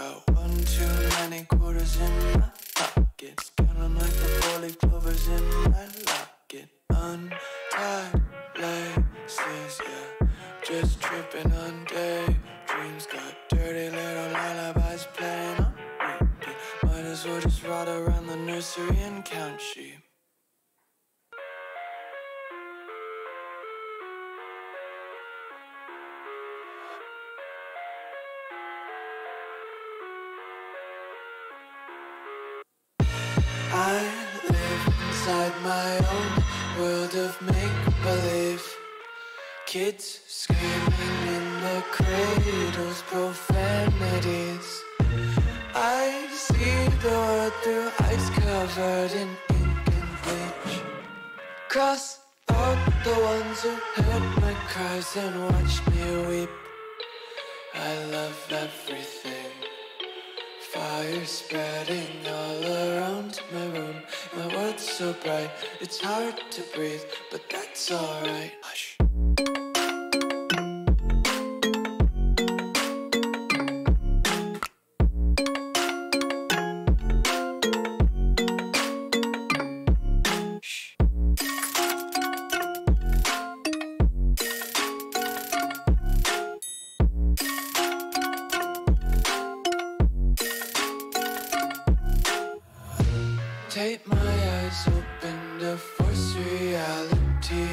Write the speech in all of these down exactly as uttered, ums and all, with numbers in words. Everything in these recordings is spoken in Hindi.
Got one too many quarters in my pocket. Count 'em like the four-leaf clovers in my locket. Untied laces, yeah. Just tripping on daydreams. Got dirty little lullabies playing on repeat. Might as well just ride around the nursery and count sheep. I live inside my own world of make-believe. Kids screaming in the cradles, profanities. I see the world through ice covered in ink and bleach. Cross out the ones who heard my cries and watched me weep. I love everything. Fire spreading all around my room. My world's so bright, it's hard to breathe, but that's alright. Hush. Take my eyes open to force reality.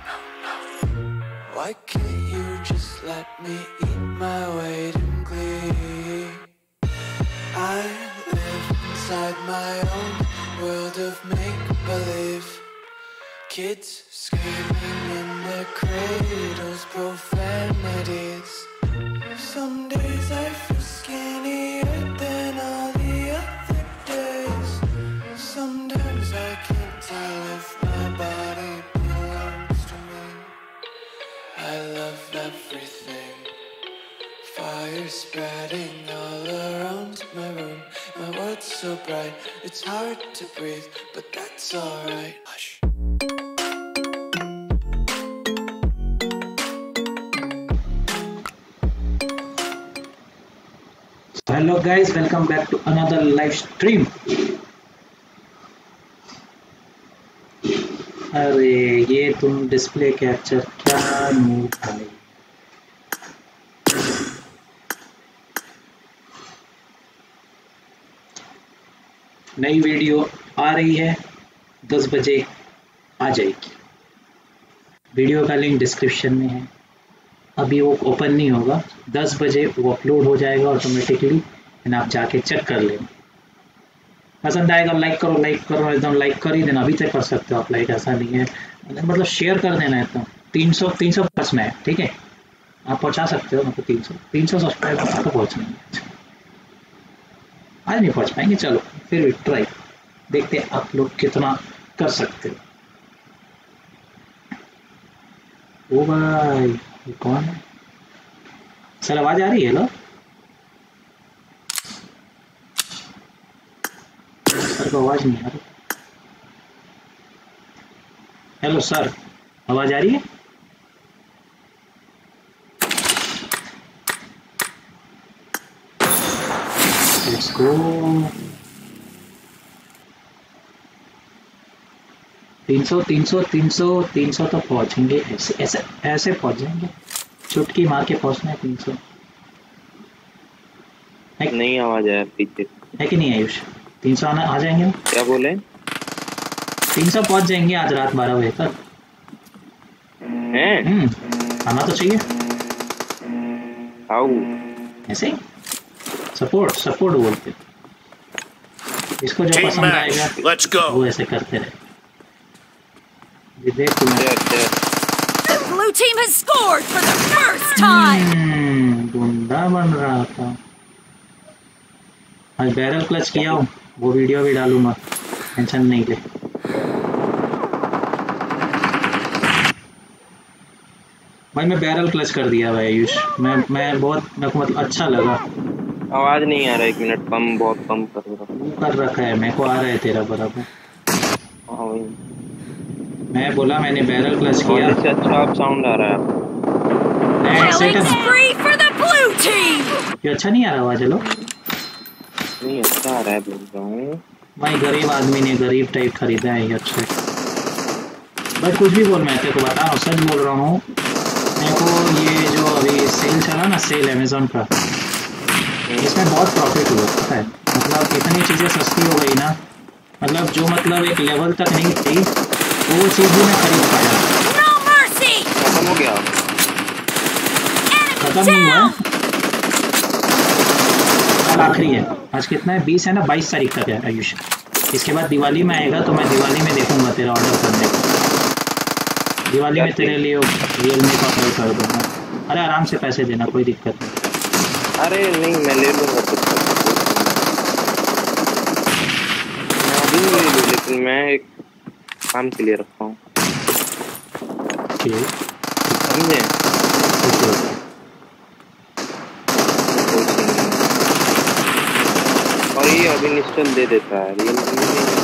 Why can't you just let me eat my weight in glee? I live inside my own world of make-believe. Kids screaming in their cradles, profanities. Some days I feel skinnier than all the other days. Sometimes I can't tell if my body belongs to me. I love everything. Fire spreading all around my room. My world's so bright, it's hard to breathe, but that's alright. Hush. Hello guys, welcome back to another live stream. अरे ये तुम डिस्प्ले कैप्चर क्या नूब भाई। नई वीडियो आ रही है, दस बजे आ जाएगी। वीडियो का लिंक डिस्क्रिप्शन में है। अभी वो ओपन नहीं होगा, दस बजे वो अपलोड हो जाएगा ऑटोमेटिकली, एंड आप जाके चेक कर लेना। पसंद आएगा लाइक करो, लाइक करो, एकदम लाइक कर ही देना। अभी तक कर सकते हो आप लाइक, ऐसा नहीं है, मतलब शेयर कर देना है। एकदम तीन सौ तीन सौ पहुँचना है, ठीक है? आप पहुँचा सकते हो, मतलब तीन सौ तीन सौ सब्सक्राइबर तक पहुँचना है। आज नहीं पहुँच पाएंगे, चलो फिर भी ट्राई, देखते हैं आप लोग कितना कर सकते हो। ओ भाई ये कौन है? सर आवाज आ रही है? लो सर को आवाज नहीं आ रही। हेलो सर, आवाज आ रही है? Let's go. तीन सौ तीन सौ तीन सौ तीन सौ तो पहुंचेंगे, ऐसे ऐसे ऐसे पहुंच जाएंगे। चुटकी मार के पहुंचना है तीन सौ। नहीं आवाज है पीछे है कि नहीं आयुष? तीन सौ आना आ जाएंगे हम। क्या बोले? तीन सौ पहुंच जाएंगे आज रात बारह बजे तक। हैं? हम्म, आना तो चाहिए। आओ ऐसे ही सपोर्ट सपोर्ट बोलते, इसको जो पसंद आएगा वो ऐसे करते रहे। देख The blue team has scored for the first time. गुंडा बन रहा था। आज बैरल क्लच किया हूँ, वो वीडियो भी डालूंगा, टेंशन नहीं ले। भाई मैं बैरल क्लच कर दिया भाई आयुष। मैं मैं बहुत मेरे को मतलब अच्छा लगा। आवाज नहीं आ रहा, एक मिनट, कम बहुत कम कर रहा तू कर रखा है, मेरे को आ रहा है तेरा बराबर। हाँ वही मैं बोला मैंने बैरल क्लच किया। इससे अच्छा आप साउंड आ रहा है। Killing spree for the blue team. ये अच्छा नहीं आ रहा आवाज? हेलो नहीं अच्छा आ रहा है बोल रहा हूँ भाई गरीब आदमी ने गरीब टाइप खरीदा है ये अच्छा। बट कुछ भी बोल, मैं तेरे को बता रहा हूँ, सच बोल रहा हूँ। मेरे को ये जो अभी सेल चला ना, सेल अमेजोन का, इसमें बहुत प्रॉफिट हुआ पता है। मतलब इतनी चीज़ें सस्ती हो गई ना, मतलब जो मतलब एक लेवल तक नहीं थी वो चीज़ भी मैं खरीद पाया। No mercy! खत्म हो गया खत्म नहीं हुआ, कल आखिरी है। आज कितना है, बीस है ना, बाईस तारीख तक है आयुष। इसके बाद दिवाली में आएगा तो मैं दिवाली में देखूंगा तेरा ऑर्डर करने का। दिवाली में तेरे लिए रियलमी का ऑर्डर कर दूंगा। अरे आराम से पैसे देना, कोई दिक्कत नहीं। अरे नहीं मैं ले लूँगा कुछ मैं अभी नहीं ले लूँ लेकिन मैं एक काम के लिए रखा हूँ ठीक समझे और ये अभी इंस्टॉल दे देता है रियलमी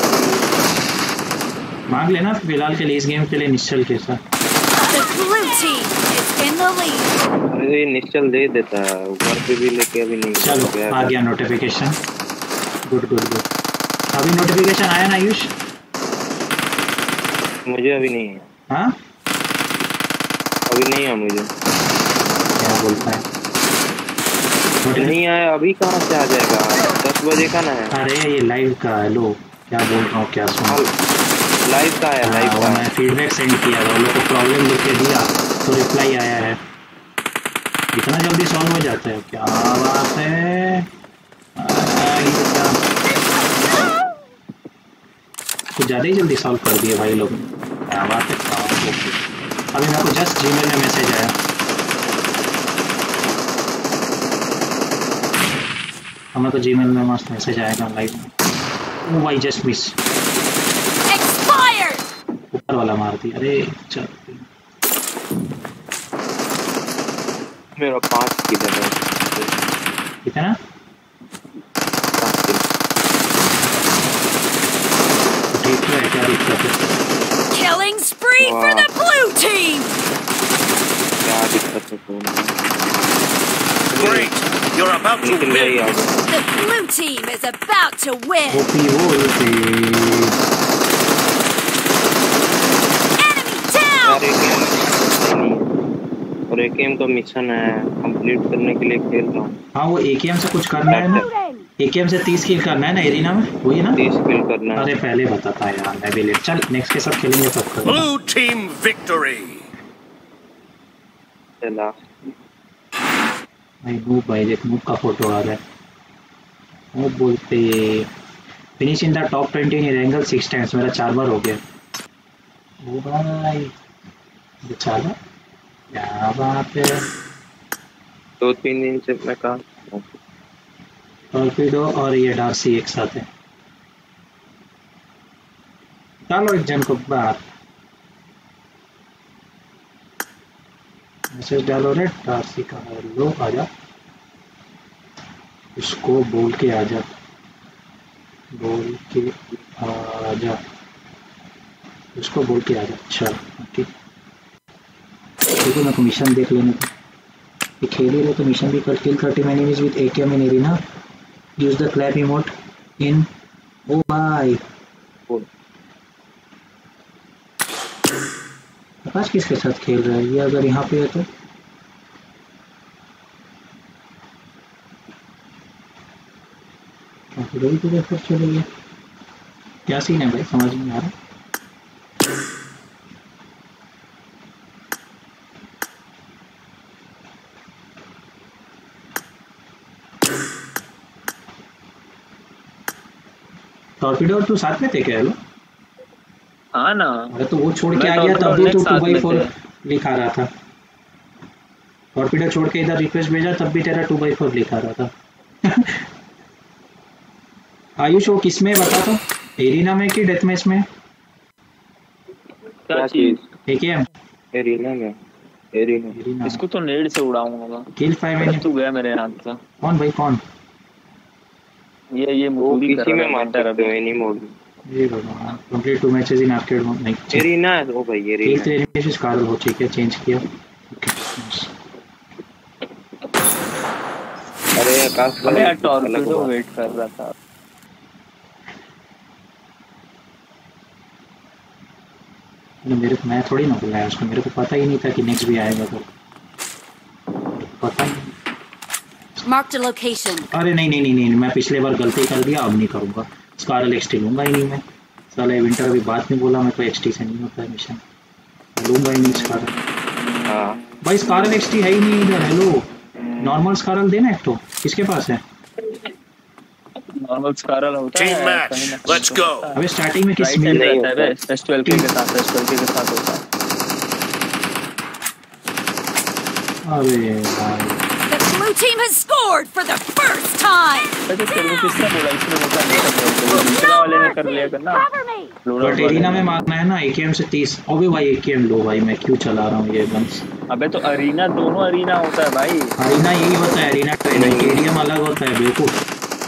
मांग लेना फिलहाल के लिए, इस गेम के लिए निश्चल के साथ। The blue team is in the lead. अरे ये निश्चल दे देता है ऊपर पे भी लेके अभी नहीं चलो आ गया नोटिफिकेशन। Good good good. अभी नोटिफिकेशन आया ना आयुष? मुझे अभी नहीं है। हाँ अभी नहीं है मुझे। क्या बोलता है? नहीं आया अभी कहाँ से आ जाएगा? दस बजे का ना है। अरे ये लाइव का है। लो क्या बोल रहा हूँ, क्या सुन। लाइव का है लाइव का। मैं फीडबैक सेंड किया था, वो लोग को प्रॉब्लम लिख के दिया तो रिप्लाई आया है। इतना जल्दी सॉल्व हो जाता है, क्या बात है। कुछ ज़्यादा ही जल्दी सॉल्व कर दिए भाई लोग, क्या बात है। अभी मेरे को जस्ट जीमेल में मैसेज आया। हमें तो जीमेल में मस्त मैसेज आएगा लाइव में। ओ भाई जस्ट मिस, ऊपर वाला मार दिया। अरे चल मेरा पाँच किलो है। कितना? ठीक तो है, क्या दिक्कत है? Killing spree for the blue team. क्या दिक्कत है? Great, you're about to win. The blue team is about to win. OP OP. Enemy down. और एक गेम का मिशन है कंप्लीट करने के लिए खेल रहा हूँ। हाँ वो एकेएम से कुछ करना है ना, एकेएम से तीस किल करना है ना एरिना में, वही ना? तीस किल करना है। अरे पहले बताता यार, मैं भी लेट। चल नेक्स्ट के साथ खेलेंगे तब कर। Blue team victory. चला भाई नूब, भाई देख नूब का फोटो आ रहा है। वो बोलते finish in the top twenty in Erangel six times, मेरा चार बार हो गया। ओ भाई चला, क्या बात है। दो तीन दिन से मैं कहा टॉर्पीडो और ये डार्सी एक साथ है। डालो एक जन को बाहर, मैसेज डालो रे डार्सी का। लो आजा, उसको बोल के आजा, बोल के आजा, उसको बोल के आजा। अच्छा ठीक, देखो मैं को मिशन देख लेने को। ये खेल ही रहे तो मिशन भी कर। Kill thirty enemies with AKM in arena, use the clap emote in. ओ भाई आकाश किसके साथ खेल रहा है ये? अगर यहाँ पे है तो फिर चले गए। क्या सीन है भाई, समझ नहीं आ रहा। टॉर्पीडो और तू साथ में थे क्या? लो हाँ ना। अरे तो वो छोड़ के आ गया तब भी तो टू बाई फोर लिखा रहा था। टॉर्पीडो छोड़ के इधर रिक्वेस्ट भेजा तब भी तेरा टू बाई फोर लिखा रहा था। आयुष वो किस में बता तो, एरिना में कि डेथ मैच में? क्या चीज? एकेएम एरिना में। Arena, arena. इसको तो नेड से उड़ाऊंगा। किल फाइव में तू गया मेरे हाथ से। कौन भाई कौन? ये ये वो मुकुली किसी में मार सकते हो एनी मोड में। ये भगवान, complete two matches in arcade mode. नहीं एरिना है वो भाई, एरिना। तेरे मैचेस कार्ड हो ठीक है, चेंज किया। ओके अरे आकाश अबे यार अलग टॉर्पेडो बात। वेट कर रहा था। मेरे को मैं थोड़ी ना बुलाया उसको, मेरे को पता ही नहीं था कि नेक्स्ट भी आएगा तो पता ही नहीं। Marked a location. अरे नहीं नहीं नहीं नहीं मैं पिछले बार गलती कर दिया, अब नहीं करूँगा। स्कारल एक्सटी लूँगा ही नहीं मैं। साला विंटर अभी बात नहीं बोला, मेरे को एक्सटी से नहीं होता है मिशन, लूँगा ही नहीं स्कारल। हाँ भाई स्कारल एक्सटी है ही नहीं इधर। हेलो नॉर्मल स्कारल देना एक तो, किसके पास है? नॉर्मल स्कारल होता है Team match. कहीं ना Let's go. अबे स्टार्टिंग में किस राइट मिल हैंड रहता है बे, फेस्टिवल के साथ फेस्टिवल के साथ होता है। अरे भाई The blue team has scored for the first time. तो तेरे को किसने बोला इसमें होता है? दूसरा वाले ने कर लिया करना। Cover me. बट एरिना में मारना है ना एकेएम से तीस। अबे भाई एकेएम लो भाई, मैं क्यों चला रहा हूँ ये गन्स। अबे तो अरीना दोनों अरीना होता है भाई। अरीना यही होता है, अरीना ट्रेनिंग एरियम अलग होता है बेवकूफ।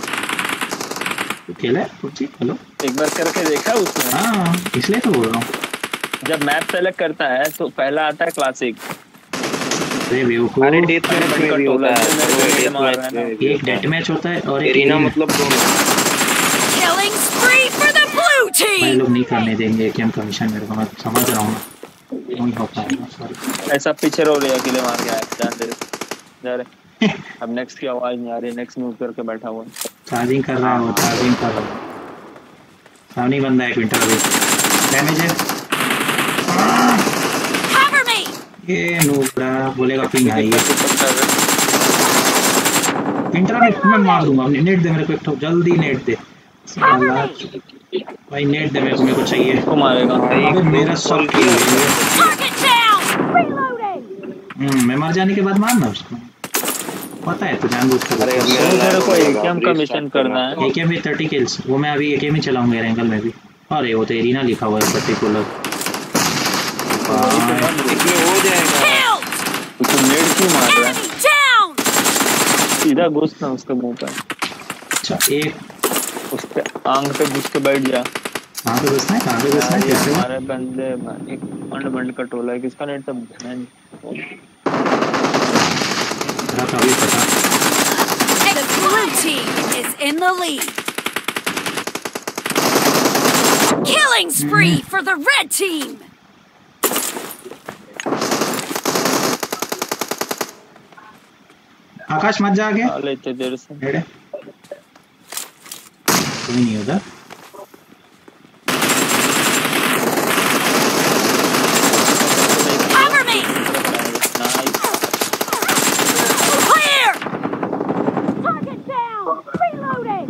खेला है कुछ? हेलो एक बार करके देखा उसने। हाँ इसलिए तो बोल रहा हूँ। जब मैप सेलेक्ट करता है तो पहला आता है क्लासिक। अरे बेवकूफ, अरे डेथ मैच में भी होता है, वो डेथ मैच में भी एक डेथ मैच होता है और एक एरिना arena। मतलब दोनों। Killing spree for the blue भाई team. लोग नहीं करने देंगे एकेएम का मिशन, मेरे को मैं समझ रहा हूँ ना, नहीं हो पाएगा सॉरी। ऐसा पीछे रो रहे अकेले मार के आया जान दे जा रहे। अब नेक्स्ट की आवाज नहीं आ रही, नेक्स्ट मूव करके बैठा हुआ है। चार्जिंग कर रहा है वो, चार्जिंग कर रहा है। सामने बंदा है विंटर अभी, डैमेज है। Cover me. ये नूबड़ा बोलेगा पिंग आई है। विंटर अभी मैं मार दूंगा, नेट दे मेरे को एक तो, जल्दी नेट दे साला भाई, नेट दे मेरे को, मेरे को चाहिए। इसको मारेगा अबे मेरा सब किल है। Target down. Reloading. हम्म मैं मर जाने के बाद मारना उसको, पता है तो जानबूझ कर। अरे अब तो मेरे को एकेएम का मिशन करना है। एकेएम में थर्टी किल्स, वो मैं अभी एकेएम ही चलाऊंगा एंगल में भी। अरे वो तो एरिना लिखा हुआ है पर्टिकुलर। इसमें हो जाएगा। Killed. तो नेट क्यों मार रहा है? Enemy down. सीधा घुस ना उसके मुंह पे, अच्छा एक उसके आंख पे घुस के बैठ जा। कहाँ पे घुसना है, कहाँ पे घुसना है, कैसे? हमारे बंदे एक अंड बंड का टोला है, किसका नेट सब है। मेरा तो अभी पता। The blue team is in the lead. Killing spree for the red team. आकाश मत जा आगे, आ लेते देर से। नेड़े कोई नहीं उधर। Cover me. Clear. Target down. Reloading.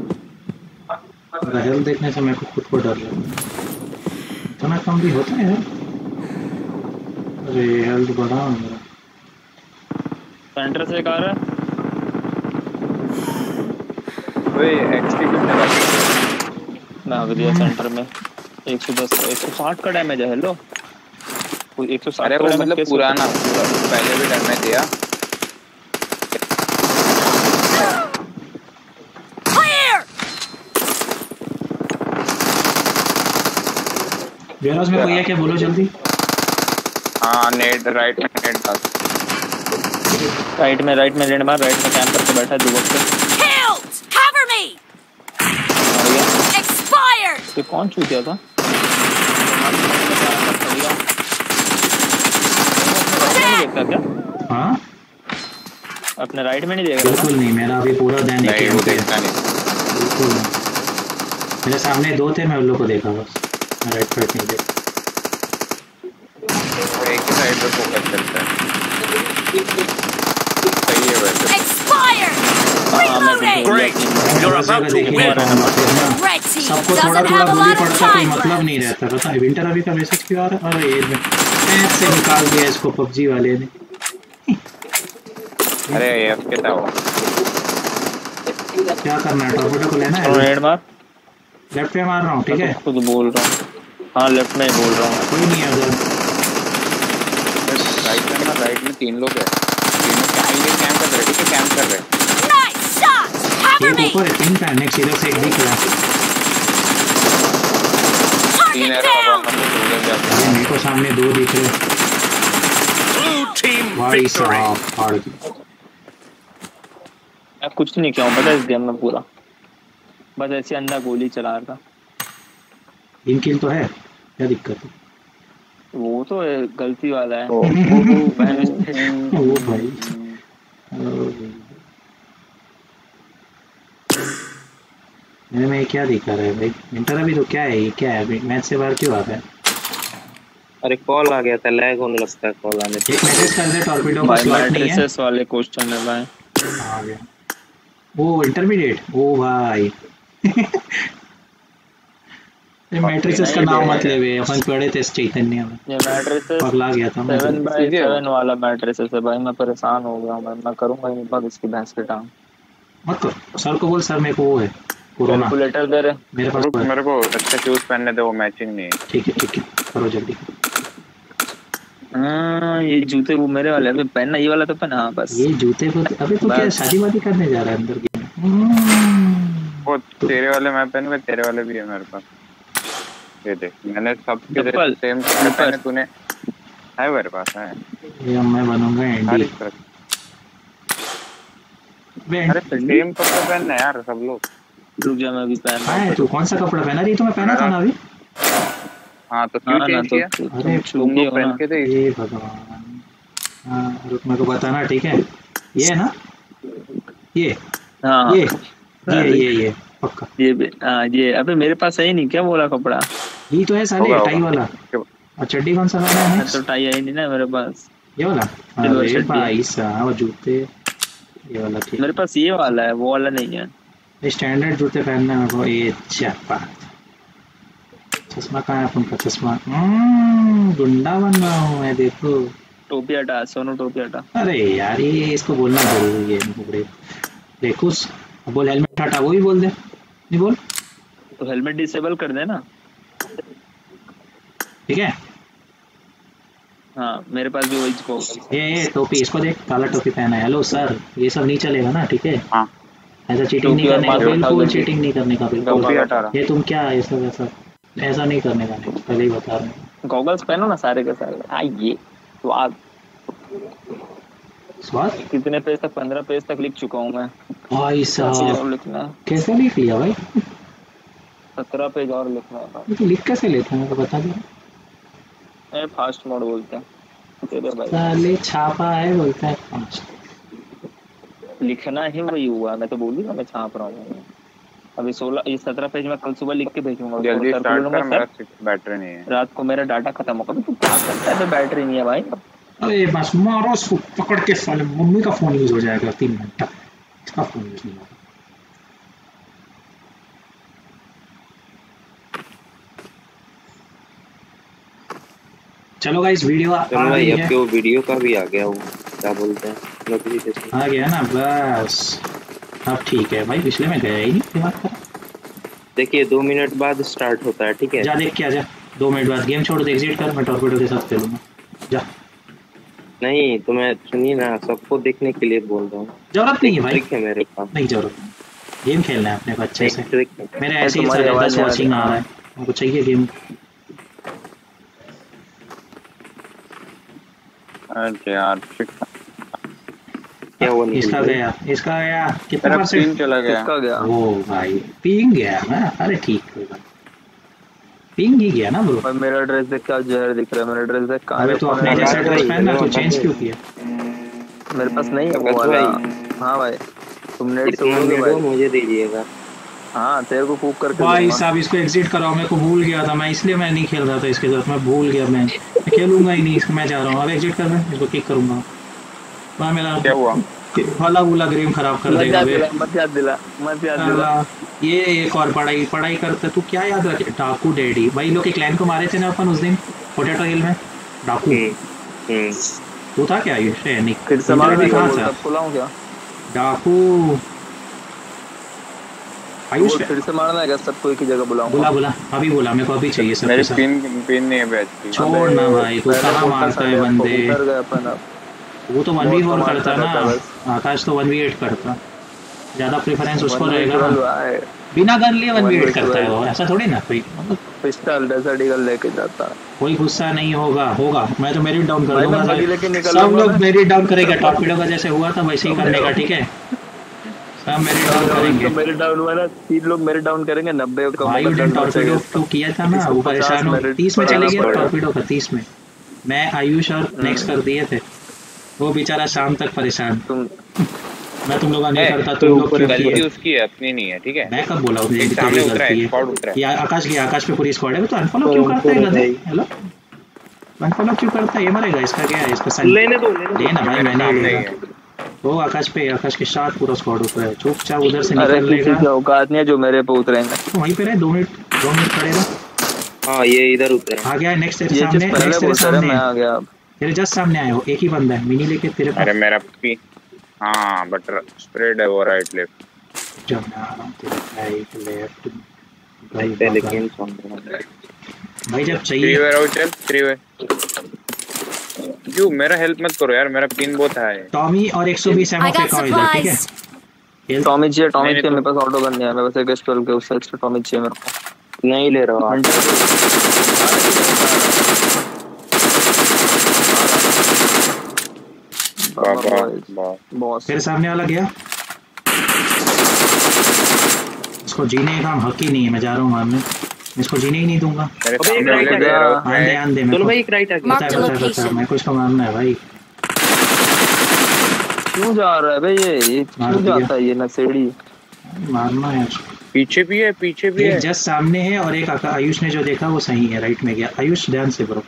मेरा हेल्थ देखने से मेरे को खुद को डर लगा, इतना कम भी होता है यार। अरे हेल्थ बढ़ा मेरा। सेंटर से कार है। ओए एक्सटी कितने का? भाग दिया सेंटर में। एक सौ दस एक सौ साठ का डैमेज है। हेलो कोई एक सौ साठ अरे का वो डैमेज मतलब कैसे पुराना पूरा पहले भी डैमेज दिया। Clear. वेयरहाउस में कोई है क्या, बोलो जल्दी। हाँ नेट राइट में नेट डाल। राइट में राइट में रेड मार, राइट में कैंप करके बैठा है दो वक्त। Killed. Cover me. Expired. ये कौन छू गया था? देखता क्या? हाँ अपने राइट में नहीं देख रहा बिल्कुल नहीं, मेरा अभी पूरा ध्यान नहीं एकेएम वो पे है। देखता नहीं। बिल्कुल नहीं, मेरे सामने दो थे, मैं उन लोग को देखा बस, मैं राइट राइट नहीं देखा। वो एक ही साइड पे फोकस करता है। सही है वैसे। Expired. Reloading. Great. You're about to देखिए win. कौन बात है ना। Red team सबको थोड़ा doesn't थोड़ा have a गोली lot of पड़ता कोई time मतलब नहीं left. रहता। पता है विंटर अभी का मैसेज क्यों आ रहा है? अरे ये पैच से निकाल दिया इसको पबजी वाले ने। अरे एफ के था वो। क्या करना है, टॉर्पेडो को लेना है। रेड मार। लेफ्ट पे मार रहा हूँ, ठीक है? खुद बोल रहा हूँ। हाँ लेफ्ट में ही बोल रहा हूँ। कोई नहीं है उधर। राइट में ना, राइट में तीन लोग हैं। तीनों क्या ये कैंप कर रहे हैं, कैंप कर रहे हैं। Nice shot. Cover एक me. ऊपर है, तीन का नेक्स्ट इधर से एक दिख रहा है। तीन Target है down. अरे मेरे को सामने दो दिख रहे हैं। Blue team भाई victory. साहब फाड़ दी। मैं कुछ नहीं किया हूँ पता इस गेम में पूरा, बस ऐसे अंधा गोली चला रहा था। तीन किल तो है, क्या दिक्कत है? वो तो गलती वाला है। ओ, वो भाई मेरे में क्या दिखा रहा है भाई? इंटर अभी तो क्या है, ये क्या है? मैच से बाहर क्यों आता है? अरे कॉल आ गया था, लैग होने लगता है कॉल आने से। एक मैसेज कर दे, टॉर्पीडो का स्लॉट नहीं है। मैट्रिसेस वाले क्वेश्चन है भाई। आ गया वो इंटरमीडिएट। ओ भाई ये मैट्रिसेस का नाम मत ले बे, अपन पढ़े थे चैतन्य में। ये मैट्रिसेस पगला गया था मैं। सेवन बाई सेवन वाला मैट्रिसेस है भाई, मैं परेशान हो गया हूँ। मैं मैं करूँगा ही नहीं इसकी भैंस की टांग। मत कर सर को बोल, सर मेरे को वो है कोरोना। कैलकुलेटर दे रहे मेरे पास रुक, मेरे को अच्छे शूज पहनने दे, वो मैचिंग नहीं है। ठीक है ठीक है, करो जल्दी। हाँ ये जूते वो मेरे वाले अभी पहनना, ये वाला तो पहना। हाँ बस ये जूते को अबे तो क्या शादी वादी करने जा रहा है अंदर की? वो तेरे वाले मैं पहनूंगा, तेरे वाले भी है मेरे पास। ये देख, मैंने सबके सेम कपड़े पहने, तूने है मेरे पास है। ये मैं बनूंगा एंडी। अरे सेम कपड़े पहनना यार सब लोग। रुक जा मैं अभी पहन रहा हूं। तू कौन सा कपड़ा पहना रही? तो मैं पहना था ना अभी। हां तो क्यों चेंज किया? अरे तुम लोग पहन के थे। ये भगवान। हां रुक, मेरे को बताना ठीक है। ये है ना, ये हां ये ये ये ये पक्का ये हां ये। अबे मेरे पास है ही नहीं क्या बोला कपड़ा? ये तो है साले टाई वाला। और चड्डी कौन सा लाना है? तो टाई है ही नहीं ना मेरे पास। ये वाला? अरे भाई साहब वो जूते ये वाला ठीक। मेरे पास ये वाला है, वो वाला नहीं है। स्टैंडर्ड जूते पहनना है मेरे को। ये चप्पा चश्मा कहाँ है? अपन का चश्मा। हम्म गुंडा बन रहा हूँ मैं, देखो। टोपी हटा सोनू, टोपी हटा। अरे यार ये इसको बोलना जरूरी है। मुकड़े देखो बोल हेलमेट हटा, वो भी बोल दे। नहीं बोल तो हेलमेट डिसेबल कर दे ना। ठीक है हाँ मेरे पास भी वही को। ये ये टोपी, इसको देख काला टोपी पहना है। हेलो सर, ये सब नहीं चलेगा ना, ठीक है? हाँ ऐसा चीटिंग नहीं करने का, बिल्कुल चीटिंग नहीं करने का, बिल्कुल। ये तुम क्या ऐसा वैसा ऐसा नहीं करने का, नहीं पहले ही बता रहे हैं। गॉगल्स पहनो ना सारे के सारे। हाँ ये स्वाद स्वाद कितने पेज तक? पंद्रह पेज तक लिख चुका हूँ मैं भाई साहब। लिखना कैसे लिख लिया भाई? सत्रह पेज और लिखना है। तो लिख कैसे लेते हैं, बता दो। ए फास्ट मोड बोलते हैं तेरे भाई। साले छापा है बोलता है फास्ट। लिखना ही वही हुआ, मैं तो बोलूंगा मैं छाप रहा हूँ। अभी सोलह ये सत्रह पेज मैं कल सुबह लिख के भेजूंगा। जल्दी स्टार्ट कर, मेरा बैटरी नहीं है। रात को मेरा डाटा खत्म होगा। तू क्या करता है? बैटरी नहीं है भाई। अरे बस मारो उसको पकड़ के, साले मम्मी का फोन यूज हो जाएगा तीन घंटा। इसका फोन यूज नहीं होगा। चलो गाइस वीडियो आ गई है। अब वीडियो का भी आ गया, वो क्या बोलते हैं नोटिफिकेशन आ गया ना, बस अब ठीक है भाई। पिछले में गया ही नहीं दिमाग पर। देखिए दो मिनट बाद स्टार्ट होता है, ठीक है? जा देख के आ जा। दो मिनट बाद गेम छोड़ दे, एग्जिट कर। मैं टॉर्पेडो के साथ खेलूंगा। जा। नहीं तो मैं सुनिए ना, सबको देखने के लिए बोल रहा हूँ। जरूरत नहीं है भाई, ट्रिक है मेरे पास। नहीं जरूरत नहीं, गेम खेलना है अपने को अच्छे से। मेरे ऐसे ही तुम्हारी सारे आवाज दस वॉचिंग आ रहा है, मुझको चाहिए गेम। अरे यार क्या हुआ? इसका गया, इसका गया। कितना परसेंट चला गया? इसका गया। ओ भाई पिंग गया ना। अरे ठीक होगा, पिंग ही गया ना ब्रो। भाई मेरा ड्रेस देख क्या जहर दिख रहा है। मेरा ड्रेस देख कहां है? तो अपने जैसा ड्रेस पहनना, तो चेंज क्यों किया? मेरे पास नहीं है वो वाला। हां भाई तुम नेट से बोलोगे भाई, मुझे दीजिएगा। हां तेरे को फूक करके भाई साहब इसको एग्जिट कराओ। मेरे को भूल गया था मैं, इसलिए मैं नहीं खेल रहा था इसके साथ। मैं भूल गया, मैं खेलूंगा ही नहीं इसको। मैं जा रहा हूँ अब, एग्जिट कर मैं इसको किक करूंगा। वहाँ मेरा क्या हुआ? वाला वाला गेम खराब कर देगा बे। मत याद दिला, मत याद दिला। ये एक और पढ़ाई पढ़ाई करते तू क्या याद रखे? डाकू डैडी भाई लोग एक लाइन को मारे थे ना अपन उस दिन पोटैटो हिल में। डाकू वो था क्या? ये सैनिक फिर से मारने का तब बुलाऊं क्या? डाकू आयुष फिर से मारना है क्या? सबको एक ही जगह बुलाऊं? बुला बुला अभी बुला, मेरे को अभी चाहिए सब। मेरी पिन पिन नहीं है बैच। छोड़ ना भाई, तू कहाँ मारता है बंदे? वो तो वन वी फोर करता ना, आकाश तो वन वी एट करता। ज्यादा प्रेफरेंस उसको रहेगा, बिना गन लिए वन वी एट करता है वो। ऐसा थोड़ी ना कोई पिस्टल डेजर्ट ईगल लेके जाता। कोई गुस्सा नहीं होगा होगा मैं तो मेरिट डाउन कर दूंगा। सब लोग मेरिट डाउन करेगा। टॉर्पेडो का जैसे हुआ था वैसे ही करने का, ठीक है? सब मेरे डाउन करेंगे। तो मेरे डाउन वाला तीन लोग मेरे डाउन करेंगे नब्बे का। भाई उधर टॉर्पीडो तो किया था ना, वो परेशान हो तीस में चले गया टॉर्पीडो का, तीस में मैं आयुष और नेक्स्ट कर दिए थे, वो बेचारा शाम तक परेशान। मैं तुम लोग नहीं करता, तुम लोग क्यों गलती उसकी है, अपनी नहीं है, ठीक है। मैं कब बोला उसने सामने उतरा है, स्क्वाड उतरा है। ये आकाश की, आकाश पे पूरी स्क्वाड है, तो अनफॉलो क्यों करता है गधे? हेलो अनफॉलो क्यों करता है? ये मरेगा, इसका क्या है? इसका साइन लेने दो लेना भाई, मैंने लेगा। वो आकाश पे, आकाश के साथ पूरा स्क्वाड उतरा है, चुपचाप उधर से निकल लेगा। अरे औकात नहीं है जो मेरे पे उतरेंगे। तो वहीं पे रहे, दो मिनट दो मिनट खड़े रहो। हां ये इधर उतरा आ गया, नेक्स्ट तेरे सामने, नेक्स्ट तेरे सामने मैं आ गया, तेरे जस्ट सामने आए हो, एक ही बंदा है मिनी लेके तेरे पास। अरे मेरा पी हां बट स्प्रेड है वो राइट लेफ्ट जाना राइट लेफ्ट भाई। पहले गेम सॉन्ग भाई जब चाहिए थ्री वे आओ, चल थ्री वे। क्यों मेरा हेल्प मत करो यार, मेरा पिन बहुत है। टॉमी और एक सौ बीस एमओ फेंका इधर, ठीक है? टॉमी चाहिए, टॉमी के मेरे पास ऑटो गन नहीं है, मेरे पास एक एसपीएल के उससे एक्स्ट्रा टॉमी चाहिए मेरे को। नहीं ले रहा हूं बाबा बॉस। तेरे सामने वाला गया, इसको जीने का हक ही नहीं है, मैं जा रहा हूँ मारने, इसको जीने ही नहीं दूंगा। मेरे सामने वाले दे रहा हूं। आंदे आंदे चलो भाई एक राइट आ गया। बता बता बता, मैं को इसको मारना है भाई। क्यों जा रहा है भाई ये? ये क्यों जाता है ये नसेड़ी? मारना है, पीछे भी है, पीछे भी है, एक जस्ट सामने है और एक आयुष ने जो देखा वो सही है, राइट में गया। आयुष ध्यान से ब्रो,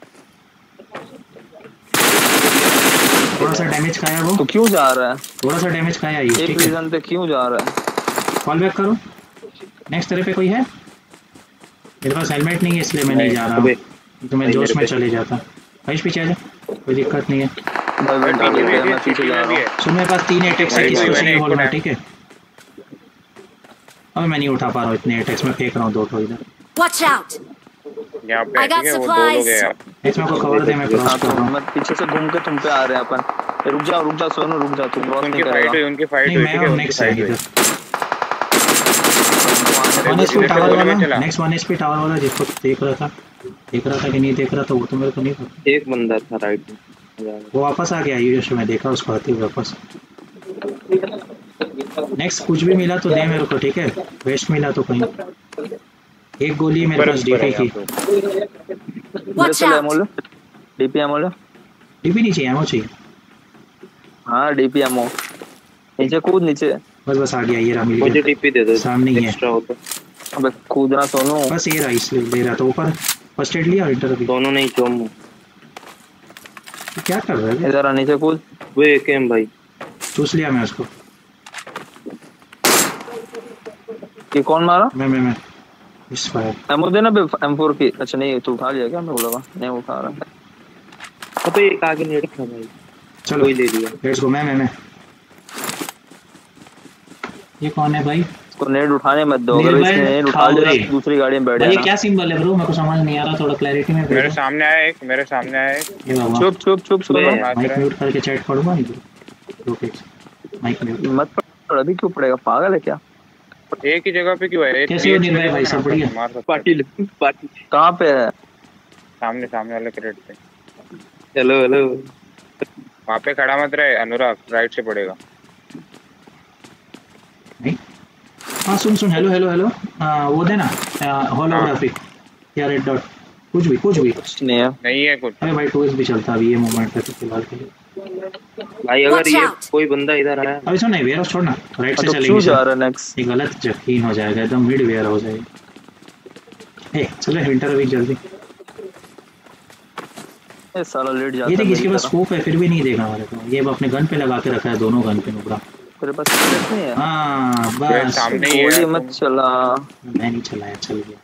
थोड़ा सा डैमेज खाया वो। तो क्यों जा रहा है? थोड़ा सा डैमेज खाया आयुष, एक ठीक है? रीजन पे क्यों जा रहा है? कॉल बैक करो। नेक्स्ट तरफ पे कोई है? मेरे पास हेलमेट नहीं है इसलिए मैं नहीं जा रहा हूँ, तो मैं जोश में चले जाता। आयुष पीछे आ जा, कोई दिक्कत नहीं है। भाई पीछे भी है, पीछे जा रहा हूं। सुन मेरे पास तीन अटैक्स है, किसको चाहिए बोलना, ठीक है? अब मैं नहीं उठा पा रहा हूँ इतने अटैक्स, मैं फेंक रहा हूँ दो ठो इधर। Watch out! यहाँ पे ठीक है, वो दो लोग हैं यार। नेक्स्ट मेरे को कवर दे, मैं क्रॉस कर रहा हूँ। मैं पीछे से घूम के तुम पे आ रहे हैं अपन। रुक जा रुक जा सोनू, रुक जा, तू क्रॉस नहीं उनकी फाइट करेगा। हुई, उनकी फाइट नहीं हुई, मैं ठीक है, और उनकी नेक्स्ट है फाइट हुई। इधर। वन एचपी टावर वाला, नेक्स्ट वन एचपी टावर वाला जिसको देख रहा था, देख रहा था कि नहीं देख रहा था वो तो मेरे को नहीं पता। एक बंदा था राइट में, वो वापस आ गया आयुष, मैं देखा उसको आते हुए वापस। नेक्स्ट कुछ भी मिला तो दे मेरे को, ठीक है? वेस्ट मिला तो कहीं। एक गोली मेरे पास डीपी की। Watch जैसे out! एमो लो, डीपी एमो लो। डीपी नहीं चाहिए, एमो चाहिए। हाँ डीपी एमो, नीचे कूद नीचे। बस बस आ गया, ये रहा, मिल मुझे गया टीपी दे दो, सामने ही है। एक्स्ट्रा होता। अबे कूदना सोनू। बस ये रहा, इसलिए ले रहा था। ऊपर फर्स्ट एड लिया, इंटर अभी दोनों नहीं चोम। क्या कर रहा है? इधर आ नीचे कूद। वो एक एम भाई चूस लिया मैं उसको। ये कौन मारा? मैं मैं मैं इस फायर एमो देना बे, एम फोर की। अच्छा नहीं तू उठा लिया क्या? मैं बोला नहीं उठा रहा। अब एक आगे नहीं रखा भाई, चलो कोई ले लिया। Let's go. मैं मैं मैं ये कौन है भाई? इसको नेट उठाने मत दो, अगर इसने नेट उठा लिया तो दूसरी गाड़ी में बैठ भाई ये जाना। क्या सिंबल है ब्रो? मेरे को समझ नहीं आ रहा, थोड़ा क्लैरिटी में मेरे सामने आया एक, मेरे सामने आया एक। ये बाबा चुप चुप चुप सुनो। माइक म्यूट करके चैट पढ़ूंगा नहीं ब्रो। ओके माइक म्यूट मत पढ़, अभी क्यों पड़ेगा? पागल है क्या? एक ही जगह पे क्यों है? एक कैसे हो निर्भय भाई? सब बढ़िया? मार सकता है। पार्टी पार्टी कहाँ पे है? सामने सामने वाले क्रेट पे। हेलो हेलो वहाँ पे खड़ा मत रहे अनुराग, राइट से पड़ेगा। नहीं हाँ सुन सुन, हेलो हेलो हेलो, वो देना होलोग्राफी या रेड डॉट, कुछ भी कुछ भी। कुछ नहीं है नहीं है कुछ। अरे भाई टूल्स भी चलता अभी ये मोमेंट पे फिलहाल के लिए। भाई, अगर Watch ये out! कोई बंदा इधर आया अभी सुन नहीं, वेयर हाउस छोड़ना, राइट से तो चलेंगे। क्यों जा रहा है नेक्स्ट? ये गलत जकीन हो जाएगा, एकदम मिड वेयर हो जाएगा। ए चलो विंटर अभी जल्दी। ये साला लेट जाता ये है देख इसके मेरी पास तरह। स्कोप है फिर भी नहीं देखा हमारे को। ये अपने गन पे लगा के रखा है, दोनों गन पे नुबरा। तेरे पास बुलेट नहीं है? हाँ तेरे बस सामने ही गोली है। मत चला। मैं नहीं चलाया, चल गया।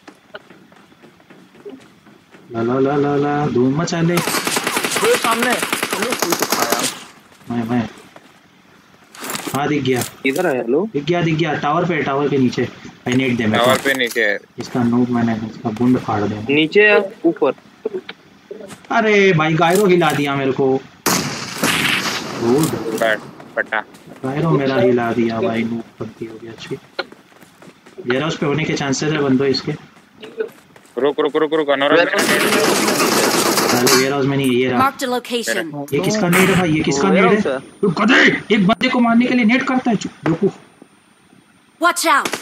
ला ला ला ला ला धूम मचा ले। ये सामने चलो, कोई तो खाया। मैं मैं हाँ दिख गया, इधर है। हेलो दिख गया दिख गया टावर पे, टावर के नीचे। भाई नेट दे मेरे टावर को। पे नीचे है। इसका नोब मैंने इसका बुंड फाड़ दिया। नीचे या ऊपर? अरे भाई गायरो हिला दिया मेरे को। गुड बैट पटा। गायरो मेरा हिला दिया भाई, नूब पड़ती हो गई। अच्छी जरा उस पे होने के चांसेस है बंदो इसके। रुक रुक रुक रुक अनुराग। अरे साले वेयर हाउस में नहीं, ये रहा। Marked a location. ये किसका नेट है भाई? ये किसका नेट है? तू गधे, एक बंदे को मारने के लिए नेट करता है बेवकूफ। Watch out.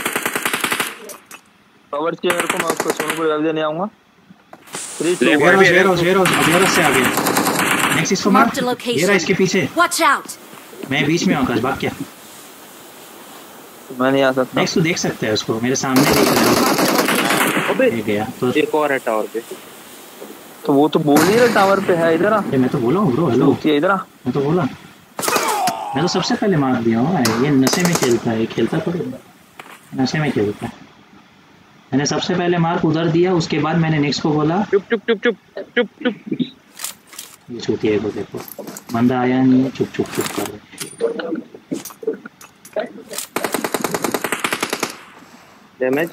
कवर किया मेरे को, मैं उसको सोनू को रिवाइव देने आऊंगा। Warehouse warehouse warehouse warehouse से आ गया। नेक्स्ट इसको मार। Marked a location. ये रहा इसके पीछे। Watch out. मैं बीच में हूं, आकाश भाग क्या? मैं नहीं आ सकता। नेक्स्ट तू देख सकता है उसको, मेरे सामने देख रहा है। अबे ये गया तो एक और है टावर पे। तो वो तो बोल ही रहा टावर पे है, इधर आ। ये मैं तो बोला हूं ब्रो, हेलो। ये इधर आ। मैं तो बोला, मैं तो सबसे पहले मार दिया हूँ। ये नशे में खेलता है, ये खेलता थोड़ी नशे में खेलता है। मैंने सबसे पहले मार्क उधर दिया, उसके बाद मैंने नेक्स्ट को बोला चुप चुप चुप चुप चुप चुप। ये छूती को देखो, बंदा आया नहीं है, चुप चुप चुप कर रहे। डैमेज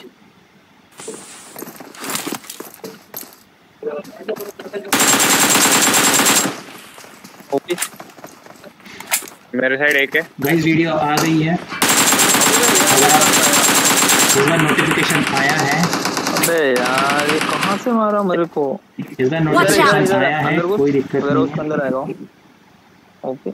ओके, मेरे साइड एक है। गाइस वीडियो आ गई है, अगर आप नोटिफिकेशन आया है। अबे यार ये कहां से मारा मेरे को? इसका नोटिफिकेशन आया है, कोई दिक्कत वेयर हाउस के नहीं अंदर आएगा। ओके,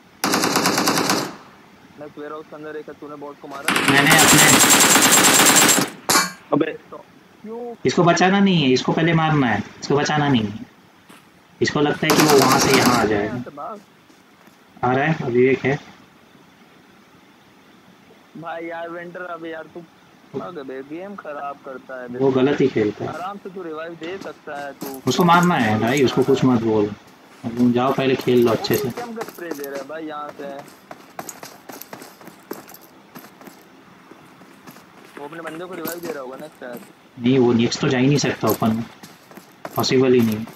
मैं वेयर हाउस के अंदर एक है, तूने बॉट को मारा। मैंने अपने अबे इसको बचाना नहीं है, इसको पहले मारना है, इसको बचाना नहीं है। इसको लगता है कि वो वहां से यहाँ आ जाएगा। आ रहा है अभी, एक है भाई यार वेंटर। अबे यार तू अबे गेम खराब करता है। वो गलत ही खेलता है। आराम से तू रिवाइव दे सकता है तू। उसको मारना है भाई, उसको कुछ मत बोल। तुम जाओ पहले खेल लो अच्छे से। क्या हम स्प्रे दे रहा है भाई यहाँ से? वो अपने बंदे को रिवाइव दे रहा होगा ना शायद। नहीं, वो नेक्स्ट तो जा ही नहीं सकता ओपन में, पॉसिबल ही नहीं।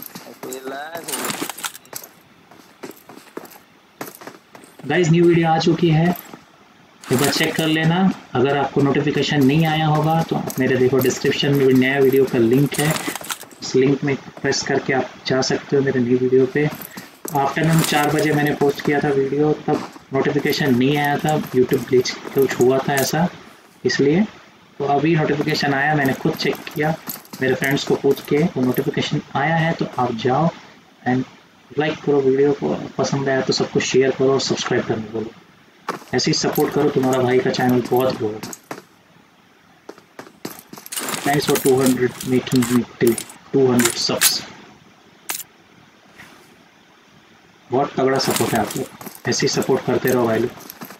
गाइस न्यू वीडियो आ चुकी है, एक बार चेक कर लेना। अगर आपको नोटिफिकेशन नहीं आया होगा तो मेरे देखो डिस्क्रिप्शन में नया वीडियो का लिंक है, उस लिंक में प्रेस करके आप जा सकते हो मेरे न्यू वीडियो पे। आफ्टरनून चार बजे मैंने पोस्ट किया था वीडियो, तब नोटिफिकेशन नहीं आया था, यूट्यूब ग्लिच कुछ हुआ था ऐसा, इसलिए। तो अभी नोटिफिकेशन आया, मैंने खुद चेक किया, मेरे फ्रेंड्स को पूछ के वो नोटिफिकेशन आया है। तो आप जाओ एंड लाइक करो वीडियो को, पसंद आया तो सबको शेयर करो और सब्सक्राइब करने बोलो। ऐसे ही सपोर्ट करो, तुम्हारा भाई का चैनल बहुत ग्रो होगा। Thanks for two hundred making me till two hundred subs. बहुत तगड़ा सपोर्ट है आप लोग, ऐसे ही सपोर्ट करते रहो भाई लोग।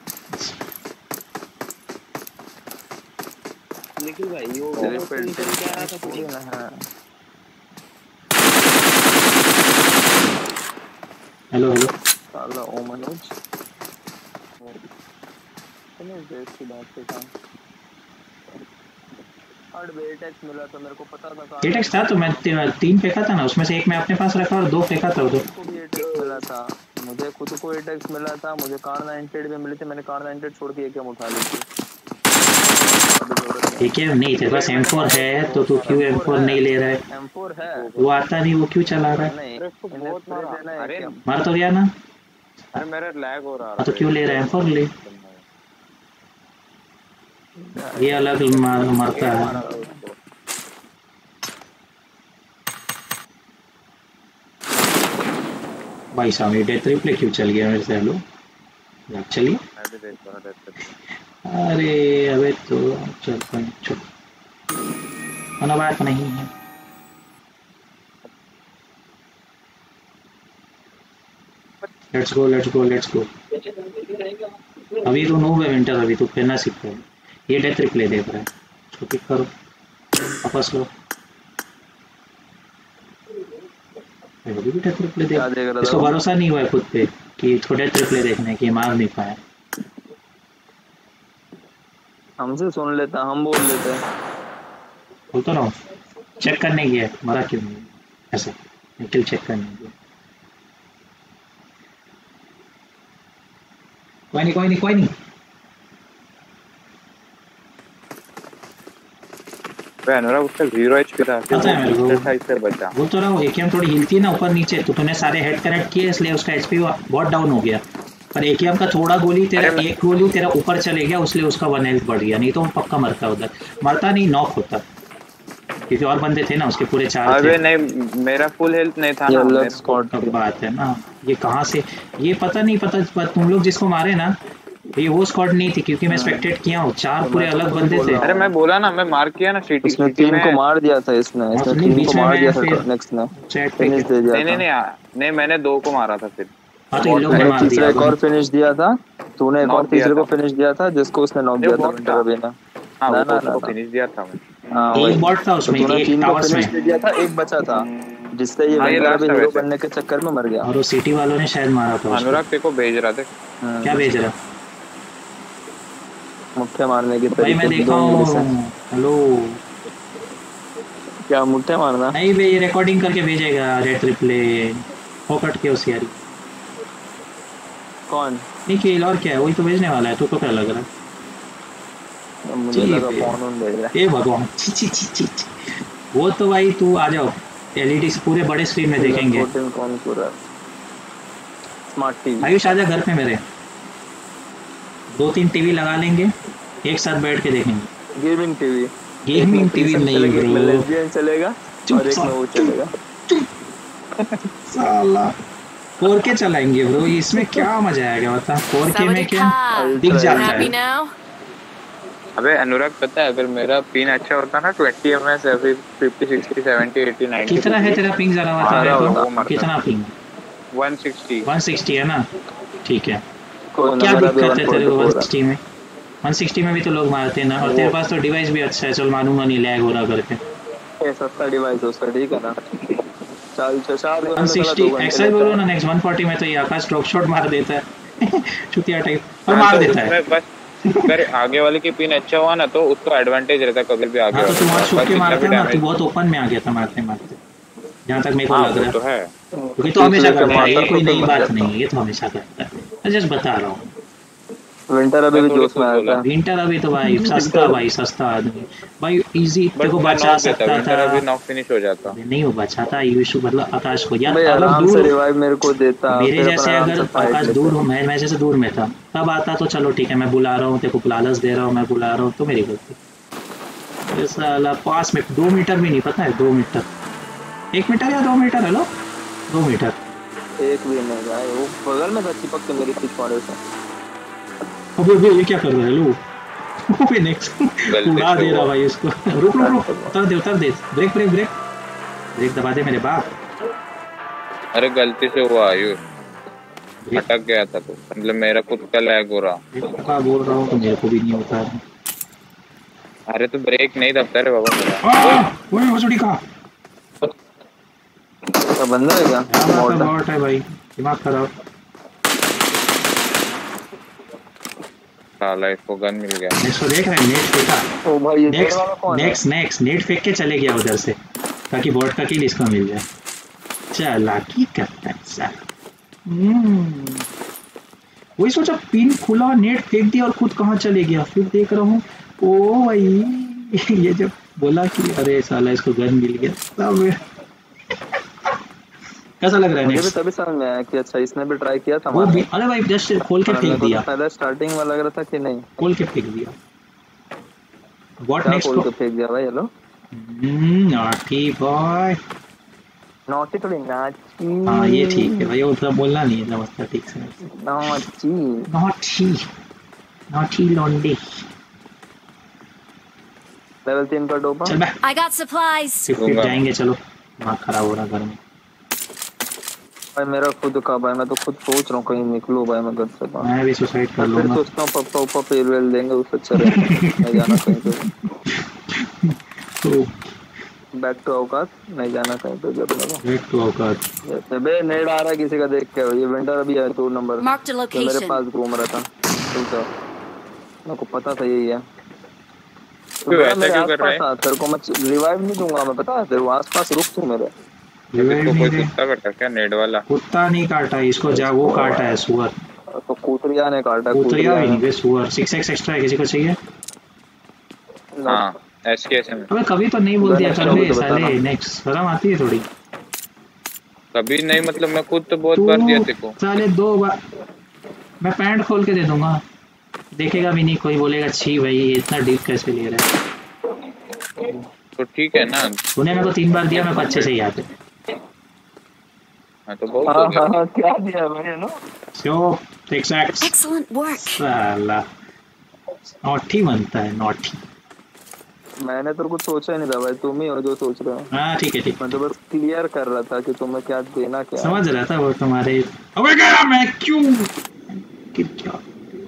लेकिन भाई वो तेरे फ्रेंड क्या रहा था पूरी ना। हेलो हेलो साला ओ मनोज तूने देख की बात से काम हर्ड वेटेक्स मिला था मेरे को, पता था वेटेक्स था तो मैं तीन फेंका था ना, उसमें से एक मैं अपने पास रखा और दो फेंका था उधर। को भी वेटेक्स मिला था, मुझे खुद को वेटेक्स मिला था, मुझे कार नाइनटी भी मिली थी, मैंने कार नाइनटी छोड़ के एकेएम उठा ली थी। एकेएम नहीं, तेरे पास एम फोर है तो तू क्यों एम फोर नहीं ले रहा है? एम फोर है, वो आता नहीं, वो क्यों चला रहा है? नहीं अरे मार तो गया ना। अरे मेरा लैग हो रहा है। तो क्यों ले रहा है? एम फोर ले, ये अलग मार, मारता है। भाई साहब ये डेथ रिप्ले क्यों चल गया मेरे से? हेलो चलिए, अरे अबे तो चल चल होना बात नहीं है। Let's go let's go let's go. अभी तो नो है विंटर, अभी तो खेलना सीख रहा है। ये डेथ रिप्ले देख रहा है, उसको पिक करो, वापस लो। अभी भी डेथ रिप्ले देख, इसको भरोसा नहीं हुआ है खुद पे कि इसको डेथ रिप्ले देखने की, मार नहीं पाया। हमसे सुन लेता, हम बोल लेते हैं। बोलता रहा हूँ, चेक करने गया, मरा क्यों नहीं ऐसा, निकल चेक करने गया। कोई नहीं कोई नहीं कोई नहीं। अनुराग उसका जीरो एचपी था, पता है मेरे को, इससे बचा। बोल तो रहा हूँ एकेएम थोड़ी हिलती है ना ऊपर नीचे, तो तूने सारे हेड कनेक्ट किए इसलिए उसका एचपी बहुत डाउन हो गया। पर एकेएम का थोड़ा गोली तेरा, एक गोली तेरा ऊपर चले गया, उसलिए उसका वन हेल्थ बढ़ गया, नहीं तो वो पक्का मरता उधर। मरता नहीं, नॉक होता। क्योंकि और बंदे थे ना उसके पूरे चार अबे थे। नहीं मेरा फुल हेल्थ नहीं था ये ना अलग मेरे- स्क्वाड तब बात है ना, ये कहाँ से, ये पता नहीं पता पर तुम लोग जिसको मारे ना ये वो स्क्वाड नहीं थी, क्योंकि मैं स्पेक्टेट किया हूँ, चार तो पूरे मैं तो अलग खुद बंदे बोल थे। रहा अरे मैं बोला ना मैं मार किया ना सिटी इसने सिटी तीन में को मार दिया था इसने हाँ, इसने तो तीन बीच को में मार मैं दिया था फिर नेक्स्ट ने चैट पे फिनिश दे दिया नहीं नहीं था। नहीं आ- नहीं मैंने दो को मारा था फिर हाँ तो इन लोग ने तूने मार तीसरा दिया एक और फिनिश दिया था, तूने एक और Knock दिया तीसरे को था। फिनिश दिया था जिसको उसने नॉक ये दिया था bot विंटर था। अभी ने। हाँ ना वो ना ना उसको ना फिनिश दिया था मैं हाँ एक वही बॉट था तो उसमें, तूने एक तीन को टावर्स फिनिश में, दे दिया था, एक बचा था जिससे ये हाँ, ये विंटर last अभी था हीरो वैसे। बनने के चक्कर में मर गया। और वो सिटी वालों ने शायद मारा था उसको। अनुराग तेरे को भेज रहा था हम्म, क्या भेज रहा? मुट्ठे मारने की भाई तरीके मैं देखा दो हूँ। इंग्लिश है। हेलो क्या मुट्ठे मारना? नहीं भाई ये रिकॉर्डिंग करके भेजेगा रेड रिप्ले फोकट के होशियारी। कौन? नहीं खेल और क्या है, वही तो भेजने वाला है, तू तो क्या लग रहा है? मुझे जी, लगा बे। कौन उन भेज रहा है। ए भगवान छी छी छी छी छी। वो तो भाई तू आ जाओ एलईडी से पूरे बड़े स्क्रीन में देखेंगे। फोर्टीन कौन पूरा स्मार्ट टीवी। आयुष आजा घर पे मेरे, दो तीन टीवी लगा लेंगे एक साथ बैठ के देखेंगे। Gaming TV. गेमिंग टीवी नहीं ब्रो, लेस्बियन चलेगा चुप और एक में वो चलेगा। साला फोर के चलाएंगे ब्रो, इसमें क्या मजा आएगा बता? फोर के में क्या दिख जाता Happy है। now? अबे अनुराग पता है अगर मेरा पिन अच्छा होता ना ट्वेंटी एम एस अभी fifty sixty seventy eighty ninety कितना है तेरा पिंग जरा बता हाँ, मेरे वो को, मरता कितना ping? One sixty one sixty है ना, ठीक है। कोई क्या ना, मेरा भी दिक्कत है तेरे को one forty four one sixty में? वन सिक्सटी में भी तो लोग मारते हैं ना, और तेरे पास तो डिवाइस भी अच्छा है, चल मानूंगा नहीं लैग हो रहा करके। है। सस्ता डिवाइस है उसका, ठीक है ना। चाल चार वन सिक्सटी एक्सएल बोलो ना, नेक्स्ट वन फोर्टी में तो ये आकाश ड्रॉप शॉट मार देता है चुतिया टाइप, और मार देता है। बस अगर आगे वाले की पिन अच्छा हुआ ना तो उसको एडवांटेज रहता है कभी भी आगे हाँ तो वाले तू वहाँ का। छुप बस के जितना मारता भी है ना, तू damage- बहुत ओपन में आ गया था मारते मारते, जहाँ तक मेरे को हाँ लग वो रहा तो है। है क्योंकि तो हमेशा करता है, ये कोई नई बात मारता नहीं है, ये तो हमेशा करता है। मैं जस्ट बता रहा हूँ। विंटर अभी भी मैं थोड़ी जोश में खुद आता बोला। है। विंटर अभी तो भाई सस्ता, भाई सस्ता आदमी भाई, इजी बट तेरे को मैं बचा नॉक देता सकता विंटर अभी था। नॉक फिनिश हो जाता नहीं वो बचाता यूशु, मतलब आकाश को यार, भाई अगर आराम से दूर रिवाइव मेरे को देता, मेरे फिर अपन जैसे आराम अगर से फाइट आकाश लेते। दूर हो, मैं मैं जैसे दूर में था तब आता तो चलो ठीक है, मैं बुला रहा हूँ तेरे को, लालच दे रहा हूँ, मैं बुला रहा हूँ तो मेरी गलती। ये साला पास में दो मीटर भी नहीं, पता है दो मीटर, एक मीटर या दो मीटर, हेलो दो मीटर। एक भी नहीं भाई, वो बगल में था चिपक के मेरी पिछवाड़े से। अबे अबे ये क्या कर रहा है लो ओपे नेक्स्ट गलती उड़ा से दे रहा हुआ। भाई उसको। रुक रुक रुक उतर दे उतर दे, ब्रेक ब्रेक ब्रेक ब्रेक दबा दे मेरे बाप। अरे गलती से हुआ आयुष, अटक गया था तो मतलब मेरा खुद का लैग हो रहा। क्या बोल रहा हूँ तो मेरे को भी नहीं होता है। अरे तो ब्रेक नहीं दबता रे बाबा मेरा। आह, ओए हसुड़ी का तो बंदा है क्या? क्या बात है, मोटा। बॉट है भाई, दिमाग खराब। साला इसको गन मिल गया। नेक्स्ट को देख रहे हैं, नेट फेंका, ओ भाई ये नेट वाला नेक्स्ट कौन है? नेक्स्ट नेक्स्ट नेट फेंक के चले गया उधर से, ताकि बॉट का किल इसको मिल जाए। चालाकी करता है साला। हम्म वही सोचा, पिन खुला, नेट फेंक दिया और खुद कहाँ चले गया, फिर देख रहा हूँ ओ भाई ये जब बोला कि अरे साला इसको गन मिल गया तब कैसा लग रहा है मुझे भी नेक्स्ट? तभी समझ में आया कि अच्छा इसने भी ट्राई किया था वो मारने भी, अरे भाई जस्ट खोल के का। फेंक मेरे को दिया, तो पहले स्टार्टिंग में लग रहा था कि नहीं, खोल के फेंक दिया। व्हाट क्या नेक्स्ट खोल को के फेंक दिया भाई। Hello naughty boy. नॉटी थोड़ी नाची। हाँ ये ठीक है भाई, वो तो बोलना नहीं है नमस्ते ठीक से। नाची नॉटी नॉटी लॉन्डी। लेवल तीन का डोपा। चल बे I got supplies. फिर फिर जाएंगे, चलो दिमाग खराब हो रहा घर में। भाई मेरा खुद का भाई, मैं तो खुद सोच रहा हूँ कहीं निकलूं भाई मैं घर से बाहर। मैं भी सुसाइड कर फिर लूंगा। सोचता हूँ पापा पापा फेयरवेल देंगे उससे अच्छा रहेगा नहीं जाना कहीं पे। तो बैक टू औकात, नहीं जाना कहीं पे भी अपने को। बैक टू औकात। जैसे बे नेड आ रहा है किसी का देख के, ये विंटर अभी है टू नंबर Marked a जो मेरे location. पास घूम रहा था। ठीक है मेरे को पता था यही है। तो क्यों मेरा ऐसा मेरे क्यों कर रहा आसपास आ, तेरे को मैं रिवाइव नहीं दूंगा मैं, पता है तेरे को आसपास रुक तू मेरे। रिवाइव इसको नहीं कोई दे, कुत्ता कटा क्या नेड वाला? कुत्ता नहीं काटा इसको, जा वो काटा है सुअर। तो कुतरिया ने काटा। कुतरिया भी नहीं बे, सुअर। सिक्स एक्स एक्स्ट्रा है, किसी को चाहिए? हाँ एसकेएस में अबे कभी तो नहीं बोल दिया कर बे तो बताना। साले, नेक्स्ट शर्म आती है थोड़ी। कभी नहीं, मतलब मैं खुद तो बहुत तू बार दिया तेरे को। साले दो बार मैं पैंट खोल के दे दूंगा, देखेगा भी नहीं कोई, बोलेगा छी भाई ये इतना डीप कैसे ले रहा है। तो ठीक है ना, तूने मेरे को तीन बार दिया, मेरे को अच्छे से याद है। हाँ तो बहुत हाँ हो गया। हाँ हाँ, क्या दिया मैंने ना। So exact Excellent work. साला नॉटी बनता है, नॉटी। मैंने तेरे को सोचा ही नहीं था भाई, तुम ही हो जो सोच रहे हो। हाँ ठीक है ठीक मैं तो बस क्लियर कर रहा था कि तुम्हें क्या देना क्या है। समझ रहा था वो तुम्हारे। अबे गया मैं, क्यों गिर गया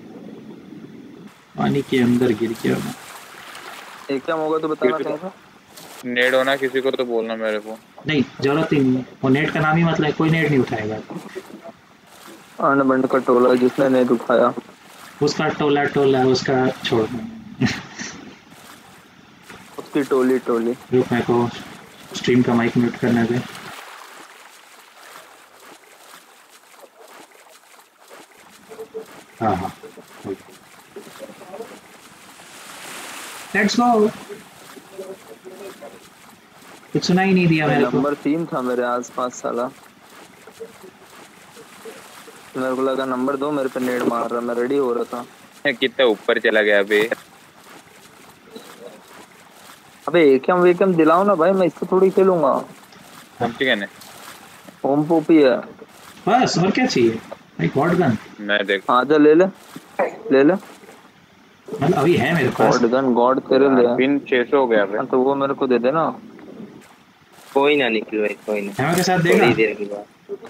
पानी के अंदर, गिर गया मैं। एक क्या होगा तो बताना कैसा। नेड होना किसी को तो बोलना मेरे को। नहीं जरूरत ही नहीं है, वो नेट का नाम ही मतलब कोई नेट नहीं उठाएगा। अनबंड का टोला जिसने नहीं उठाया, उसका टोला टोला उसका छोड़। उसकी टोली टोली। रुक मेरे को स्ट्रीम का माइक म्यूट करना दे। हाँ हाँ लेट्स गो। कुछ सुना ही नहीं दिया मेरे को। नंबर तीन था मेरे आसपास साला, मेरे को लगा नंबर दो मेरे पे नेड मार रहा, मैं रेडी हो रहा था। कितना ऊपर चला गया बे। अबे एकम वेकम दिलाओ ना भाई, मैं इससे थोड़ी खेलूंगा। हम ठीक है ना, होम पोपी है बस, और क्या चाहिए भाई। गॉड गन मैं देख आजा ले ले ले ले। मतलब अभी है मेरे पास। गॉड गन गॉड तेरे लिए। पिन छह सौ हो गया बे। हाँ, तो वो मेरे को दे देना। कोई ना निकल भाई, कोई ना, हैमर के साथ देगा। थोड़ी देर के बाद।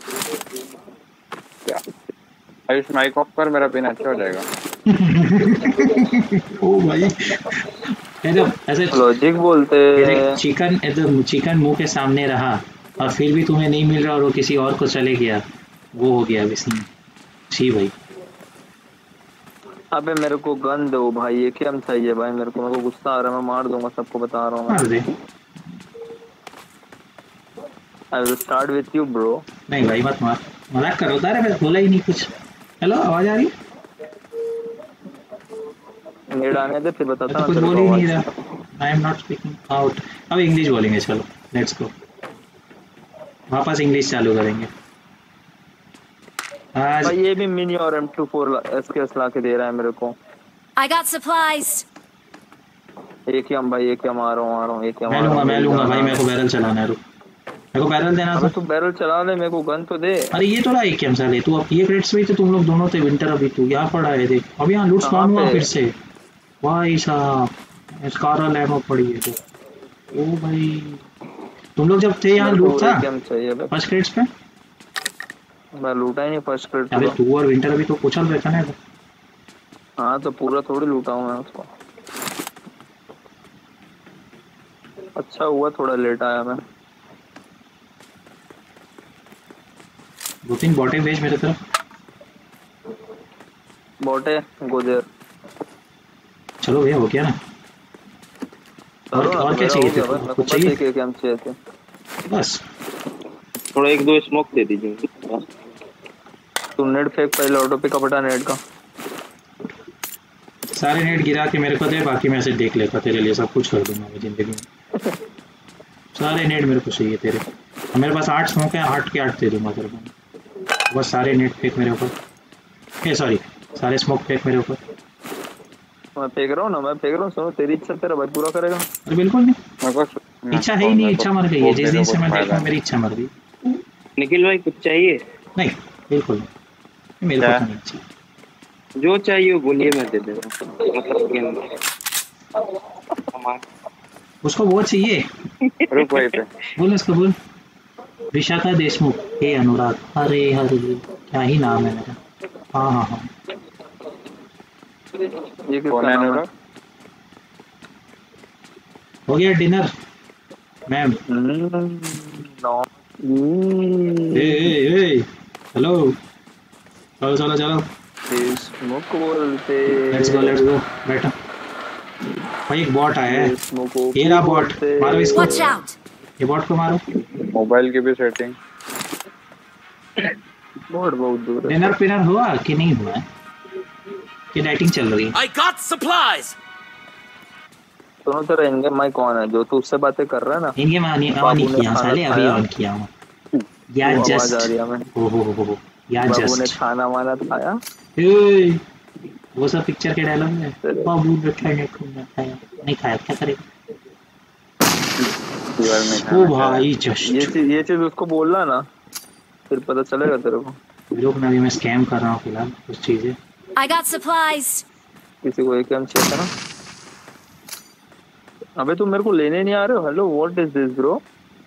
आयुष माइक ऑफ कर, मेरा पिन अच्छा हो जाएगा। ओ भाई ऐसे ऐसे लॉजिक बोलते चिकन एकदम चिकन मुंह के सामने रहा और फिर भी तुम्हें नहीं मिल रहा और वो किसी और को चले गया, वो हो गया विस्म। जी भाई। अबे मेरे को गन दो भाई, ये क्या चाहिए भाई मेरे को, मेरे को गुस्सा आ रहा है, मैं मार दूंगा सबको, बता रहा हूँ। मार दे। I will start with you bro. नहीं भाई मत मार, मजाक करो। तारे मैं बोला ही नहीं कुछ। हेलो आवाज आ रही है? नेड आने दे फिर बताता तो हूँ कुछ तेरे बोल को ही नहीं आवाज। रहा। I am not speaking out. अब इंग्लिश बोलेंगे, चलो लेट्स गो। वापस इंग्लिश चालू करेंगे आज। भाई ये भी मिनी और एम टू फोर एसकेएस ला के दे रहा है मेरे को। I got supplies. एक ही हम भाई, एक ही हम आ रहा हूँ आ रहा हूँ एक ही हम मैं आ रहा लूंगा हूँ। मैं लूंगा भाई, मेरे को बैरल चलाना है। रुक मेरे को बैरल देना अबे था। तू बैरल चला ले, मेरे को गन तो दे। अरे ये तो रहा एक कैम साले। तू अब ये क्रेड्स में थे तुम लोग दोनों थे। विंटर अभी तू यहाँ पड़ा है देख। अब यहाँ लूट स्पॉन हुआ फिर से भाई साहब। स्कारल एमो पड़ी है तो। ओ भाई तुम लोग जब थे यहाँ लूट था फर्स्ट क्रेड्स पे। मैं लूटा ही नहीं फर्स्ट क्रेड। अबे तू और विंटर अभी तो उछल रहे थे ना। हाँ तो पूरा थोड़ी लूटा हूँ मैं उसको। अच्छा हुआ थोड़ा लेट आया मैं। दो तीन बॉटे भेज मेरे तरफ। बॉटे गो देयर। चलो भैया हो गया ना। और और क्या चाहिए थे? कुछ चाहिए? क्या क्या चाहिए थे? बस थोड़ा एक दो स्मोक दे दीजिए। तू नेट फेंक पहले, ऑटो पे कपड़ा नेट का। सारे नेट गिरा के मेरे को दे, बाकी मैं ऐसे देख लेता तेरे लिए। सब कुछ कर दूंगा मैं जिंदगी में। सारे नेट मेरे को चाहिए तेरे। मेरे पास आठ स्मोक है, आठ के आठ दे दूंगा तेरे को। बस सारे नेट फेंक मेरे ऊपर। ए सॉरी सारे स्मोक फेंक मेरे ऊपर। मैं फेंक रहा हूँ ना, मैं फेंक रहा हूँ। सुनो तेरी इच्छा तेरा भाई पूरा करेगा। अरे बिल्कुल नहीं, इच्छा है ही नहीं। इच्छा मर गई है जिस दिन से मैं देख रहा हूँ, मेरी इच्छा मर गई। निखिल भाई कुछ चाहिए? नहीं बिल्कुल नहीं, मेरे को तो नहीं चाहिए। जो चाहिए वो बोलिए, मैं दे दूंगा। उसको वो चाहिए। रुक वहीं पे। बोल उसको बोल। विशाखा देशमुख। हे अनुराग। अरे हरे क्या ही नाम है मेरा। हाँ हाँ हाँ ये किसका नाम है? हो गया dinner ma'am? No. Ah ah ah hello चलो चलो चलो स्मोक बोलते। Let's go let's go. बैठो भाई। एक बॉट आया है। ये रहा बॉट, मारो इसको। Watch out. ये बॉट को मारो। मोबाइल की भी सेटिंग। बॉट बहुत दूर है। डिनर पिनर हुआ कि नहीं हुआ है? कि डाइटिंग चल रही है? I got supplies. दोनों तरह इनके माइक कौन है जो तू उससे बातें कर रहा है ना? इनके मैं ऑन ऑन ही किया साले, अभी ऑन किया हूँ यार जस्ट। ओ हो हो हो यार जस्ट। बाबू ने खाना वाना खाया। ए वो सब पिक्चर के डायलॉग में बाबू ने खाने को ना खाया। नहीं खाया क्या करेगा? फीवर में ओ खाना भाई ये जस्ट चीज ये चीज उसको बोलना ना, फिर पता चलेगा तेरे को। लोग ना, अभी मैं स्कैम कर रहा हूँ फिलहाल कुछ चीजें। I got supplies. किसी को एक एम चाहिए था ना। अबे तुम मेरे को लेने नहीं आ रहे हो? Hello what is this bro?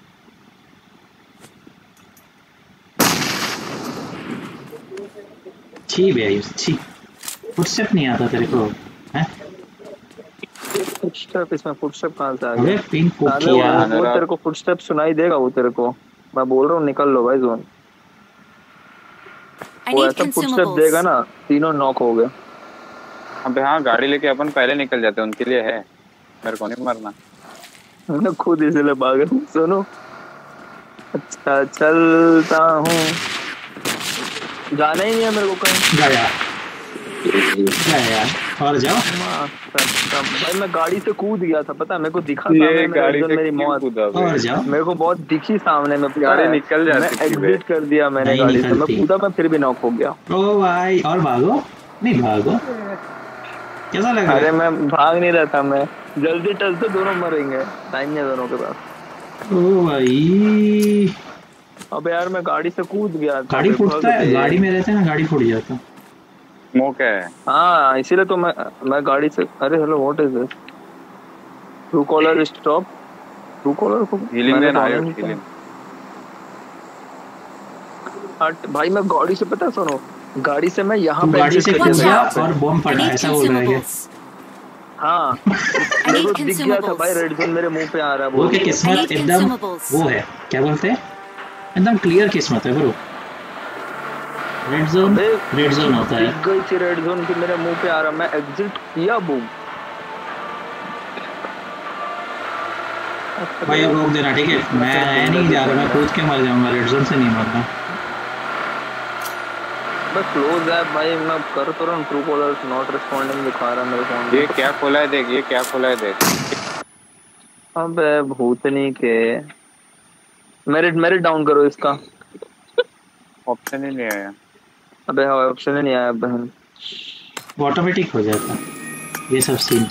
छी बे छी, फुटस्टेप नहीं आता तेरे को हैं? फुटस्टेप, इसमें फुटस्टेप कहां से आ अबे गया? पिन को साले किया। वो, वो तेरे को फुटस्टेप सुनाई देगा वो तेरे को। मैं बोल रहा हूँ निकल लो भाई जोन। I वो need ऐसा फुटस्टेप देगा consumables. ना, तीनों नॉक हो गए। अबे हाँ, गाड़ी लेके अपन पहले निकल जाते हैं, उनके लिए है, मेरे को नहीं मरना। मैं खुद इसलिए भाग रहा हूँ। सुनो, अच्छा चलता हूँ, जाना ही नहीं है मेरे को कहीं। गया गया और जाओ। भाई मैं गाड़ी से कूद गया था, पता है मेरे को दिखा सामने ये मेरे गाड़ी से मेरी क्यों मौत। कूदा बे? और जाओ। मेरे को बहुत दिखी सामने में, पता गाड़ी है? निकल जाती मैं थी बे। एग्जिट कर दिया मैंने नहीं गाड़ी से, मैं निकलती। कूदा, मैं फिर भी नॉक हो गया। ओ भाई और भागो, नहीं भागो, कैसा लग रहा अरे है? मैं भाग नहीं रहा था, मैं जल्दी टलते दोनों मरेंगे, टाइम नहीं है दोनों के पास। ओ भाई अबे यार मैं गाड़ी से कूद गया था। गाड़ी बे, फूटता भाग है, बे। गाड़ी में रहते हैं ना, गाड़ी फूट जाता। स्मोक है। हाँ इसीलिए तो मैं मैं गाड़ी से। अरे hello what is this? True caller stop. True caller को हीलिंग मैंने देना तो है, ऑन नहीं किया। हीलिंग। हट भाई, मैं गाड़ी से, पता है सुनो, गाड़ी से मैं यहाँ तुम पे गाड़ी exit से कर कूद दिया गया यहाँ पे। और बॉम्ब I फटा, need ऐसा बोल रहा है क्या? consumables. हाँ I मेरे need को दिख गया था भाई, consumables. रेड जोन मेरे मुंह पे आ रहा है। वो बोल क्या के। I किस्मत need एकदम consumables. वो है, क्या बोलते हैं, एकदम क्लियर किस्मत है ब्रो। रेड जोन अबे, रेड जोन होता है। दिख गई थी रेड जोन की मेरे मुंह पे आ रहा, मैं एग्जिट किया, बूम। भाई अब रोक देना ठीक है, मैं नहीं जा रहा, मैं कूद के मर जाऊंगा, रेड जोन से नहीं मरना। बस क्लोज है भाई, मैं कर तो रहा हूँ। ट्रू कॉलर नॉट रिस्पॉन्डिंग दिखा रहा है मेरे फोन ये में। क्या खोला है देख, ये क्या खोला है देख। अबे भूतनी के, मेरिट मेरिट डाउन करो इसका। ऑप्शन ही नहीं आया। अबे हाँ ऑप्शन ही नहीं आया बहन। वो ऑटोमेटिक हो जाता ये सब सीन।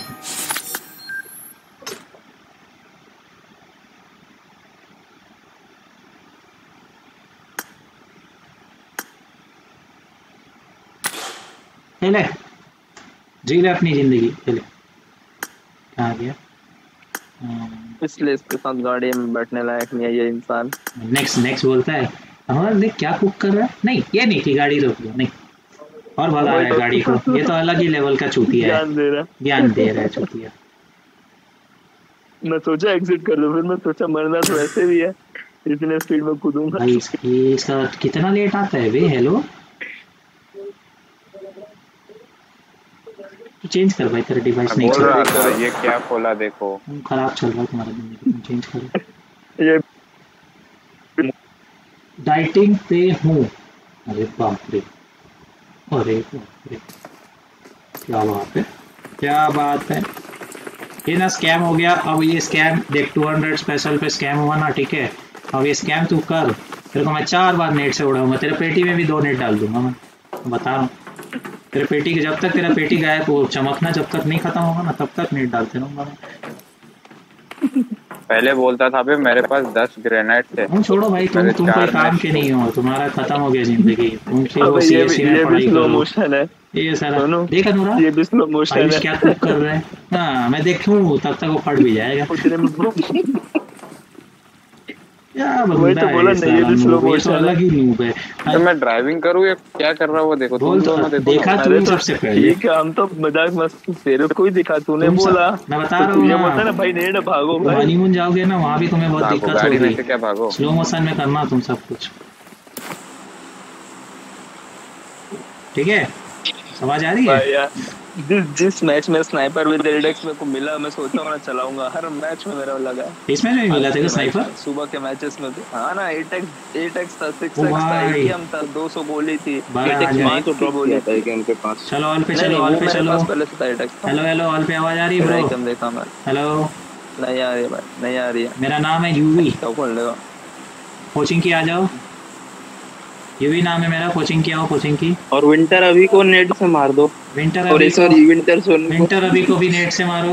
ले जी ले अपनी जिंदगी, ले आ गया। इसलिए इसके साथ गाड़ी में बैठने लायक नहीं है ये इंसान। नेक्स्ट नेक्स्ट बोलता है हमारा देख क्या कुक कर रहा है, नहीं ये नहीं कि गाड़ी रोक दो, नहीं और भगा रहा है गाड़ी को, ये तो अलग ही लेवल का चूतिया है, ज्ञान दे रहा ज्ञान दे रहा है चूतिया। मैं सोचा एग्जिट कर दूं, फिर मैं सोचा मरना तो वैसे भी है, इतने स्पीड में कूदूंगा। भाई ये इसका कितना लेट आता है बे। हेलो तू चेंज कर भाई, तेरा डिवाइस नहीं बोल चल रहा रहा, था ये क्या खोला देखो। खराब चल रहा है तुम्हारा जिंदगी, तुम चेंज करो। ये डाइटिंग पे हूँ, अरे बाप रे, अरे बाप रे, क्या बात है, क्या बात है। ये ना स्कैम हो गया। अब ये स्कैम देख, टू हंड्रेड स्पेशल पे स्कैम हुआ ना, ठीक है। अब ये स्कैम तू कर, तेरे को मैं चार बार नेट से उड़ाऊंगा, तेरे पेटी में भी दो नेट डाल दूंगा मैं, बता रहा हूँ। तेरे पेटी के जब तक तेरा पेटी गायब हो, चमकना जब तक नहीं खत्म होगा ना, तब तक नेट डालते रहूंगा मैं। पहले बोलता था बे मेरे पास दस ग्रेनेड थे। तुम छोड़ो भाई, तुम तुम कोई काम के नहीं हो, तुम्हारा खत्म हो गया जिंदगी, तुम वो सीएससी में पढ़ाई स्लो करो। मोशन है, ये सारा देख अनुराग, ये भी स्लो मोशन आयुष है। क्या कुक कर रहे हैं। हाँ मैं देखूं तब तक वो फट भी जाएगा। उतने में क्या वही बंदा तो है बोला ये नहीं, ये साला भी slow noob, ये तो motion है। अलग ही नूब है। तो मैं ड्राइविंग करूँ या क्या कर रहा हूँ वो देखो, तुम बोल तो, दोनों देखो देखा ना। तू अरे तो सबसे पहले, ठीक है, हम तो मजाक मस्त, तेरे को ही दिखा, तूने तुम सब- बोला। मैं बता तो रहा तू हूँ ये ना। बोलता ना भाई नेड़ भागो भाई। हनीमून जाओगे ना, वहाँ भी तुम्हें बहुत भागो, दिक्कत गाड़ी में होगी, से क्या भागो। स्लो मोशन में करना तुम सब कुछ, ठीक है। समझ आ रही है। भाई यार, जिस जिस मैच में स्नाइपर विद एल्डेक्स मेरे को मिला, मैं सोचा हूँ ना चलाऊंगा, हर मैच में मेरा लगा है। इसमें नहीं मिला तेरे को स्नाइपर। सुबह के मैचेस में भी हाँ ना, एट एक्स एट एक्स था, सिक्स ओ एक्स था, भाई। एटीएम था, दो सौ गोली थी, बारह एट एक्स हजार। पाँच की गोली थी। उनके पास चलो ऑल पे नहीं चलो, नहीं, ऑल वो पे मेरे चलो। पास पहले से था, एट एक्स था। हेलो हेलो, ऑल पे आवाज आ रही है ब्रो। आइटम देखा मैं, हेलो, नहीं आ रही है भाई, नहीं आ रही है। मेरा नाम है यूवी, क्या खोल लेगा? कोचिंग की आ जाओ। यूवी नाम है मेरा, कोचिंग की आओ, कोचिंग की। और विंटर अभी को नेट से मार दो। विंटर और अभी को, सॉरी विंटर सोन को विंटर अभी को भी नेट से मारो।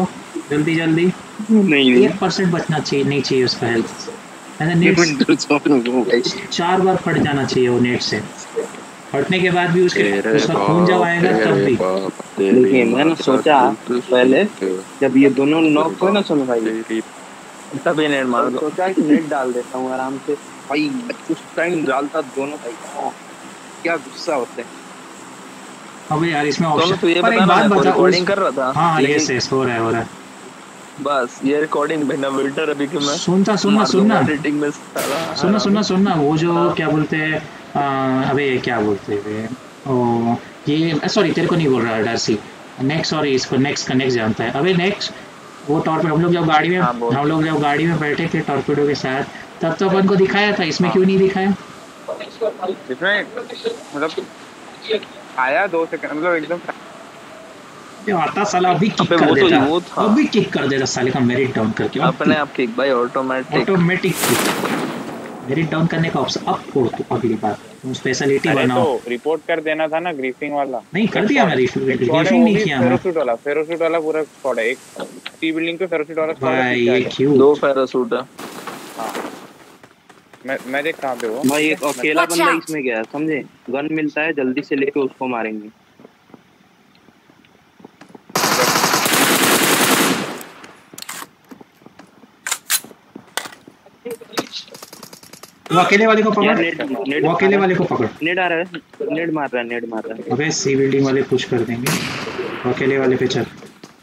जल्दी जल्दी। नहीं एक परसेंट बचना चाहिए, नहीं चाहिए उसका हेल्थ। ऐसा नेट चार बार फट जाना चाहिए वो नेट से। फटने के बाद भी उसके उसका खून जब आएगा तब भी। देखिए मैंने सोचा पहले जब ये दोनों नॉक हुए ना सुनो भाई, तभी नेट मार दो। सोचा कि नेट डाल देता हूँ आराम से भाई, उस टाइम डालता दोनों भाई, क्या गुस्सा होता है। अबे यार इसमें दोनों ऑप्शन तो ये पर एक बता बात ना, बता, रिकॉर्डिंग कर रहा था। हाँ लेकिन- यस यस हो रहा है हो रहा है। बस ये रिकॉर्डिंग बिना विल्टर अभी कि मैं सुनता सुनना सुनना एडिटिंग में साला सुनना सुनना सुनना वो जो क्या बोलते हैं, आ, अबे क्या बोलते हैं ओ ये सॉरी तेरे को नहीं बोल रहा है डरसी, नेक्स्ट सॉरी इसको नेक्स्ट का नेक्स्ट जानता है। अबे नेक्स्ट वो टॉर्पेडो, हम लोग जब गाड़ी में हाँ, बोल। हम लोग जब गाड़ी में बैठे थे टॉर्पेडो के साथ, तब तो अपन को दिखाया था, इसमें क्यों नहीं दिखाया? इसमें मतलब आया दो सेकंड, मतलब एकदम जो आता साला अभी किक अबे कर वो तो देता, वो था। अभी किक कर देता साले का मेरिट डाउन करके। अपने आप किक भाई ऑटोमेटिक। ऑटोमेटिक मेरिट डाउन करने का ऑप्शन अब छोड़ तू, अगली बार तुम स्पेशलिटी अरे बनाओ। तो रिपोर्ट कर देना था ना ग्रीफिंग वाला। नहीं कर दिया मैं, ग्रीफिंग नहीं किया मैं फेरोसूट वाला फेरोसूट वाला पूरा स्क्वाड है, एक टी बिल्डिंग पे फेरोसूट वाला स्क्वाड है, भाई। पीछे ये आगे। क्यों दो पैरासूट है। हाँ मैं मैं देख कहाँ पे वो भाई एक अकेला Watch बंदा out! इसमें गया समझे, गन मिलता है जल्दी से लेके उसको मारेंगे। वो अकेले वाले को यार पकड़, नेट नेट वो अकेले वाले को पकड़। नेट आ रहा है, नेट मार रहा है, नेट मार रहा है। अबे सी बिल्डिंग वाले पुश कर देंगे, वो अकेले वाले पे चल।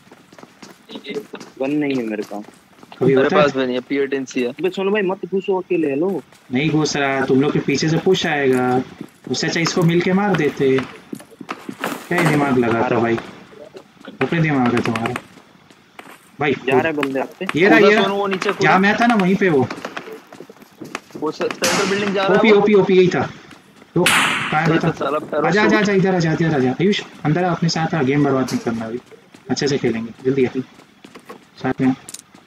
गन नहीं है मेरे पास। कभी मेरे होता पास है भी नहीं है, पी एटेंसी है। अबे सुनो भाई मत घुसो अकेले, हेलो नहीं घुस रहा, तुम लोग के पीछे से पुश आएगा, उससे अच्छा इसको मिल के मार देते। क्या ही दिमाग लगाता भाई, ऊपर दिमाग है तुम्हारा भाई। जा रहे बंदे आपसे। ये रहा ये दोनों रहा वो नीचे कूदा। जहाँ मैं था ना वहीं पे वो वो सेंटर बिल्डिंग जा रहा ओपी है वो। ओपी ओपी यही था। तो कहाँ ये बता, तो साला आजा आजा आजा इधर आजा इधर आजा आयुष अंदर आ, अपने साथ आ, गेम बर्बाद नहीं करना अभी, अच्छे से खेलेंगे, जल्दी आ साथ में।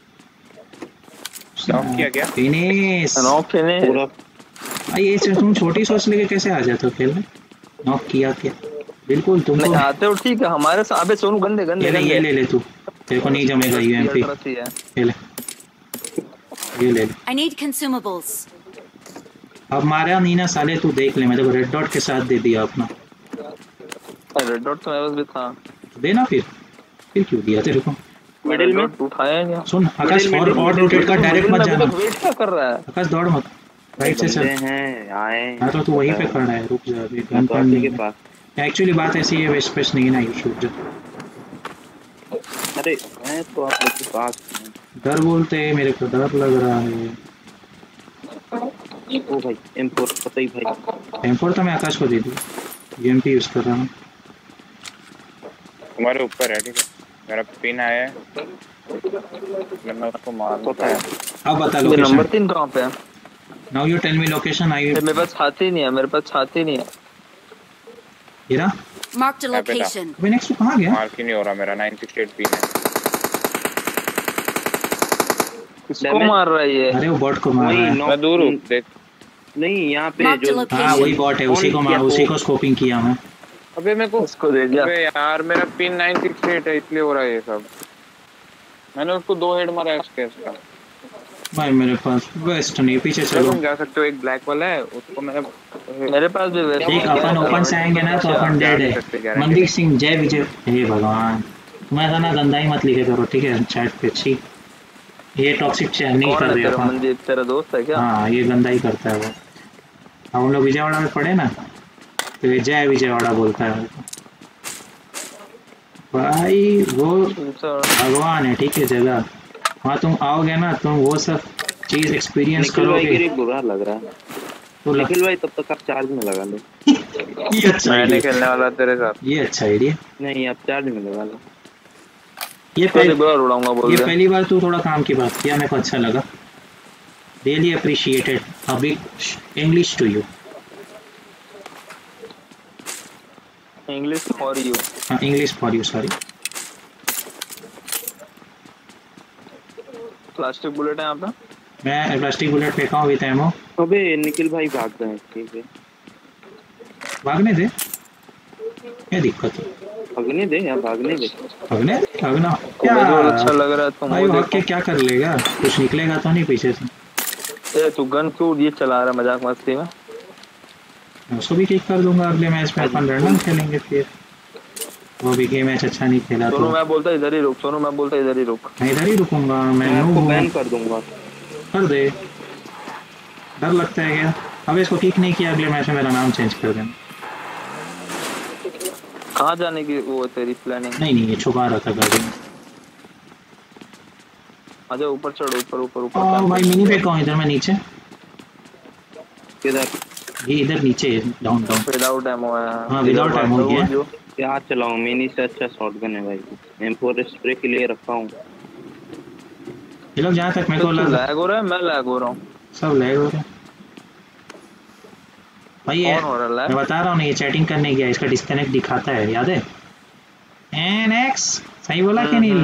लॉक किया क्या? फिनिश नॉक है ने। पूरा भाई ये चीज़ तुम छोटी सोच लेके कैसे आ जाते हो खेलने? नॉक किया क्या बिल्कुल तुमको। नहीं आते हो ठीक है हमारे साथ। अबे सोनू गंदे गंदे ये ले ये ले ले तू, तेरे को नहीं जमेगा यूएमपी। है। ये ले ये ले ले। I need consumables. अब मारा नहीं ना साले, तू देख ले, मैं जब रेड डॉट के साथ दे दिया अपना। रेड डॉट तो मेरे पास भी था। देना फिर फिर क्यों दिया तेरे को? मिडिल में उठाया नहीं। सुन आकाश मिडिल, और मिडिल, और रोटेट कर, डायरेक्ट मत जाना। वेट क्या कर रहा है? आकाश दौड़ मत, राइट से चल। बंदे हैं आए। हाँ तो तू वहीं पे खड़ा है, रुक जा अभी, गन तो पॉइंट आपके नहीं के है। पास। एक्चुअली बात ऐसी है, वेस्ट पेस्ट नहीं है ना, ये रुक जा। अरे मैं तो आप लोग के पास हूँ। डर बोलते हैं, मेरे को डर लग रहा है। ओ भाई एम फोर पता ही भाई। एम फोर तो मैं आकाश को दे दी, यूएमपी यूज कर रहा हूँ। तुम्हारे ऊपर है ठीक है, मेरा पिन आया है, मैं उसको मार पता है। अब बता ये नंबर लोकेशन। तीन कहाँ पे है? Now you tell me location. I मेरे पास छाती नहीं है, मेरे पास छाती नहीं है। ये रहा। Marked a Yeah, better. location. अबे नेक्स्ट कहाँ गया? मार्क ही नहीं हो रहा मेरा। नाइन सिक्स एट पिन है। किसको Damage? मार रहा है ये? अरे वो बॉट को मार रहा वही है। नॉक मैं दूर हूँ देख। नहीं यहाँ पे Marked a जो location. हाँ वही बॉट है, उसी को मार, उसी को स्कोपिंग किया मैं। अबे मेरे को उसको दे दिया। अबे यार मेरा पिन नाइन सिक्स एट है, इसलिए हो रहा है ये सब। मैंने उसको दो हेड मारा है स्केच का। भाई मेरे पास वेस्ट नहीं, पीछे चलो। तुम जा सकते हो, एक ब्लैक वाला है उसको मैंने। मेरे पास भी वैसे एक अपन ओपन से आएंगे ना तो अपन डेड है। मनदीप सिंह जय विजय। हे भगवान, तुम ऐसा ना गंदा ही मत लिखे करो ठीक है चैट पे। अच्छी ये टॉक्सिक चैट नहीं कौन कर है रहे तेरा अपन। मंदिर? तेरा दोस्त है क्या? हाँ ये गंदा ही करता है वो। अब हम लोग विजयवाड़ा में पढ़े ना, तो ये जय विजयवाड़ा बोलता है मेरे को। भाई वो भगवान है ठीक है जगह, वहाँ तुम आओगे ना तुम वो सब चीज एक्सपीरियंस निखिल भाई करोगे के लिए बुरा लग रहा है। तो लग... निखिल भाई तब तक आप चार्ज में लगा लो। ये अच्छा मैं नहीं आइडिया, खेलने वाला तेरे साथ। ये अच्छा आइडिया। नहीं आप चार्ज में लगा लो। ये पहले पहली बुरा उड़ाऊंगा बोल ये दे। पहली बार तू थोड़ा काम की बात किया, मेरे को अच्छा लगा। Really appreciated. A big English to you. English for you. हाँ English for you, sorry. Plastic bullet है यहाँ पे। मैं प्लास्टिक बुलेट फेंका हूँ विद एमो। अबे निखिल भाई भाग गए ठीक है। भागने दे, क्या दिक्कत है? भागने दे यार, भागने दे। भागने भागना क्या तुम्हें जो अच्छा लग रहा है तुम भाई, वो भाग के देखो। क्या कर लेगा, कुछ निकलेगा तो नहीं पीछे से। ए तू गन क्यों ये चला रहा मजाक मस्ती में? उसको भी किक कर दूंगा अगले मैच में, अपन रैंडम खेलेंगे फिर। वो भी गेम मैच अच्छा नहीं खेला तो सोनू मैं बोलता इधर ही रुक, सोनू मैं बोलता इधर ही रुक। मैं इधर ही रुकूंगा। मैं मैं नूब आपको हूँ। बैन कर दूंगा। कर दे, डर लगता है क्या? अब इसको किक नहीं किया अगले मैच में मेरा नाम चेंज कर देना। कहाँ जाने की वो तेरी प्लानिंग? नहीं नहीं, ये छुपा रहा था गाड़ी में। आजा ऊपर चढ़, ऊपर ऊपर ऊपर। और भाई मिनी पे कौन इधर? मैं नीचे, किधर? ये इधर नीचे डाउन डाउन। विदाउट एमो है। हाँ विदाउट एमो किया। क्या चलाऊं? मिनी से अच्छा शॉटगन है भाई। एम फोर स्प्रे के लिए रखा हूँ। ये लोग जहाँ तक मेरे को लग लैग हो रहा है, मैं लैग हो रहा हूँ। सब लैग हो रहे हैं भाई। ये कौन हो रहा है लैग? मैं बता रहा हूँ ना, ये चैटिंग करने गया, इसका डिस्कनेक्ट दिखाता है, याद है? एन एक्स सही बोला कि नहीं?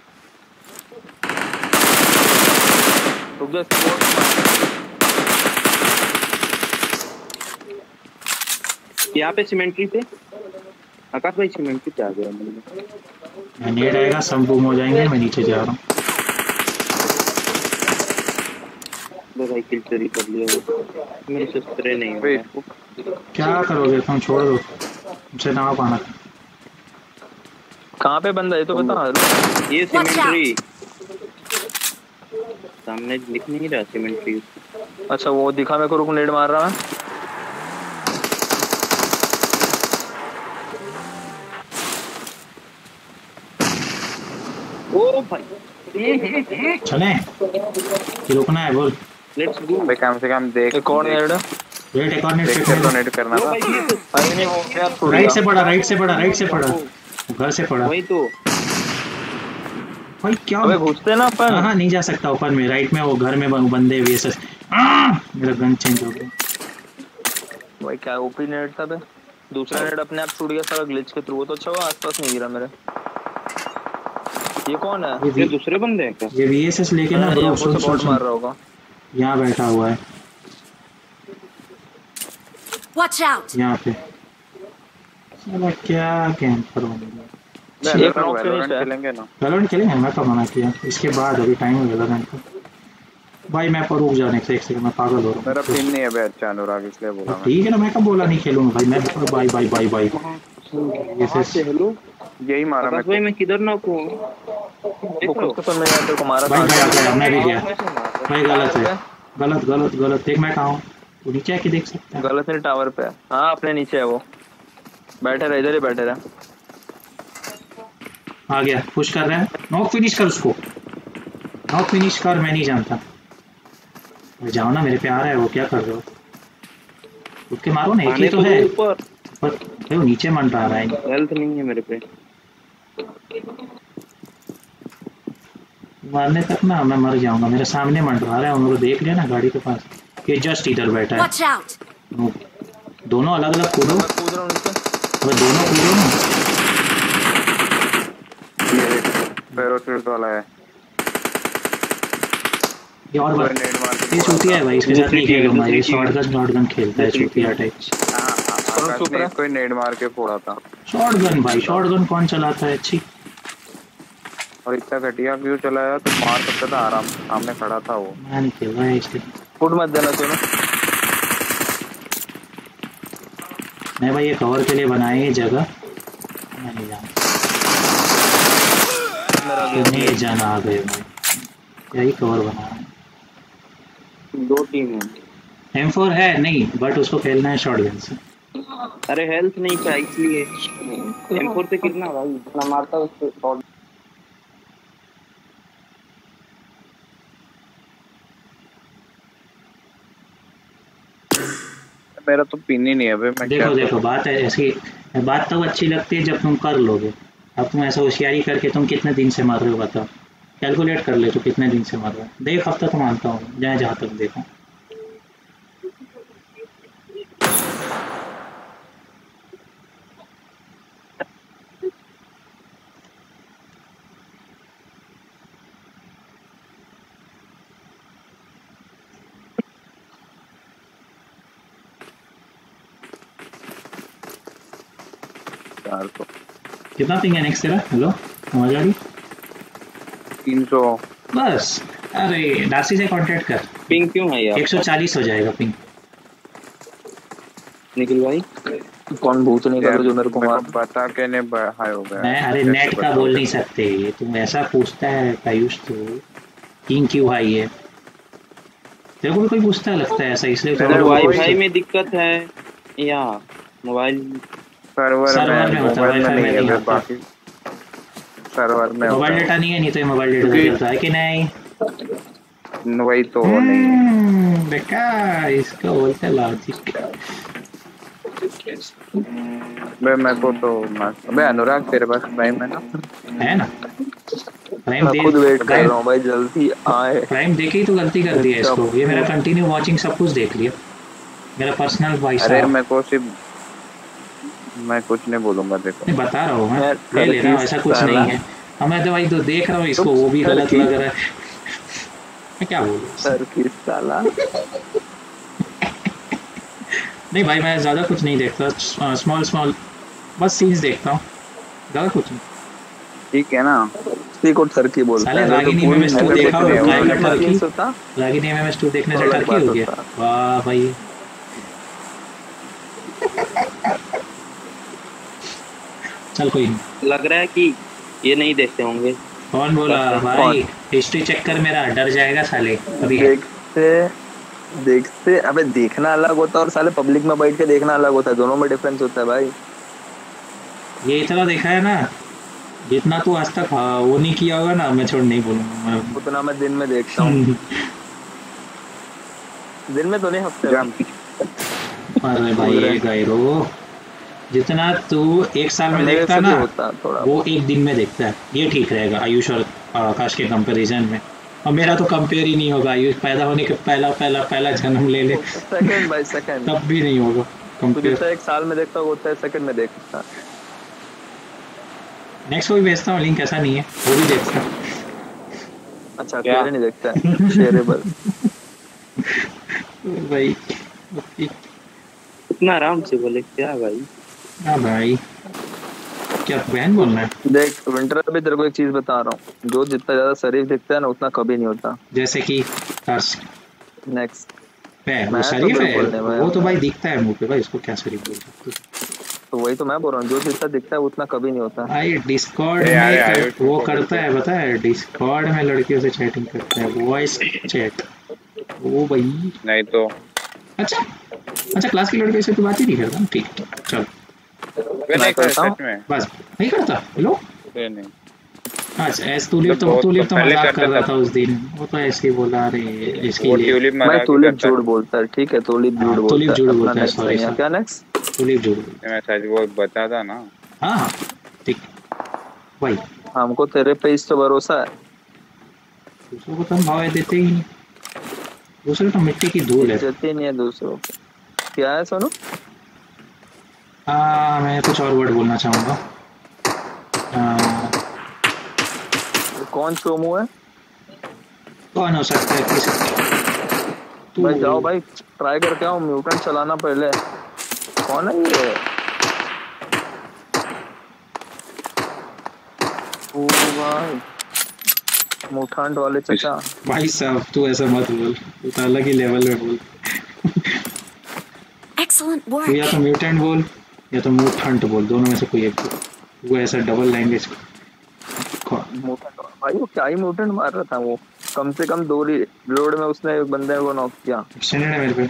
रुक जा, स्पोर्ट यहाँ पे सीमेंट्री पे आकाश भाई, सीमेंट्री पे आ गया। मैं नेट आएगा, सब बूम हो जाएंगे। मैं नीचे जा रहा हूँ। भाई किल चोरी कर लिया मेरे से, स्प्रे नहीं हो रहा। क्या करोगे तुम, छोड़ दो, मुझसे ना पाना। कहाँ पे बंदा है तो बता। ये सीमेंट्री सामने दिख नहीं रहा, सीमेंट्री। अच्छा वो दिखा मेरे को, रुक नेट मार रहा है। ओ भाई चले कि रुकना है? बोल। लेट्स गो भाई कम से कम देख। एक और नेट वेट, एक और नेट देख फिट के कर तो दो। नेट करना था। अरे नहीं हो गया, छूट राइट गया। से पड़ा, राइट से पड़ा, राइट से पड़ा, घर से पड़ा। वही तो भाई क्या? अबे घुसते ना अपन। हाँ नहीं जा सकता ऊपर में, राइट में वो घर में बंदे वीएसएस। मेरा गन चेंज हो गया भाई। क्या ओपी नेट था बे? दूसरा नेट अपने आप छूट गया सारा ग्लिच के थ्रू। वो तो अच्छा हुआ आसपास नहीं गिरा मेरे। ये कौन है? ये दूसरे बंदे हैं क्या? ये वीएसएस लेके ना ब्रो, सुन सुन मार रहा होगा। यहाँ बैठा हुआ है, Watch out! यहाँ पे। चलो क्या कैंपर हो गया। खेलेंगे ना। वैलोरेंट खेलेंगे, मैं कब मना किया? इसके बाद अभी टाइम है वैलोरेंट का। भाई मैं पर रुक जाने से एक सेकंड, मैं पागल हो रहा हूँ। मेरा पिन नहीं है बे अच्छा अनुराग, इसलिए बोला मैं। ठीक है ना, मैं कब बोला नहीं खेलूंगा भाई। मैं बाय बाय बाय बाय। कहाँ से? हेलो यही मारा आकाश मैं भाई, मैं किधर ना को फोकस तो मैंने तेरे को मारा भाई था। गया गया, मैं भी गया भाई। गलत है, गलत गलत गलत। देख मैं कहाँ हूँ, वो नीचे आके देख सकते हैं। गलत नहीं, टावर पे है। हाँ अपने नीचे है वो, बैठे रहे, इधर ही बैठे रहे। आ गया, पुश कर रहा है। नॉक फिनिश कर उसको, नॉक फिनिश कर। मैं नहीं जानता, जाओ ना, मेरे पे आ रहा है वो। क्या कर रहे हो? उठ के मारो ना, एक ही तो है ऊपर। पर वो नीचे मंडरा रहा है। हेल्थ नहीं है मेरे पे। मारने तक ना मैं मर जाऊंगा। मेरे सामने मंडरा रहा है, उनको देख लिया ना गाड़ी के पास। ये जस्ट इधर बैठा है। Watch out! दोनों अलग अलग कूदो, मैं कूद रहा हूँ नीचे। अबे दोनों कूदो ना। पैराशूट वाला है। ये और बात, नेट मार के ये चूतिया है भाई, इसके साथ नहीं खेलूंगा। ये शॉटगन शॉटगन खेलता है, चूतिया टाइप। आकाश ने कोई नेट मार के फोड़ा था। शॉटगन भाई, शॉटगन कौन चलाता है? अच्छी। और इतना घटिया व्यू चलाया तो मार सकता था आराम, सामने खड़ा था वो। मैं नहीं खेल रहा है इसलिए। फुट मत देना तूने। मैं भाई ये कवर के लिए बनाए ये जगह, मैं नहीं जानता। कितने जन आ गए भाई, यही कवर बना है। दो टीम है। एम फोर है नहीं, बट उसको खेलना है शॉटगन से। अरे हेल्थ नहीं था इसलिए। एम फोर पे कितना भाई, इतना मारता उसको शॉट। मेरा तो पिन ही नहीं है भाई। मैं देखो क्या देखो, बात है ऐसी, बात तब अच्छी लगती है जब तुम कर लोगे। अब तुम ऐसा होशियारी करके तुम कितने दिन से मर रहे हो बताओ? कैलकुलेट कर ले तो कितने दिन से मर रहे हो। देख हफ्ता तो मानता हूँ, जहाँ जहाँ तक देखो। यार तो कितना पिंग है नेक्स्ट तेरा? हेलो आवाज आ रही? तीन सौ। बस। अरे डार्सी से कांटेक्ट कर। पिंग क्यों है यार? एक सौ चालीस हो जाएगा पिंग। निखिल भाई कौन भूत नहीं कर जो मेरे को मार बता के ने हाई हो गया। मैं अरे नेट का बोल नहीं सकते, तुम ऐसा पूछता है आयुष तो पिंग क्यों हाई है? तेरे को भी कोई पूछता है लगता है ऐसा, इसलिए अगर वाईफाई में दिक्कत है या मोबाइल सर्वर में होता है, वाईफाई में नहीं है, बाकी सर्वर में मोबाइल डेटा नहीं है, नहीं तो मोबाइल डेटा चलता है कि नहीं? वही तो नहीं देखा, इसको बोलते हैं लॉजिक। मैं मेरे को तो अबे अनुराग तेरे पास प्राइम है ना? है ना प्राइम दे, खुद वेट कर रहा हूं भाई जल्दी आए। प्राइम देखे ही तो गलती कर दी है इसको। ये मेरा कंटिन्यू वाचिंग सब कुछ देख लिया, मेरा पर्सनल वॉइस। अरे मैं को सिर्फ मैं कुछ नहीं बोलूंगा, देखो नहीं बता रहा हूँ मैं, ले ले रहा हूँ, ऐसा कुछ नहीं है। हमें तो भाई तो देख रहा हूँ इसको, वो भी गलत लग रहा है। मैं क्या बोलूँ सर किस साला। नहीं भाई मैं ज़्यादा कुछ नहीं देखता, स्मॉल स्मॉल बस सीन्स देखता हूँ, ज़्यादा कुछ नहीं। ठीक है ना? ठीक और सर की बोलता है। रागिनी एमएमएस टू देखा हो? काय का टर्की रागिनी एमएमएस टू देखने से टर्की हो गया। वाह भाई चल कोई नहीं। लग रहा है कि ये नहीं देखते होंगे। कौन बोला भाई? हिस्ट्री चेक कर मेरा, डर जाएगा साले। अभी देखते देखते अबे देखना अलग होता है और साले पब्लिक में बैठ के देखना अलग होता है, दोनों में डिफरेंस होता है भाई। ये इतना देखा है ना, जितना तू आज तक वो नहीं किया होगा ना, मैं छोड़ नहीं बोलूंगा मैं। उतना मैं दिन में देखता हूँ। दिन में तो नहीं, हफ्ते में। अरे भाई ये गायरो, जितना तू एक साल में देखता ना वो एक दिन में देखता है, ये ठीक रहेगा आयुष और आकाश के कंपैरिजन में। और मेरा तो कंपेयर ही नहीं होगा, आयुष पैदा होने के पहला पहला पहला जन्म ले ले सेकंड बाय सेकंड तब भी नहीं होगा कंपेयर। एक साल में देखता होता है, सेकंड में देखता। नेक्स्ट को भी भेजता हूँ लिंक, ऐसा नहीं है वो भी देखता है। अच्छा क्या नहीं देखता है शेयरेबल भाई इतना आराम से बोले क्या भाई? हाँ भाई क्या बहन बोलना है? देख विंटर अभी तेरे को एक चीज बता रहा हूँ, जो जितना ज्यादा शरीफ दिखता है ना उतना कभी नहीं होता। जैसे कि नेक्स्ट वो शरीफ है, वो तो भाई दिखता है मुंह पे भाई, इसको क्या शरीफ बोल सकते? तो वही तो मैं बोल रहा हूँ, जो जितना दिखता है उतना कभी नहीं होता। भाई डिस्कॉर्ड में कर, वो करता है पता है, डिस्कॉर्ड में लड़कियों से चैटिंग करता है, वॉइस चैट। वो भाई नहीं तो अच्छा अच्छा क्लास की लड़कियों से तो बात ही नहीं करता। ठीक चल मैं करता हूँ बस नहीं करता। हेलो नहीं अच्छा ऐसे तुलिप तो तुलिप तो मजाक कर रहा था उस दिन, वो तो ऐसे ही बोला। अरे इसके लिए मैं तुलिप झूठ बोलता है। ठीक है तुलिप झूठ बोलता है, तुलिप झूठ बोलता है। सॉरी क्या नेक्स्ट? तुलिप झूठ बोलता है। मैं सच वो बता था ना। हाँ ठीक भाई, हमको तेरे पे इस तो भरोसा है। दूसरों को तो हम भाव देते ही नहीं, दूसरे तो मिट्टी की धूल है। देते नहीं है दूसरों को। क्या है सोनू? हाँ मैं कुछ और वर्ड बोलना चाहूँगा। कौन चोमू है? कौन हो सकता है किसी? भाई जाओ भाई ट्राई करके आओ, म्यूटेंट चलाना पहले। कौन है ये? ओ भाई म्यूटेंट वाले चचा। भाई साहब तू ऐसा मत बोल, तू अलग ही लेवल में बोल। Excellent work. तू या तो म्यूटेंट बोल या तो म्यूटेंट बोल, दोनों में से कोई एक बोल। वो ऐसा डबल लैंग्वेज। भाई वो क्या ही म्यूटेंट मार रहा था वो, कम से कम दो रिलोड में उसने एक बंदे को नॉक किया। एक्सटेंडेड है मेरे पे।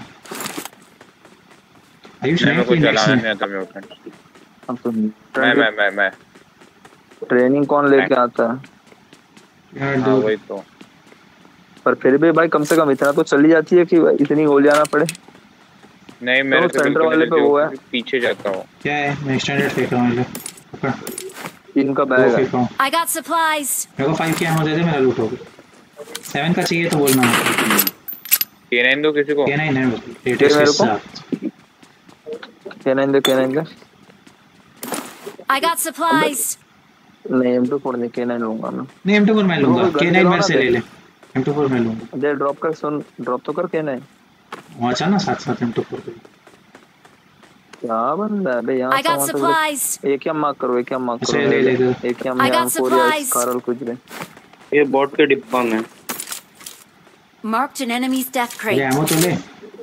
आयुष नहीं कोई चलाना नहीं आता म्यूटेंट। अब तो मैं मैं मैं मैं ट्रेनिंग कौन लेके आता है यार? हाँ वही तो, पर फिर भी भाई कम से कम इतना तो चली जाती है कि इतनी गोलियां ना पड़े। नहीं मेरे तो सेंटर वाले पे वो है, पीछे जाता हूँ। क्या है? मैं एक्सटेंडेड फेंक रहा हूँ। पकड़ इनका बैग है। I got supplies. मेरे को फाइव की एमो दे दे, मेरा लूट हो गया। सेवन का चाहिए तो बोलना। के नाइन दो किसी को। के नाइन है लेटेस्ट के साथ। के नाइन दे के नाइन दे। I got supplies. नहीं एम टू फोर नहीं, के नाइन लूंगा मैं। नहीं एम टू फोर मैं लूंगा, के नाइन मेरे से ले ले। एम टू फोर मैं लूंगा। दे ड्रॉप कर, सुन ड्रॉप तो कर के नाइन। वहाँ चल ना साथ साथ एम टू फोर पे। क्या बंदा है बे यहाँ I got से supplies. एक या मार्क करो एक या मार्क ऐसे ले ले करो कर। एक या I got यहाँ फोर या supplies. कारल कुछ भी ये बॉट के डिब्बा में Marked an enemy's death अरे crate. एमो तो ले।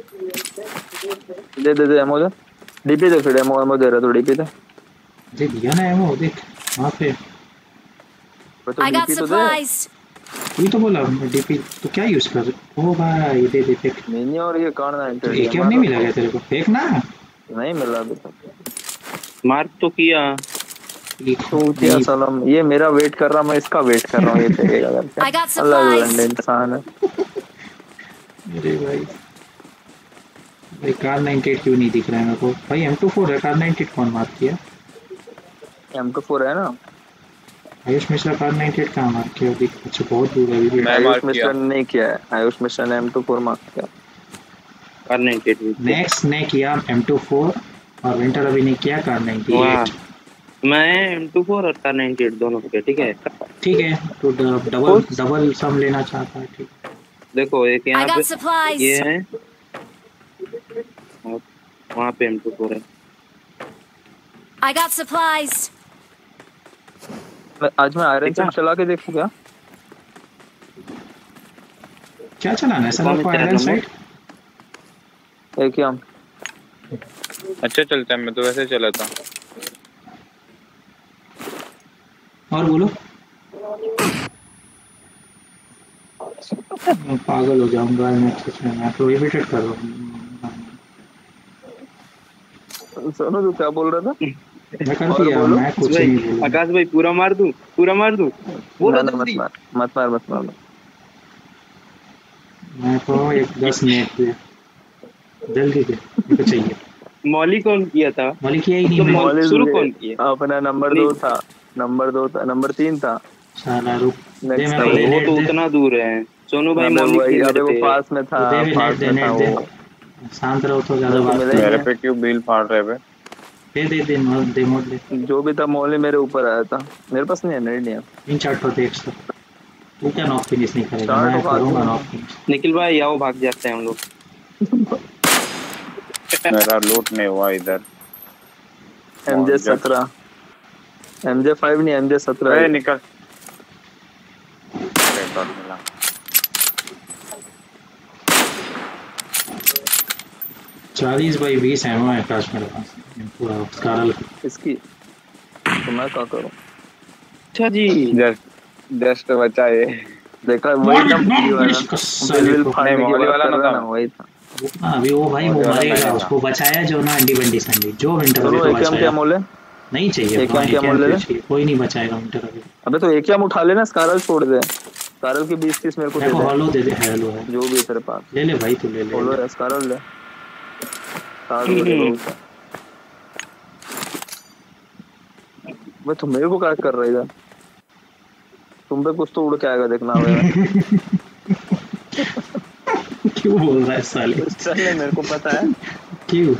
दे दे दे एमो दे डीपी दे फिर एमो एमो दे रहा तो डीपी दे दे दिया ना एमो देख वहाँ पे। वो तो I got डीपी तो दे supplies. तू तो बोला डीपी तो क्या यूज कर रहे ओ भाई दे दे फेंक। मिनी और ये कौन है तो एक नहीं मिला क्या तेरे को फेंक ना। नहीं मिला अभी तक मार्क तो किया तू क्या सलाम ये मेरा वेट कर रहा मैं इसका वेट कर रहा हूँ ये फेंकेगा करके I got अलग supplies. अलग इंसान है अरे भाई भाई कार नाइंटी एट क्यों नहीं दिख रहा है मेरे को भाई एम टू फोर है कार नाइंटी एट कौन मार्क किया एम टू फोर है ना Ayush Mishra Kar ninety eight कहाँ मार्क किया दिख अच्छा बहुत दूर है अभी। मैं आयुष मार्क मिश्रा किया ने नहीं किया है आयुष मिश्रा ने एम टू फोर मार्क किया कार नाइंटी एट नेक्स्ट ने किया एम टू फोर और विंटर अभी ने किया कार नाइंटी एट। मैं एम टू फोर और कार नाइंटी एट दोनों पे ठीक है ठीक है तो डबल डबल सम लेना चाहता है ठीक। देखो एक I यहाँ got पे supplies. ये है और वहाँ पे एम टू फोर है I got supplies. मैं आज मैं आयरन सिम चला के देखूं क्या क्या चलाना है सर आपको आयरन साइट एक क्या अच्छा चलता है मैं तो वैसे चला था और बोलो मैं पागल हो जाऊंगा मैं सच में मैं प्रोहिबिटेड कर रहा हूँ। सोनू तू क्या बोल रहा था मैं कर दिया मैं कुछ नहीं बोलूंगा। आकाश भाई पूरा मार दूं पूरा मार दूं बोलो ना, ना, जल्दी मत मार मत मार मत मार मैं तो एक दस मिनट पे जल्दी दे मेरे को चाहिए। मौली कौन किया था मौलिक किया ही नहीं तो मैं मौलिक शुरू कौन किया अपना नंबर दो था नंबर दो था नंबर तीन था साला रुक दे Next मेरे को time, ले वो नेट तो दे उतना दूर है सोनू भाई अबे मौलिक वही नहीं अबे वो मिलते पास में था दे भी नेट पास दे में नेट था दे वो शांत रहो तो ज्यादा मेरे को बात मिला कर। ही मेरे नहीं। पे क्यों बिल फाड़ रहे बे दे दे दे मोड दे मोड दे जो भी था मौली मेरे ऊपर आया था मेरे पास नहीं है नेट नहीं है तीन चार तो देख सक तू क्या नॉक फिनिश नहीं करेगा चार मैं तो बात करूंगा नहीं। Knock finish. निखिल भाई आओ भाग जाते हैं हम लोग मेरा लूट नहीं हुआ इधर एमजे सत्रह एमजे फाइव नहीं एमजे अरे सत्रह निकल अरे डॉट मिला चालीस बाई बीस एमओ है काश मेरे पास पूरा स्कारल इसकी तो मैं क्या करूं अच्छा जी जस्ट जस्ट बचा ये देखा वही ना नहीं, वाला नहीं, बिल बिल नहीं, फाड़ने की मौली बात वाला कर ना रहा था। ना वही था हाँ अभी वो भाई वो मौली वाला मरेगा नहीं उसको बचाया जो ना अंडी बंडी संडी जो विंटर अभी चलो को एक क्या बचाया मोले नहीं चाहिए एक हाँ, क्या एक मोल ले ले? चाहिए कोई नहीं बचाएगा विंटर अभी। अबे तो एक उठा लेना स्कारल छोड़ दे स्कारल की बीस तीस मेरे को दे मेरे को दे हॉलो दे दे हेलो है जो भी है तेरे पास ले ले भाई तू ले ले, बोलो ले स्कारल ले साठ बड़े बहुत है मैं तुम मेरे को क्या कर रहा इधर तुम पे कुछ तो उड़ के आएगा देखना होगा क्यों बोल रहा है साले चल मेरे को पता है क्यों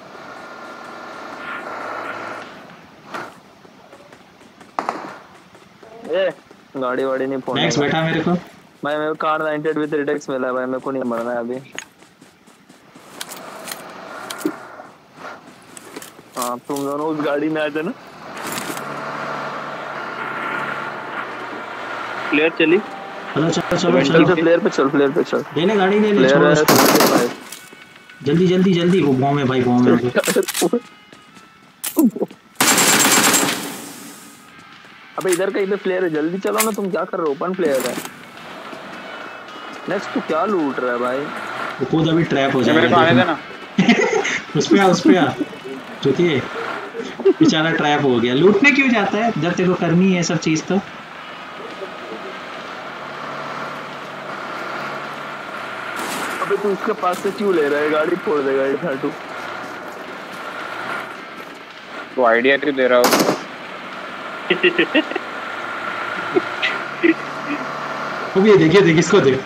ए गाड़ी वाड़ी नहीं फोन नेक्स्ट बैठा मेरे को भाई मेरे को कार नाइंटी एट विद रिटेक्स मिला है भाई मेरे को नहीं मरना है अभी हाँ तुम दोनों उस गाड़ी में आए थे ना प्लेयर चली चलो चलो चलो चल चलो प्लेयर पे चल प्लेयर पे चल ले ले गाड़ी ले ले प्लेयर छोड़ है उसको। सेवेंटी जल्दी जल्दी जल्दी वो बॉम्ब है भाई बॉम्ब है फाइव अबे इधर कहीं पे प्लेयर है जल्दी चलो ना तुम क्या कर रहे हो ओपन प्लेयर है नेक्स्ट तू क्या लूट रहा है भाई वो खुद अभी ट्रैप हो ये मेरे को आने जाएगा देना उस पे आ उस पे आ चुतिए बेचारा ट्रैप हो गया लूटने क्यों जाता है जब तेरे को करनी है सब चीज तो अबे तू उसके पास से क्यों ले रहा है गाड़ी फोड़ देगा ये खाटू तो आइडिया क्यों दे रहा हो अब ये देखिए देख इसको देख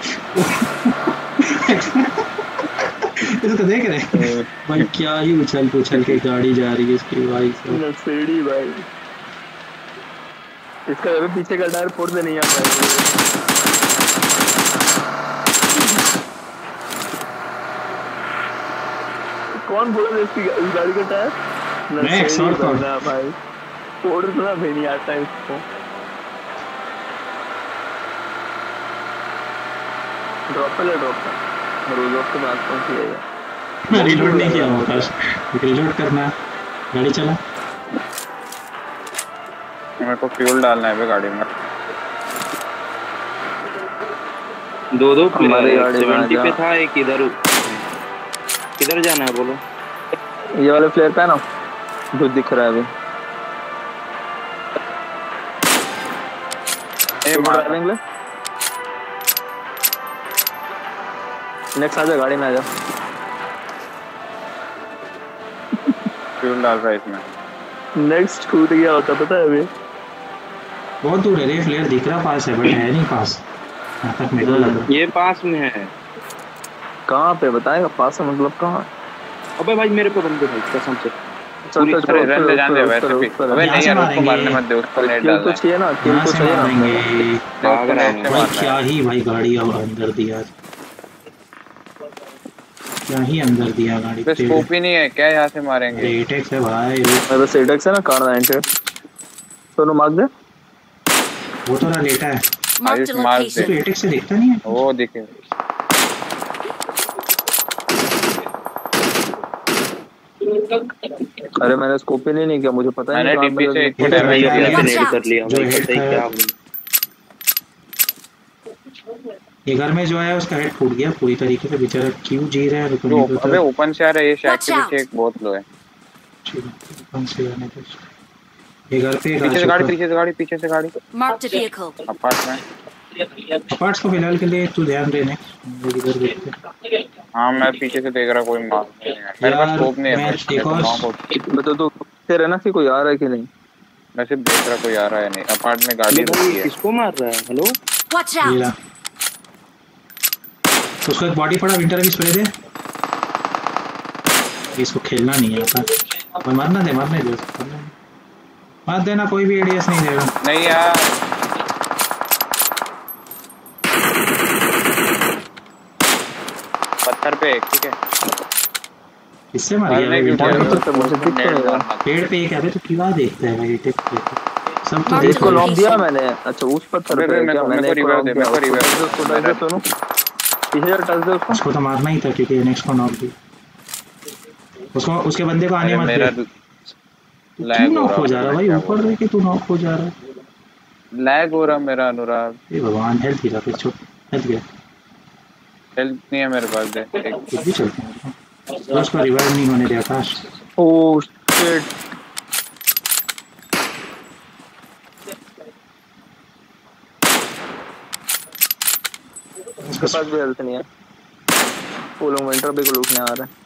इसको देख रहे भाई क्या ही उछल उछल के गाड़ी जा रही है इसकी भाई सब सीढ़ी भाई इसका अबे पीछे का टायर फोड़ दे नहीं आता है कौन कौन बोला इसकी इस गाड़ी का टायर? मैं एक शॉट कौन भाई फोड़ना भी नहीं आता इसको। ड्रॉप पे ले ड्रॉप पे रोज ऑफ के बाद कौन सी है? मैं रिलोड नहीं किया हूँ बस रिलोड करना गाड़ी चला। मेरे को फ्यूल डालना है गाड़ी में। दो दो प्लेयर सेवेंटी पे था एक इधर किधर जाना है बोलो। ये वाले फ्लेयर पे ना जो दिख रहा है अभी ए ड्राइविंग ले नेक्स्ट आ जा गाड़ी में आ जा। फ्यूल डाल रहा है इसमें। नेक्स्ट कूद गया होता पता है अभी बहुत दूर है रे फ्लेयर दिख रहा पास है बट है नहीं पास यहाँ तक मेरे को लग रहा ये पास में है। कहाँ पे बताएगा पास है मतलब कहाँ? अबे भाई मेरे पे बंदे भाई कसम से पूरी तरह रन ले जाने वैसे भी। अबे नहीं यार उसको मारने मत दे उसको नेट डाल। किल तो चाहिए ना किल तो चाहिए मारेंगे भाग रहा है भाई क्या ही भाई गाड़ी अब अंदर दिया क्या ही अंदर दिया गाड़ी पे स्कोप ही नहीं है क्या यहाँ से मारेंगे? एटेक्स है भाई मेरे पास एटेक्स है ना कार नाइनटी दोनों मार दे। वो तो ना लेटा है Marked a मार location. तो एटेक्स से दिखता नहीं है वो दिखे। अरे मैंने स्कोप ही नहीं किया मुझे पता ही नहीं। मैंने डीपी से एक ये डैमेज तो किया। भाई नेट कर लिया जो भाई हेड पता ही क्या ये घर में जो है उसका हेड फूट गया पूरी तरीके से बेचारा क्यों जी रहा है रुको जो नहीं अबे ओपन से आ रहा है ये शैक Watch के out. पीछे एक बहुत लो है। कौन से आने दो ये घर पे पीछे से गाड़ी पीछे से गाड़ी पीछे से गाड़ी Marked a vehicle. Apartment. Parts को फिलहाल के लिए तू ध्यान देने लोग इधर देखते हाँ मैं पीछे से देख रहा कोई मार नहीं है मेरे पास स्कोप नहीं है। मैं एक और बता दो तेरे ना कि कोई आ रहा है कि नहीं। मैं सिर्फ देख रहा कोई आ रहा है नहीं। अपार्ट में गाड़ी रुकी है। किसको मार रहा है? हेलो Watch ये out. ला उसको एक बॉडी पड़ा विंटर की स्प्रे दे इसको खेलना नहीं आता मैं मरना दे मरने दे मार देना कोई भी एडीएस नहीं देगा नहीं यार पत्थर पे एक ठीक है किससे मार गया भाई क्यों विंटर तो मुझे दिख तो नहीं रहा। पेड़ पे एक है तो क्यों देखता है भाई टेक पे सब तो मार देख इसको लॉक दिया मैंने। अच्छा उस पत्थर पे क्या मैंने एक लॉक दिया उसको टच दे सुनो पीछे जरा टच दे उसको। उसको तो मारना ही था क्योंकि नेक्स्ट को नॉक दिया उसको उसके बंदे को आने मत मेरा दे क्यों नॉक हो जा रहा भाई ऊपर रह के तू नॉक हो जा रहा लैग हो रहा मेरा अनुराग। हे भगवान हेल्थ गिरा फिर छोड़ हेल्थ गिरा हेल्थ नहीं है मेरे पास दे कुछ भी चलते हैं उसको रिवाइव नहीं होने दे आकाश ओह शिट उसके पास भी हेल्थ नहीं है। वो लोग विंटर पे को लूटने आ रहे हैं।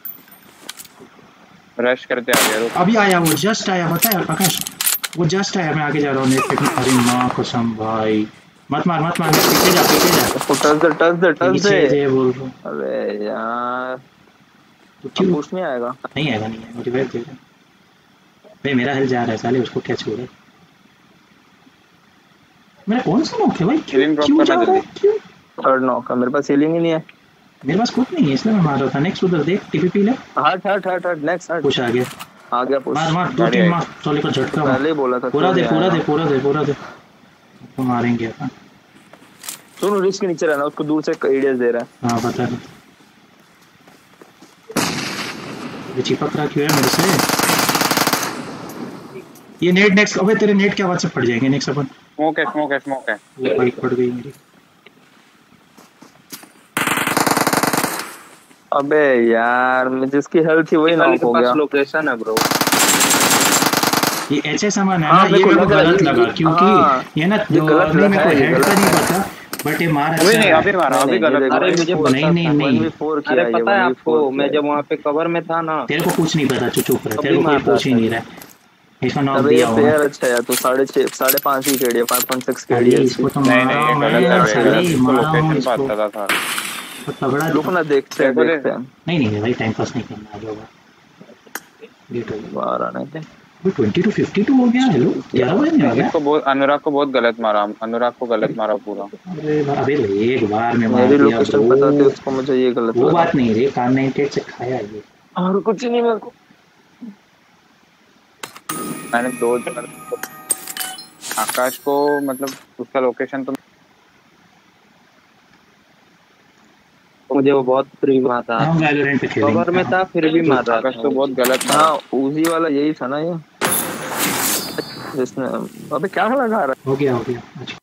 रश करते आ गया रुक। अभी आया वो जस्ट आया पता है आकाश वो जस्ट आया मैं आगे जा रहा हूँ नेट पे अरे माँ कसम भाई मत मार मत मार पीछे जा पीछे जा टच दे टच दे टच पीछे दे। जे बोल रहा हूँ अबे यार तो क्यों पुश नहीं आएगा। नहीं आएगा नहीं आएगा रिवाइव दे रहा भाई मेरा हेल्थ जा रहा है साले उसको क्या छोड़े मेरा कौन सा नॉक है भाई क्यों Healing drop क्यों करना जा रहा है जल्दी। क्यों थर्ड नॉक है मेरे पास हीलिंग ही नहीं है। मेरे पास कुछ नहीं है इसलिए मैं मार रहा था नेक्स्ट उधर देख टीपीपी ले हट हट हट हट नेक्स्ट हट पुश आ गया आ गया पुश। मार मार दो गाड़ी तीन आई। मार सोले का झटका मार पहले ही बोला था पूरा दे क्यों पूरा नहीं दे पूरा दे पूरा दे तो मारेंगे अपन सुनो रिस्क के नीचे रहना उसको दूर से एडीएस दे रहा है। हाँ बता दो ये चिपक रहा क्यों है मेरे से ये नेट नेक्स्ट अबे तेरे नेट के आवाज से फट जाएंगे नेक्स्ट अपन स्मोक है स्मोक है स्मोक है। वो बाइक फट गई मेरी अबे यार मैं जिसकी हेल्थ थी वही नॉक हो गया। लोकेशन है ब्रो ये ऐसे सामान है हाँ, ना ये मेरे को मेरे को लगा गलत ये- लगा हाँ, क्योंकि ये ना ये दो गलत अभी मेरे को है, ये हेड गलत का नहीं है। पता बट ये मार अभी अच्छा नहीं है। अभी मारा अभी नहीं, गलत नहीं, मारा। अरे मुझे पता नहीं नहीं था। नहीं वन वी फोर किया अरे ये पता है वन वी आपको फोर मैं जब वहाँ पे कवर में था ना तेरे को कुछ नहीं पता तू चुप रह तेरे अभी को कोई मार पूछ ही रहा नहीं रहा है इसका नॉक अबे ये दिया हुआ प्लेयर अच्छा है तो साढ़े छः साढ़े पाँच ही केडी है फाइव पॉइंट सिक्स केडी अरे है इसको तो नहीं मारा नहीं हूँ ये मैं गलत है साले इसको मारा हूँ लोकेशन इसको पता था। तो तगड़ा रुक ना देखते हैं देखो देखते हैं नहीं नहीं भाई टाइम पास नहीं करना है होगा लेट हो गया बाहर आने थे। वो ट्वेंटी टू फिफ्टी टू हो गया हेलो ग्यारह बजने वाला है इसको बहुत अनुराग को बहुत गलत मारा अनुराग को गलत मारा पूरा। अरे बा- अबे एक बार में मार मेरी दिया लोकेशन bro। पता थी उसको मुझे ये गलत वो लगा। बात नहीं रे कार नाइनटी एट से खाया ये और कुछ नहीं मेरे को। मैंने दो जगह आकाश को मतलब उसका लोकेशन तो मुझे वो बहुत फ्री हुआ था। हम वैलोरेंट पे खेलेंगे। कवर में था फिर भी मार रहा आकाश था। तो बहुत गलत था। हाँ उसी वाला यही था ना ये जिसने। अबे क्या लगा रहा हो गया हो गया अच्छा।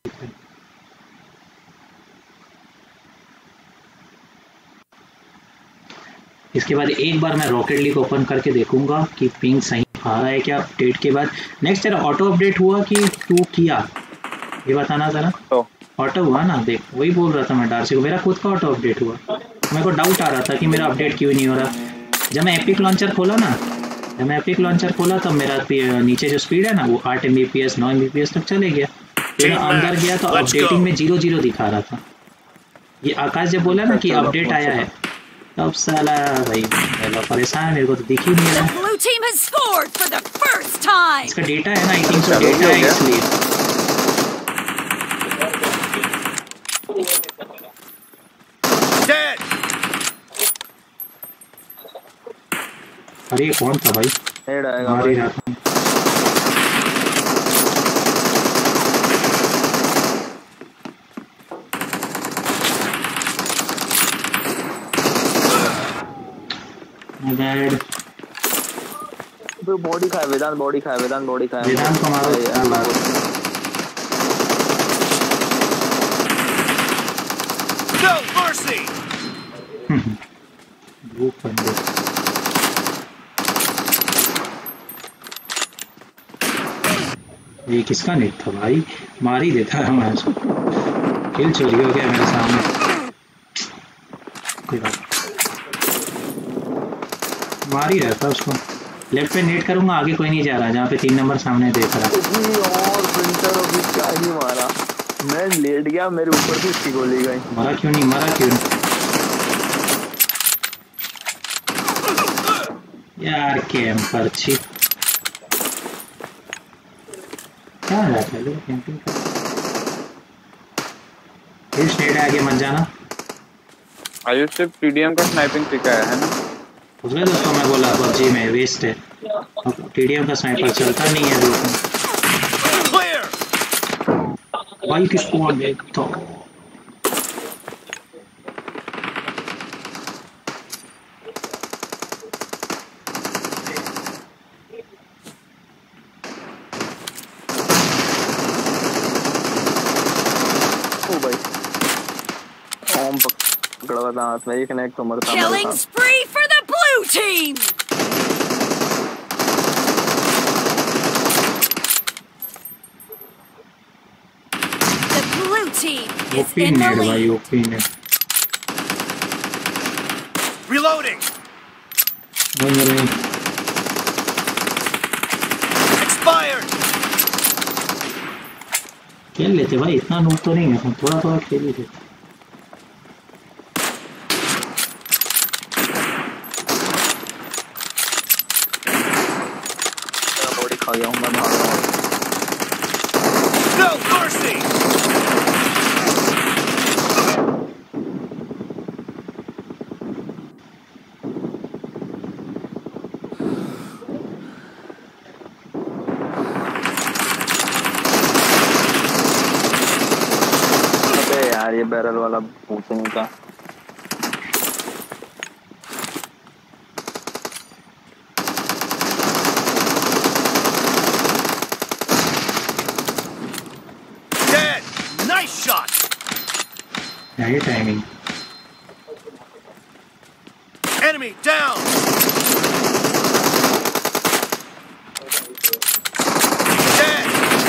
इसके बाद एक बार मैं रॉकेट लीग ओपन करके देखूंगा कि पिंग सही आ रहा है क्या अपडेट के बाद। नेक्स्ट तेरा ऑटो अपडेट हुआ कि तू किया, ये बताना जरा। तो ऑटो हुआ ना, देख वही बोल रहा था मैं डार्सी को, मेरा खुद का ऑटो अपडेट हुआ। मेरे को डाउट आ रहा था कि मेरा अपडेट क्यों नहीं हो रहा। जब मैं एपिक लॉन्चर खोला ना जब मैं एपिक लॉन्चर खोला तब मेरा नीचे जो स्पीड है ना वो आठ एम बी पी एस नौ एम बी पी एस तक चले गया। फिर अंदर गया तो अपडेटिंग में जीरो जीरो दिखा रहा था। ये आकाश जब बोला ना कि अपडेट आया है तब साला भाई मैं परेशान, मेरे को तो दिख ही नहीं रहा। Blue team has scored for the first time. इसका डेटा है ना, आई थिंक सो डेटा है इसलिए। अरे कौन था भाई? हेड आएगा मार ही रहा था। बैड बॉडी खाए वेदांत बॉडी खाए वेदांत बॉडी खाए वेदांत को मारो यार। No mercy. ग्रुप बंदे ये किसका नेट था भाई? मार ही देता है मैं उसको। किल चोरी हो गया मेरे सामने। कोई बात मार ही रहता उसको। लेफ्ट पे नेट करूंगा, आगे कोई नहीं जा रहा जहाँ पे तीन नंबर सामने देख रहा। और प्रिंटर अभी क्या ही मारा, मैं लेट गया मेरे ऊपर से उसकी गोली गई। मरा क्यों नहीं मरा क्यों नहीं यार कैंपर छी क्या है पहले कैंपिंग कर। इस नेट आगे मत जाना। आयुष से टीडीएम का स्नाइपिंग सिखाया है ना उसमें दोस्तों मैं बोला पबजी में वेस्ट है, टीडीएम का स्नाइपर चलता नहीं है दोस्तों। भाई किसको देख तो हाथ में एक नेक तो मरता Killing spree for the blue team. The blue team is in the lead. Reloading. Expired. खेल लेते भाई, इतना नूब तो नहीं है, थोड़ा थोड़ा खेल ही लेते। No mercy. अबे यार ये बैरल वाला पूछने का Hey, timing. Enemy down. Dead.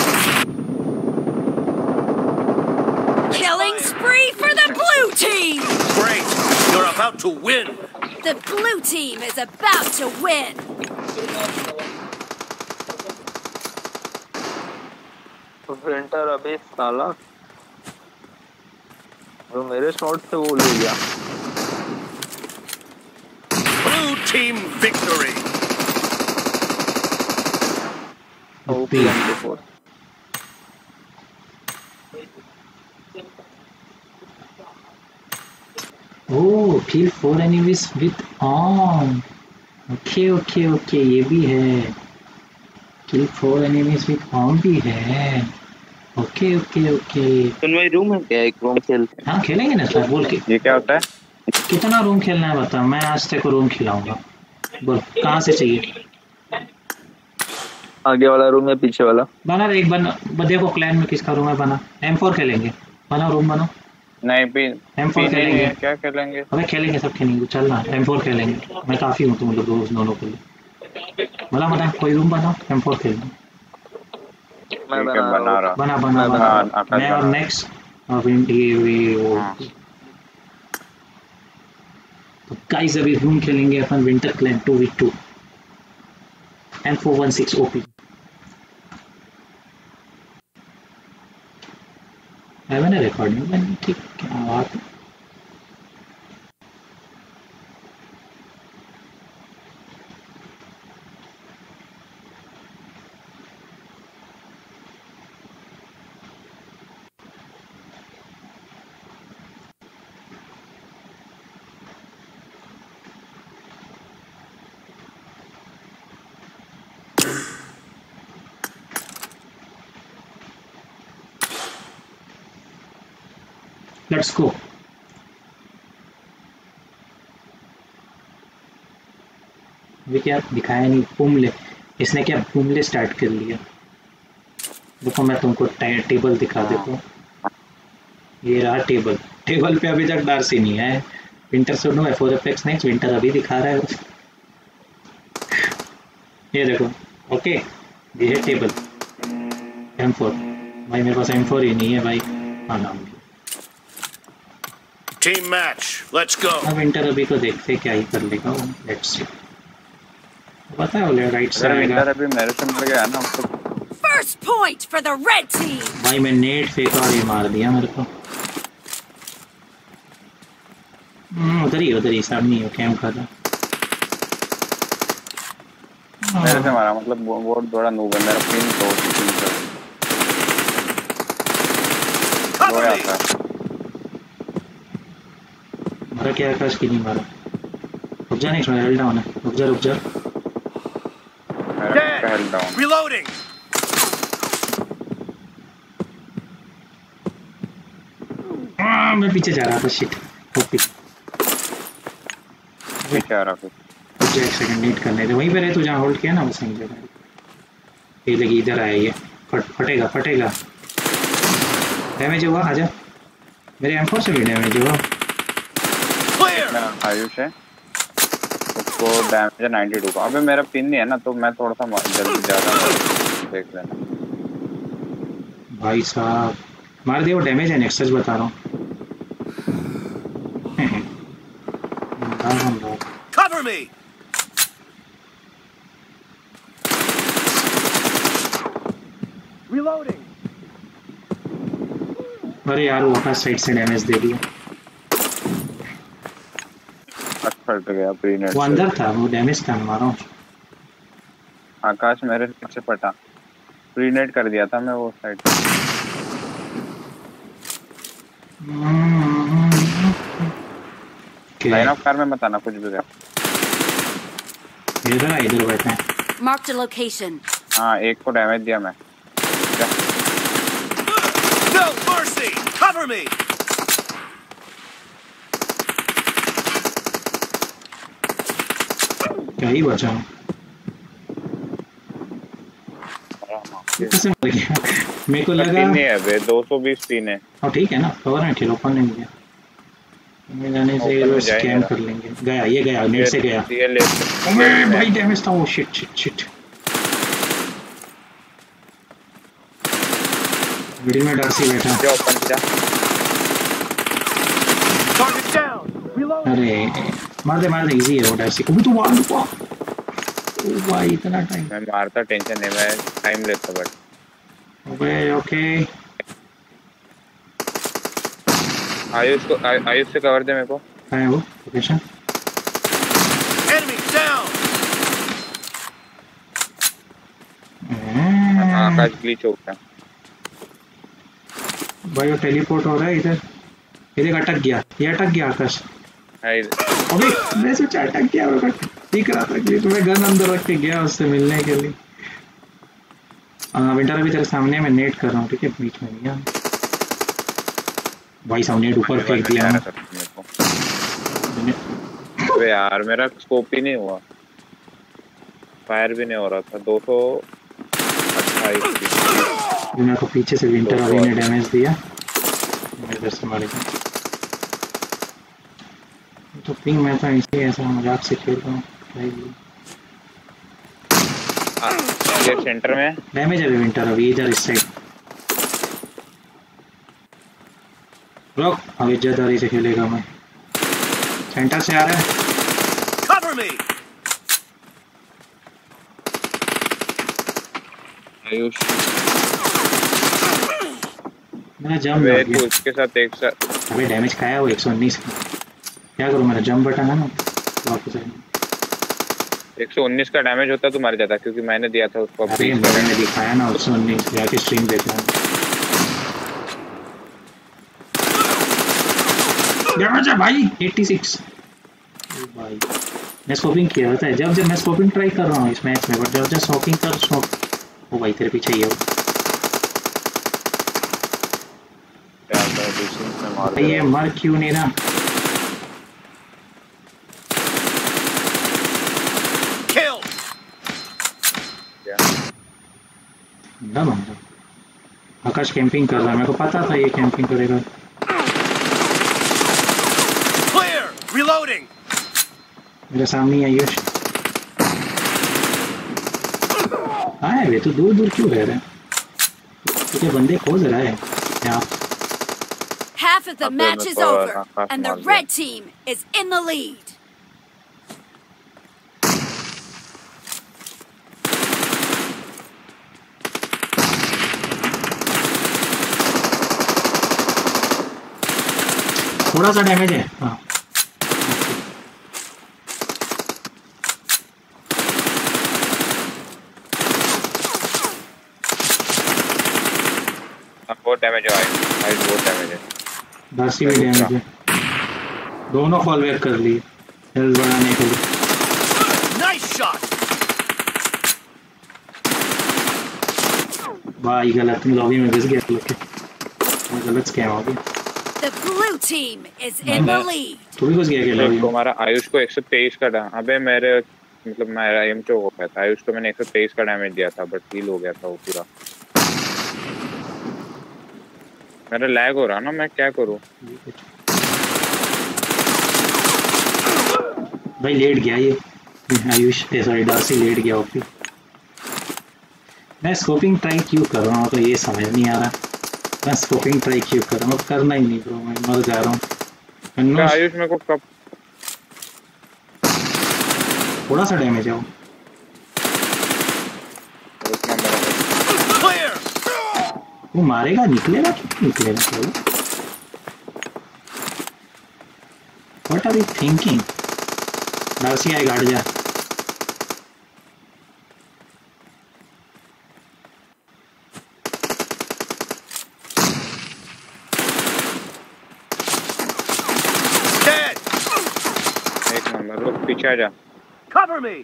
Killing spree for the blue team. Great. You're about to win. The blue team is about to win. Printer अभी साला तो मेरे शॉट से वो ले गया। Blue team victory. OP four Oh, kill four enemies with arm. Okay okay okay, ये भी है। Kill four enemies with bomb भी है। Okay okay okay. तुम भाई रूम है क्या? एक रूम खेलते हैं। हाँ खेलेंगे ना सर, बोल के। ये क्या होता है? कितना रूम खेलना है बता, मैं आज तेरे को रूम खिलाऊंगा। बोल कहाँ से चाहिए? आगे वाला रूम या पीछे वाला? बना एक बना, देखो क्लैन में किसका रूम है, बना। एम फोर खेलेंगे, बना रूम बनो। नहीं भी एम फोर खेलेंगे। क्या खेलेंगे? अबे खेलेंगे, सब खेलेंगे, चलना एम फोर खेलेंगे। मैं काफी हूँ तुम लोग दोस्त दोनों के लिए। बना बना कोई रूम बनाओ, एम फोर खेलना। मैं ठीक है, बना रहा। बना बना मैं बना, हाँ, आकाश मैं और बना। नेक्स्ट और ये ये वो। हाँ। तो गाइस अभी रूम खेलेंगे अपन, Winter clan two V two M four one six OP. है मैंने रिकॉर्डिंग बनी, ठीक क्या बात है। Let's go. ये क्या दिखाया नहीं, बुमले। इसने क्या बुमले स्टार्ट कर लिया। देखो मैं तुमको टेबल दिखा देता हूँ। ये रहा टेबल। टेबल पे अभी तक डार्सी नहीं है। विंटर सुनो है फोर एफेक्स नेक्स्ट, विंटर अभी दिखा रहा है। ये देखो, ओके ये है टेबल एम फोर। भाई मेरे पास एम फोर ही नहीं है भाई। हाँ नाम Team match. Let's go. अब विंटर अभी को देखते क्या ही कर लेगा। लेट्स सी, पता है वो राइट से अगर आएगा। विंटर अभी मेरे से मिल गया ना तो First point for the red team. भाई मैं नेट फेंका और ये मार दिया मेरे को। हम्म उधर ही उधर ही सामने ही कैम कर रहा। मेरे से मारा, मतलब वो वो थोड़ा नूब है। मेरा पिन तो पिन तो वो Cover me. आता है। मारा क्या आकाश की नहीं मारा। रुक जा, नहीं सुना, हेल्ड डाउन है। रुक जा रुक जा। मेरा पहल Dead. डाउन। Reloading. आ, मैं पीछे जा रहा था, शिट। ओके पीछे आ रहा फिर। रुक जा एक सेकंड, नीट करने दे। वहीं पे रहे तू जहाँ होल्ड किया ना, वो सही जगह। ये देखिए इधर आया, ये फट फटेगा फटेगा। डैमेज हुआ, आजा। मेरे एम फोर से भी डैमेज हुआ। Clear. मेरा आयुष है, उसको डैमेज है नाइंटी टू का। अबे मेरा पिन नहीं है ना, तो मैं थोड़ा सा मा- जल्दी ज्यादा देख लेना। भाई साहब मार दिया, वो डैमेज है नेक्स्ट, सच बता रहा हूँ। Cover me. Reloading. अरे यार वो आकाश साइड से डैमेज दे दिया। फट गया प्रीनेट वो अंदर था, वो डैमेज था, मैं मारा हूँ। आकाश मेरे से फटा। प्रीनेट कर दिया था मैं वो साइड। लाइन ऑफ कार में मत आना कुछ भी कर। इधर आ, इधर बैठे हैं। Marked a location. हाँ एक को डैमेज दिया मैं। No mercy. Cover me. क्या ही बचा हूँ। कैसे मर गया? मेरे को लगा पिन नहीं है बे, दो सौ बीस पिन है। हाँ ठीक है ना, कवर में खेलो, ओपन नहीं गया। मैं जाने से Open में वो जाएगा। स्कैन कर लेंगे। गया, ये गया, नेट से गया। ये ले ओए भाई डैमेज था वो, शिट शिट शिट। मिडिल में डार्सी बैठा। जो ओपन किया। Target down. Reloading. अरे मार दे मार दे, इजी है वो डार्सी को भी तो मार दो। ओ भाई इतना टाइम। मैं मारता, टेंशन नहीं, मैं टाइम लेता बट। ओके ओके आयुष को आयु- आयुष से कवर दे मेरे को। कहाँ है वो लोकेशन? Enemy down. हाँ, आकाश ग्लिच हो गया। भाई वो टेलीपोर्ट हो रहा है इधर। इधर अटक गया, ये अटक गया आकाश। है इधर। अबे मैं सोचा अटक गया होगा। दिख रहा था कि मैं गन अंदर रख के गया उससे मिलने के लिए। हाँ विंटर अभी तेरे सामने मैं नेट कर रहा हूँ, ठीक है, बीच में नहीं आना भाई। सामने ऊपर फेंक दिया ना। अबे यार मेरा स्कोप ही नहीं हुआ, फायर भी नहीं हो रहा था। दो सौ अट्ठाईस मेरे को पीछे से विंटर अभी ने डैमेज दिया, मैं इधर से मारेगा तो पिंग। मैं तो इसलिए ऐसा मजाक से खेल रहा हूँ। ये सेंटर में डैमेज है विंटर अभी इधर इस साइड। रुक अब इज्जतदारी से खेलेगा मैं। सेंटर से आ रहा है। Cover me. आयुष मेरा जंप लग गया। उसके साथ एक साथ अबे डैमेज खाया वो एक सौ उन्नीस का। क्या करूँ, मेरा जंप बटन है ना वापस। एक सौ उन्नीस का डैमेज होता तो मर जाता, क्योंकि मैंने दिया था उसको। अरे मैंने दिखाया ना एक सौ उन्नीस, जाके स्ट्रीम देखना। डैमेज है भाई छियासी भाई। मैं स्कोपिंग किया होता है जब जब मैं स्कोपिंग ट्राई कर रहा हूँ इस मैच में, बट जब जब स्कोपिंग कर स्कोप ओ भाई तेरे पीछे ही है वो। ये मर क्यों नहीं रहा? आकाश कैंपिंग कर रहा है, मेरे को पता था ये कैंपिंग करेगा। मेरे सामने आयुष आए वे तो दूर दूर क्यों रह रहे हैं? तुझे बंदे खोज रहा है यहाँ। Half of the match is over and the red team is in the lead. थोड़ा सा डैमेज है। हाँ बहुत डैमेज है भाई, बहुत डैमेज है। दासी भी डैमेज है। दोनों फॉल बैक कर लिए हेल्थ बढ़ाने के लिए। Nice shot. भाई गलत लॉबी में घुस गया, गलत स्कैम हो गया। The blue team is in the lead. तू भी घुस गया क्या लॉबी में? तुम्हारा आयुष को एक सौ तेईस का डैमेज। अबे मेरे मतलब मेरा एम चो हो गया था। आयुष को मैंने एक सौ तेईस का डैमेज दिया था, बट हील हो गया था वो पूरा। मेरा लैग हो रहा ना, मैं क्या करूं? भाई लेट गया ये आयुष, सॉरी डार्सी लेट गया ओपी। मैं स्कोपिंग ट्राई क्यों कर रहा हूँ तो ये समझ नहीं आ रहा। मैं स्कोपिंग ट्राई क्यों कर रहा हूँ, करना ही नहीं ब्रो, मैं मर जा रहा हूँ। आयुष मेरे को कब थोड़ा सा डैमेज है वो। वो मारेगा, निकलेगा क्यों निकलेगा? What are you thinking? Darcy आएगा, हट जा। एक नंबर, रुक पीछे आ जा। Cover me.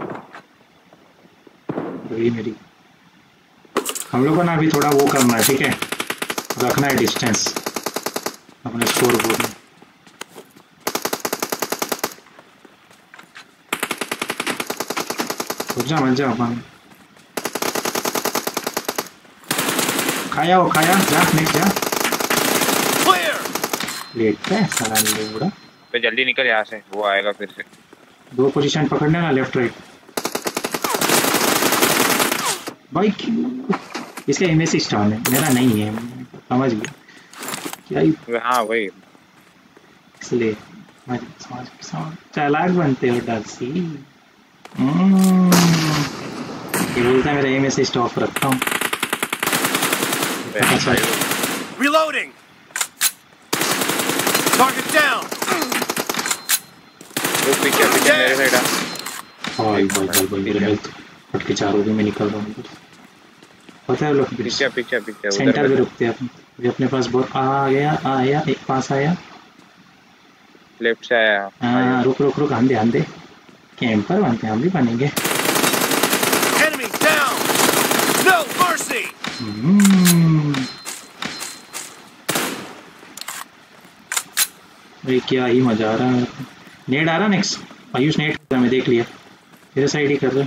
वही मेरी हम लोग को ना अभी थोड़ा वो करना है, ठीक है, रखना है डिस्टेंस अपने स्कोर बोर्ड में। रुक जा, मत जा अपन। खाया वो खाया, जा नेक्स्ट जा। लेट है सारा लोड़ा। तो जल्दी निकल यहाँ से, वो आएगा फिर से। दो पोजीशन पकड़ने ना, लेफ्ट राइट। भाई क्यों इसका इमेज स्टॉन है, मेरा नहीं है, समझ गया क्या ही। हाँ वही इसलिए समझ समझ चालाक बनते हो डार्सी। ये बोलता है मेरा एम एस स्टॉप रखता हूँ। Reloading. Target down. वो पीछे पीछे मेरे साइड आ। भाई भाई भाई भाई मेरे हेल्थ फट के चारों में निकल रहा हूँ। पता है लोग पीछे पीछे पीछे सेंटर पे रुकते हैं अपन। ये अपने पास बहुत आ गया आया, एक पास आया, लेफ्ट से आया। हाँ रुक रुक रुक, आंधे आंधे कैंपर बनते हैं, हम भी बनेंगे। Enemy down! No mercy! हम्म। भाई क्या ही मजा आ रहा है। नेट आ रहा नेक्स्ट आयुष, नेट कर रहा मैं देख लिया, तेरे साइड ही कर रहा।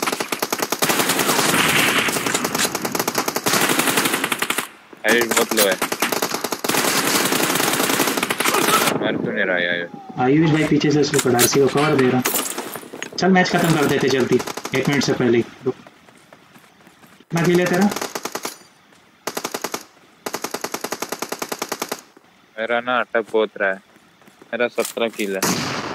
आयुष बहुत लो है, मर क्यों नहीं रहा है आयुष? आयुष भाई पीछे से उसको कड़ासी को कवर दे रहा। चल मैच खत्म कर देते जल्दी, एक मिनट से पहले ही। मैं भी ले तेरा मेरा ना अटक बहुत रहा है, मेरा सत्रह किल है।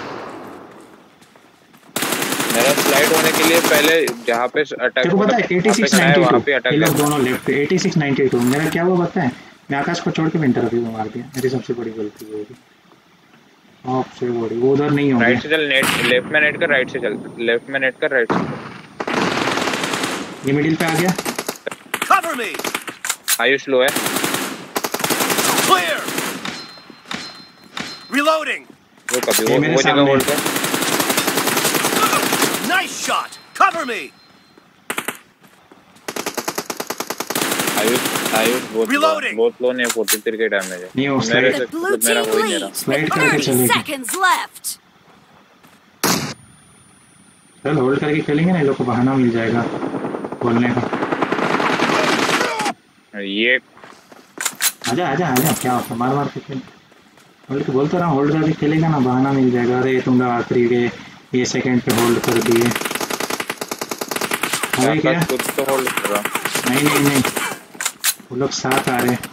मेरा स्लाइड होने के लिए पहले जहाँ पे अटैक तेरे को पता है छियासी वहाँ पे बानवे अटैक ये लोग दोनों लेफ्ट पे छियासी बानवे। मेरा क्या हुआ पता है, मैं आकाश को छोड़ के विंटर अभी मार दिया, मेरी सबसे बड़ी गलती वो होगी। सबसे बड़ी वो उधर नहीं होगी। राइट से चल, नेट लेफ्ट में नेट कर, राइट से चल, लेफ्ट में नेट कर, राइट से चल। ये मिडिल पे आ गया। Cover me! आयुष लो है। Clear! Reloading! वो कभी ये वो मेरे वो जगह सामने होल्ड कर। Nice shot! Cover me! Ayush Ayush बहुत लो, Reloading! बहुत लो नहीं, तैंतालीस के डैमेज है। नहीं, वो मेरे slide- से The blue मतलब मेरा team हो ही नहीं रहा। leads Slide with करके thirty चलेगी। seconds left. चल होल्ड करके खेलेंगे ना, इन लोग को बहाना मिल जाएगा बोलने का। ये आजा आजा आजा, क्या होता मार मार के खेल। होल्ड के बोलता रहा, होल्ड करके खेलेगा ना, बहाना मिल जाएगा। अरे तुम लोग आखिरी के ये सेकंड पे होल्ड कर दिए। अरे क्या खुद तो होल्ड कर रहा। नहीं नहीं नहीं, वो लोग साथ आ रहे।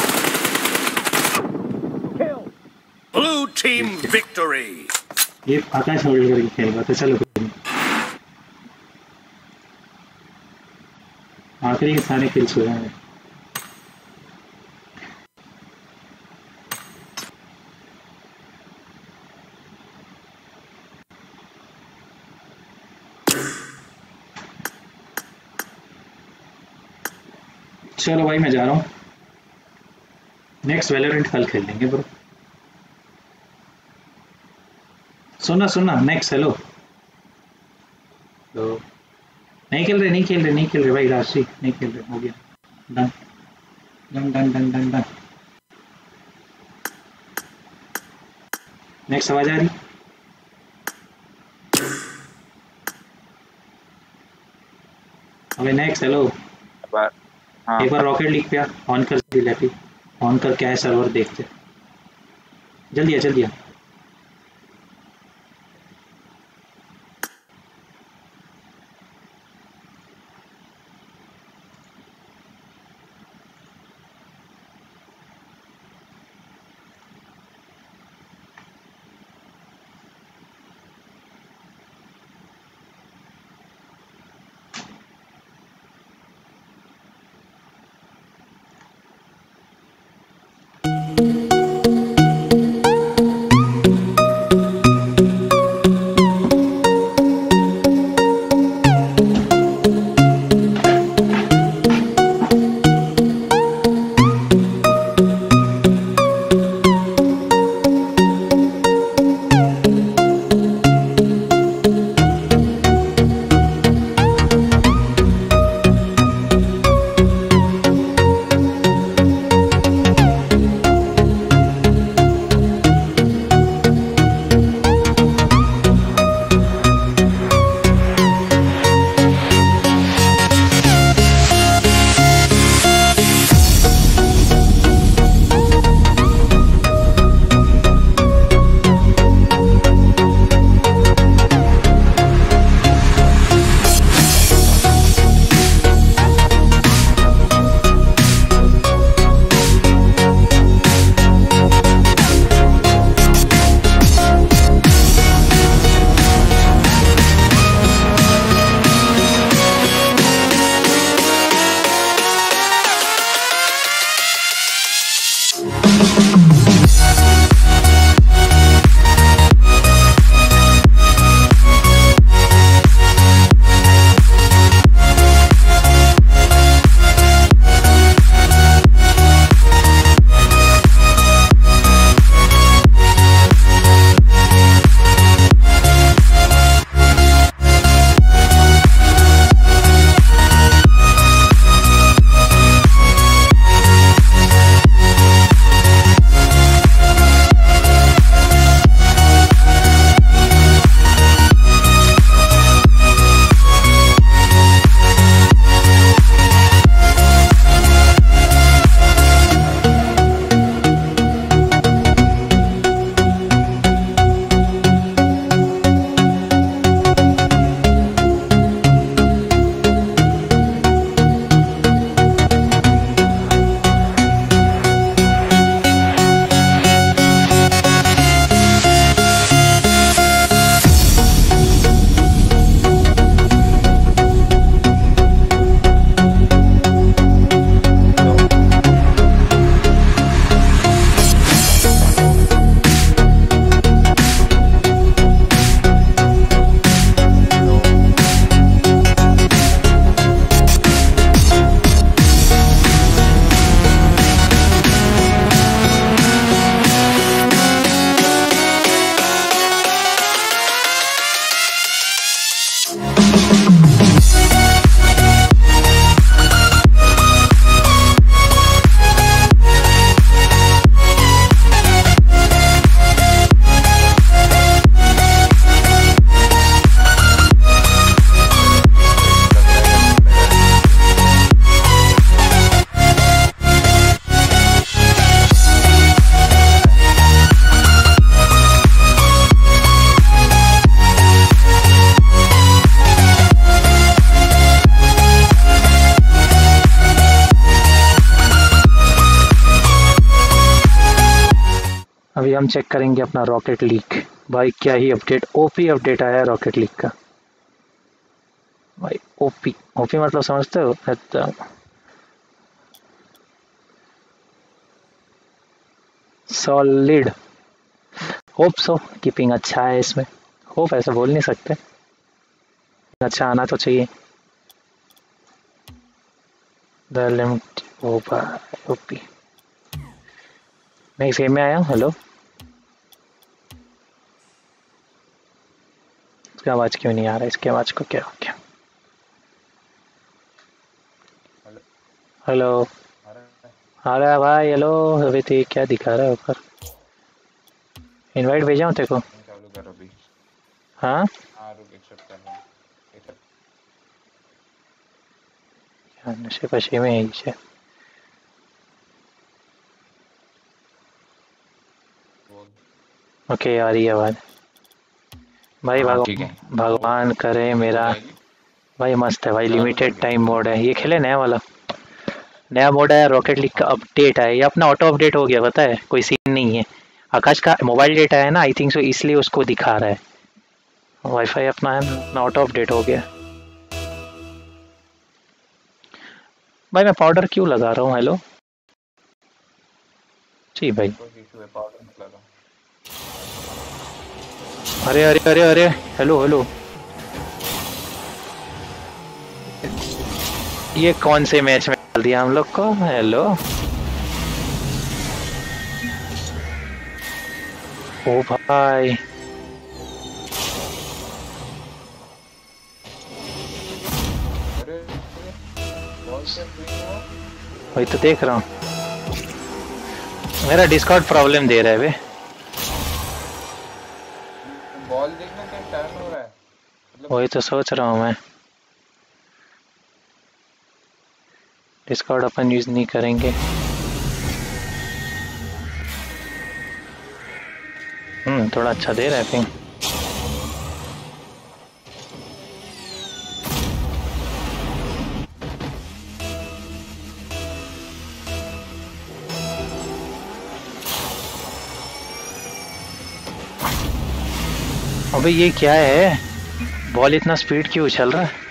Blue team victory! ये आकाश होल्ड करके खेल रहा था। चलो आखिरी के सारे किल्स हो जाएंगे। चलो भाई मैं जा रहा हूँ, नेक्स्ट वैलोरेंट कल खेल लेंगे ब्रो। सुनना सुनना नेक्स्ट। हेलो तो नहीं खेल रहे नहीं खेल रहे नहीं खेल रहे भाई, राशि नहीं खेल रहे, हो गया done done done done done done. Next आवाज आ रही? अबे नेक्स्ट हेलो, हाँ एक बार रॉकेट लीग पे ऑन कर दिलाती, ऑन कर क्या है सर्वर देखते। जल्दी आ जल्दी आ। हम चेक करेंगे अपना रॉकेट लीग। भाई क्या ही अपडेट, ओपी अपडेट आया है रॉकेट लीग का भाई। ओपी ओपी मतलब समझते हो? सॉलिड। होप सो कीपिंग अच्छा है इसमें, होप ऐसा बोल नहीं सकते, अच्छा आना तो चाहिए। The limit over OP. मैं इस गेम में आया हूँ। हेलो, इसका आवाज क्यों नहीं आ रहा? इसके आवाज को क्या हो गया? हेलो, अरे भाई हेलो, अभी तो क्या दिखा रहा है ऊपर? इनवाइट भेजा हूँ तेरे को। चालू कर अभी। हाँ हाँ रुक, एक्सेप्ट कर रहा हूँ। एक्सेप्ट। क्या नशे पशे में है इसे? ओके आ रही है आवाज। भाई हाँ, भगवान ठीक है। भगवान करे मेरा। भाई मस्त है भाई, लिमिटेड टाइम मोड है ये। खेले नया वाला, नया मोड है रॉकेट लीग का, अपडेट है ये अपना, ऑटो अपडेट हो गया पता है, कोई सीन नहीं है। आकाश का मोबाइल डेटा है ना आई थिंक सो, इसलिए उसको दिखा रहा है। वाईफाई अपना है ना, अपना ऑटो अपडेट हो गया। भाई मैं पाउडर क्यों लगा रहा हूँ? हेलो जी भाई। अरे अरे अरे अरे हेलो हेलो, ये कौन से मैच में डाल दिया हम लोग को? हेलो ओ भाई, वही तो देख रहा हूँ, मेरा डिस्कॉर्ड प्रॉब्लम दे रहा है बे। बॉल देखना क्या टर्न हो रहा है, मतलब वही तो सोच रहा हूँ मैं, डिस्कॉर्ड अपन यूज नहीं करेंगे। हम्म थोड़ा अच्छा दे रहा है पिंग। अबे ये क्या है, बॉल इतना स्पीड क्यों उछल रहा है?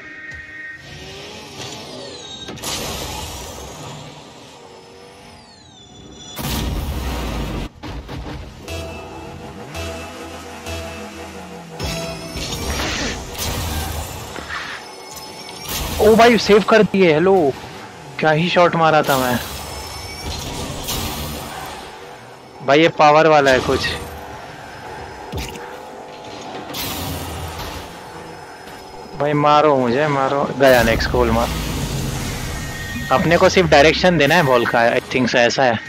ओ भाई सेव कर दिए। हेलो, क्या ही शॉट मारा था मैं भाई, ये पावर वाला है कुछ। भाई मारो मुझे, मारो। गया नेक्स्ट गोल मार। अपने को सिर्फ डायरेक्शन देना है बॉल का, आई थिंक सो ऐसा है।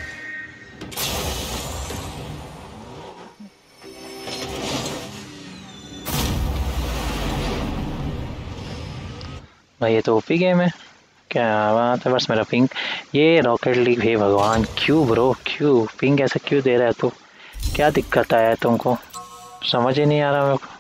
भाई ये तो ओपी गेम है, क्या बात है। बस मेरा पिंग, ये रॉकेट लीग है भगवान, क्यों ब्रो क्यों पिंग ऐसा क्यों दे रहा है तू? क्या दिक्कत आया है तुमको, समझ ही नहीं आ रहा मेरे को।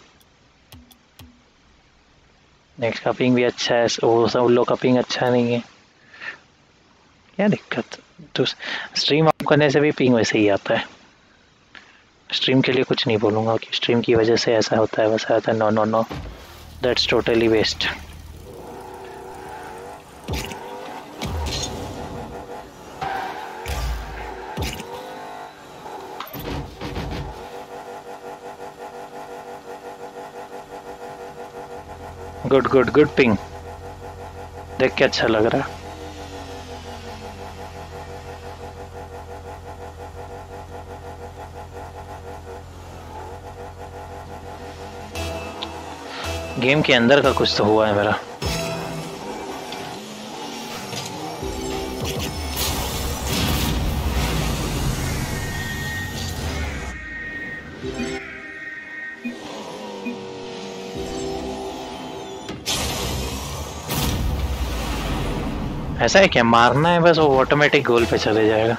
नेक्स्ट का पिंग भी अच्छा है, वो सब लोग का पिंग अच्छा नहीं है, क्या दिक्कत? तो स्ट्रीम ऑफ करने से भी पिंग वैसे ही आता है। स्ट्रीम के लिए कुछ नहीं बोलूँगा कि स्ट्रीम की वजह से ऐसा होता है वैसा होता है, no no no, that's totally waste. Good good good ping, देख के अच्छा लग रहा है। गेम के अंदर का कुछ तो हुआ है मेरा। ऐसा है क्या, मारना है बस, वो ऑटोमेटिक गोल पे चले जाएगा।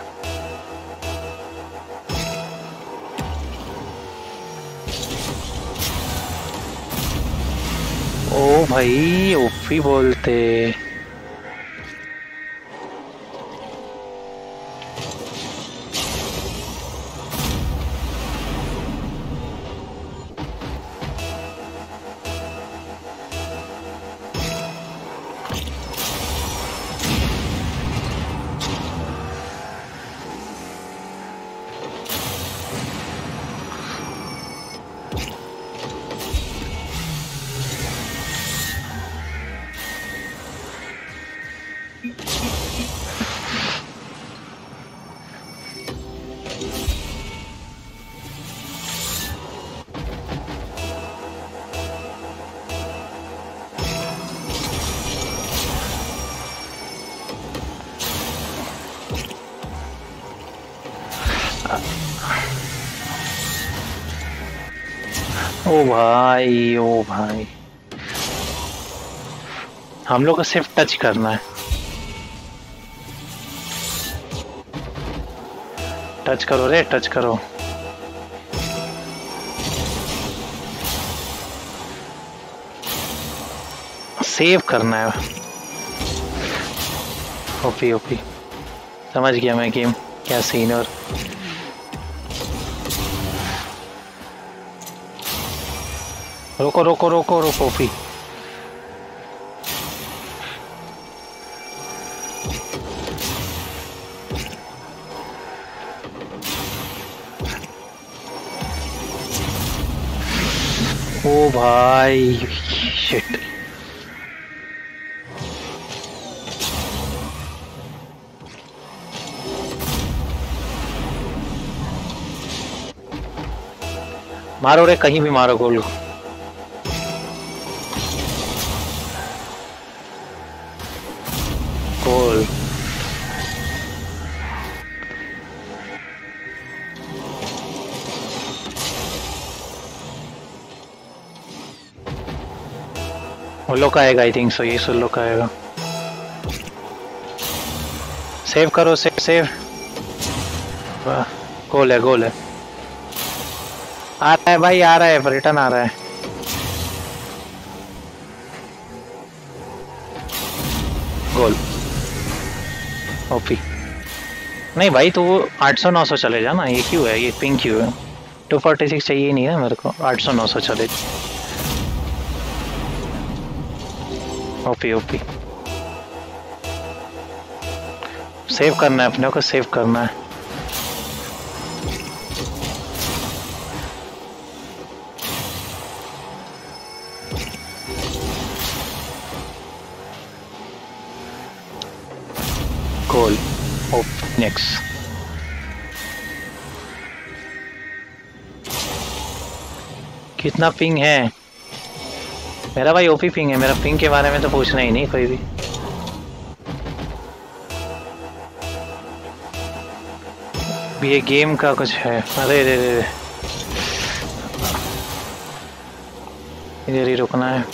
ओ भाई ओपी बोलते। ओ भाई ओ भाई, हम लोग को सिर्फ टच करना है। टच करो रे, टच करो। सेव करना है। ओपी ओपी, समझ गया मैं गेम क्या सीन। और रोको रोको रोको रोको ओपी। ओ भाई शिट, मारो रे, कहीं भी मारो गोल को। गोल वो लोग का आएगा, आई थिंक सो, ये सोलो का आएगा। सेव करो, सेव सेव। वाह, गोल है गोल है। आ रहा है भाई, आ रहा है, रिटर्न आ रहा है। गोल। ओपी नहीं भाई, तो वो आठ सौ नौ सौ चले जा ना। ये क्यों है, ये पिंक क्यों है? टू फोर्टी सिक्स चाहिए नहीं ना मेरे को, आठ सौ नौ सौ चले। ओपी ओपी, सेव करना है अपने को, सेव करना है। गोल। ओप नेक्स्ट। कितना पिंग है मेरा भाई? ओपी पिंग है मेरा। पिंग के बारे में तो पूछना ही नहीं कोई भी। ये गेम का कुछ है। अरे रे रे, इधर ही रुकना है।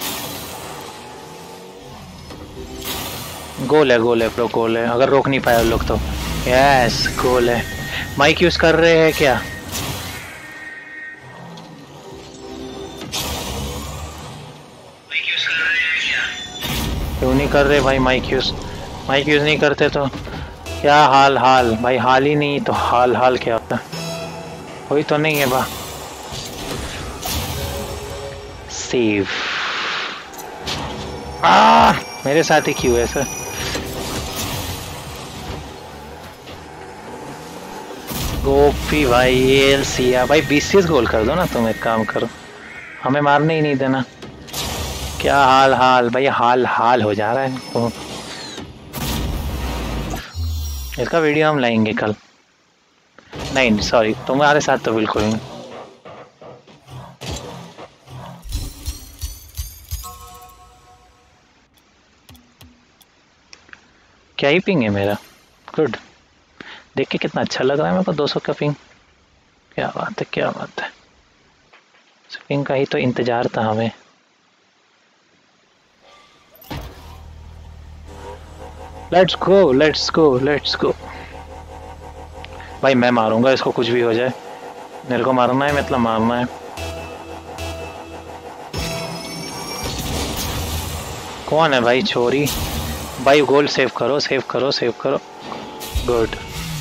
गोल है गोल है प्रो, गोल है। अगर रोक नहीं पाए लोग तो यस गोल है। माइक यूज कर रहे हैं क्या? क्यों नहीं कर रहे भाई माइक यूज? माइक यूज नहीं करते तो क्या हाल हाल भाई? हाल ही नहीं तो हाल हाल क्या होता? कोई तो नहीं है बा। सेव। आ मेरे साथ ही क्यों है सर? गोपी भाई एल सिया भाई, बीस तीस गोल कर दो ना तुम। एक काम करो, हमें मारने ही नहीं देना। क्या हाल हाल भाई, हाल हाल हो जा रहा है तो। इसका वीडियो हम लाएंगे कल। नहीं सॉरी, तुम्हारे साथ तो बिल्कुल नहीं। क्या ही पिंग है मेरा। गुड, देख के कितना अच्छा लग रहा है मेरे को। दो सौ का पिंग, क्या बात है क्या बात है। पिंग का ही तो इंतजार था हमें। Let's go let's go let's go भाई। मैं मारूंगा इसको, कुछ भी हो जाए। मेरे को मारना है, मतलब मारना है। कौन है भाई छोरी? भाई गोल सेव करो, सेव करो, सेव करो। गुड।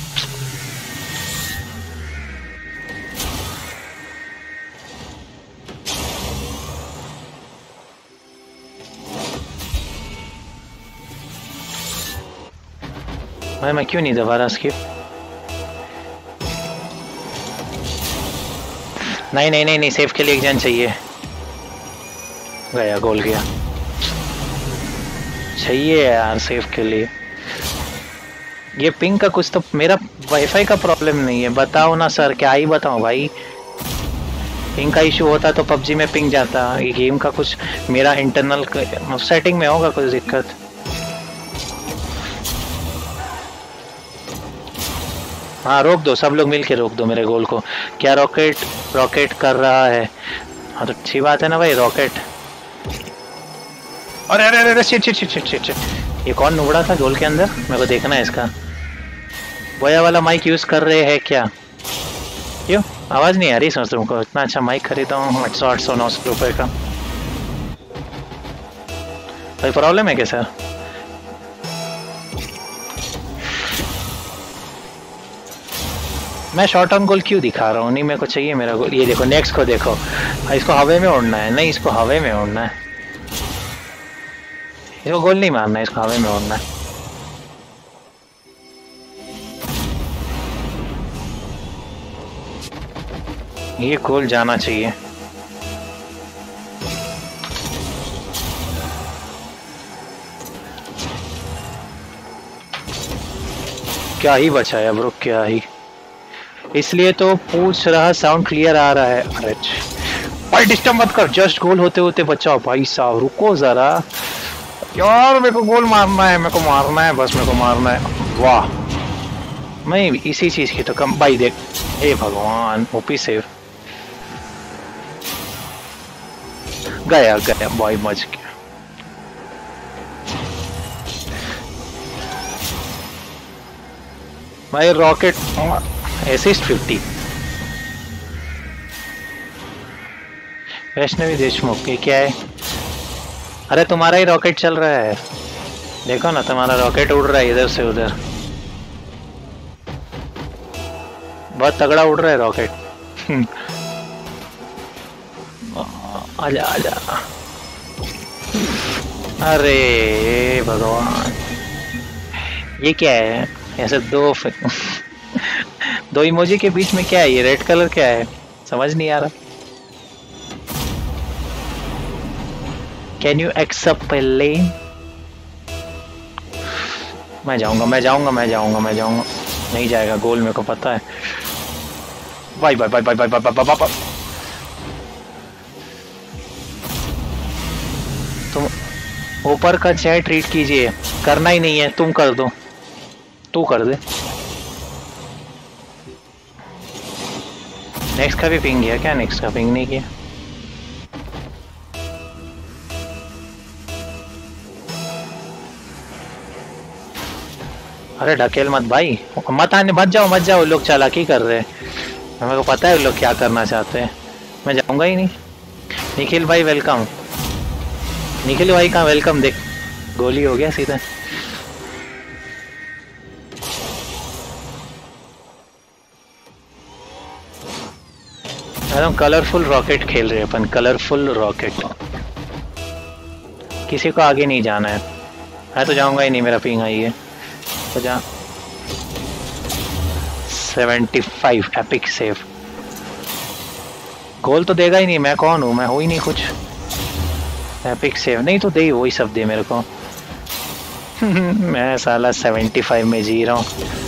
भाई मैं क्यों नहीं दबा रहा स्किप? नहीं नहीं नहीं नहीं, सेव के लिए एक जन चाहिए। गया, गोल गया। चाहिए यार सेव के लिए। ये पिंग का कुछ तो, मेरा वाईफाई का प्रॉब्लम नहीं है। बताओ ना सर, क्या ही बताऊं भाई। पिंग का इशू होता तो पबजी में पिंग जाता। ये गेम का कुछ मेरा इंटरनल सेटिंग में होगा कुछ दिक्कत। हाँ रोक दो, सब लोग मिल के रोक दो मेरे गोल को। क्या रॉकेट रॉकेट कर रहा है? हाँ तो अच्छी बात है ना भाई, रॉकेट। अरे अरे अरे shit shit shit shit shit shit, ये कौन नुबड़ा था गोल के अंदर? मेरे को देखना है इसका। बोया वाला माइक यूज कर रहे हैं क्या? क्यों आवाज नहीं आ रही? सोच तुमको इतना अच्छा माइक खरीदा हूँ आठ सौ आठ सौ नौ सौ रुपए का, कोई प्रॉब्लम है क्या सर? मैं शॉर्ट ऑन गोल क्यों दिखा रहा हूँ? नहीं मेरे को चाहिए मेरा गोल। ये देखो नेक्स्ट को देखो, इसको हवे में उड़ना है। नहीं इसको हवे में उड़ना है, इसको गोल नहीं मारना है, इसको हवे में उड़ना है। ये गोल जाना चाहिए। क्या ही बचाया ब्रो, क्या ही। इसलिए तो पूछ रहा, साउंड क्लियर आ रहा है। अरे भाई डिस्टर्ब मत कर, जस्ट गोल होते होते बचाओ भाई साहब, रुको जरा यार, मेरे को गोल मारना है, मेरे को मारना है, बस मेरे को मारना है। वाह, मैं इसी चीज की तो कम भाई देख। हे भगवान, ओपी सेव। गया गया भाई, मज गया। भाई rocket assist fifty. Vaishnavi Deshmukh ये क्या है? अरे तुम्हारा ही रॉकेट चल रहा है, देखो ना तुम्हारा रॉकेट उड़ रहा है इधर से उधर, बहुत तगड़ा उड़ रहा है रॉकेट। आजा आजा। अरे भगवान, ये क्या है? ऐसे दो दो इमोजी के बीच में क्या है? ये रेड कलर क्या है? समझ नहीं आ रहा। कैन यू एक्सेप्ट पहले? मैं जाऊंगा मैं जाऊंगा मैं जाऊंगा मैं जाऊंगा नहीं जाएगा गोल, मेरे को पता है। Bye bye bye bye bye bye bye bye. तुम ऊपर का चैट रीड कीजिए, करना ही नहीं है, तुम कर दो, तू कर दे। नेक्स्ट का भी पिंग किया क्या? नेक्स्ट का पिंग नहीं किया। अरे ढकेल मत भाई, मत आने, मत जाओ मत जाओ, लोग चालाकी कर रहे हैं, मेरे को पता है लोग क्या करना चाहते हैं, मैं जाऊंगा ही नहीं। निखिल भाई वेलकम। निखिल भाई का वेलकम, देख गोली हो गया सीधा। एकदम कलरफुल रॉकेट खेल रहे हैं अपन, कलरफुल रॉकेट। किसी को आगे नहीं जाना है, मैं तो जाऊंगा ही नहीं, मेरा पिंग आई है तो जा। Seventy five epic save. Goal तो देगा ही नहीं, मैं कौन हूँ? मैं हूँ ही नहीं कुछ। एपिक सेव नहीं तो दे, वही सब दे मेरे को। मैं साला सेवेंटी फाइव में जी रहा हूँ।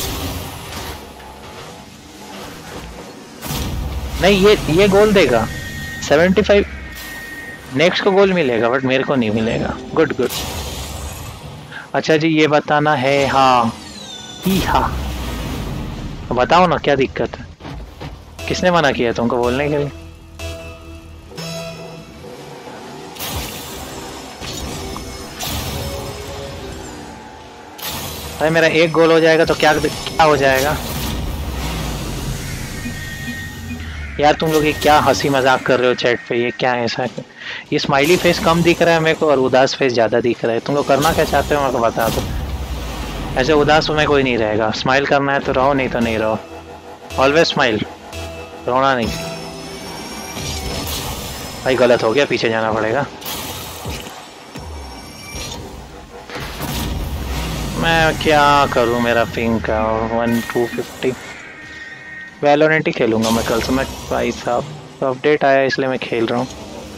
नहीं ये ये गोल देगा सेवेंटी फाइव, नेक्स्ट को गोल मिलेगा बट मेरे को नहीं मिलेगा। Good good. अच्छा जी ये बताना है, हाँ ही हाँ बताओ ना क्या दिक्कत है? किसने मना किया तुमको बोलने के लिए? भाई मेरा एक गोल हो जाएगा तो क्या क्या हो जाएगा यार? तुम लोग ये क्या हंसी मजाक कर रहे हो चैट पे? ये क्या है ऐसा? ये स्माइली फेस कम दिख रहा है मेरे को और उदास फेस ज्यादा दिख रहा है। तुम लोग करना क्या चाहते हो मेरे को बता दो। ऐसे उदास में कोई नहीं रहेगा, स्माइल करना है तो रहो, नहीं तो नहीं रहो। ऑलवेज स्माइल, रोना नहीं। भाई गलत हो गया, पीछे जाना पड़ेगा। मैं क्या करूं, मेरा पिंग का वन टू फिफ्टी। वैलोरेंट ही खेलूंगा मैं कल से। मैं भाई साहब अपडेट आया इसलिए मैं खेल रहा हूँ।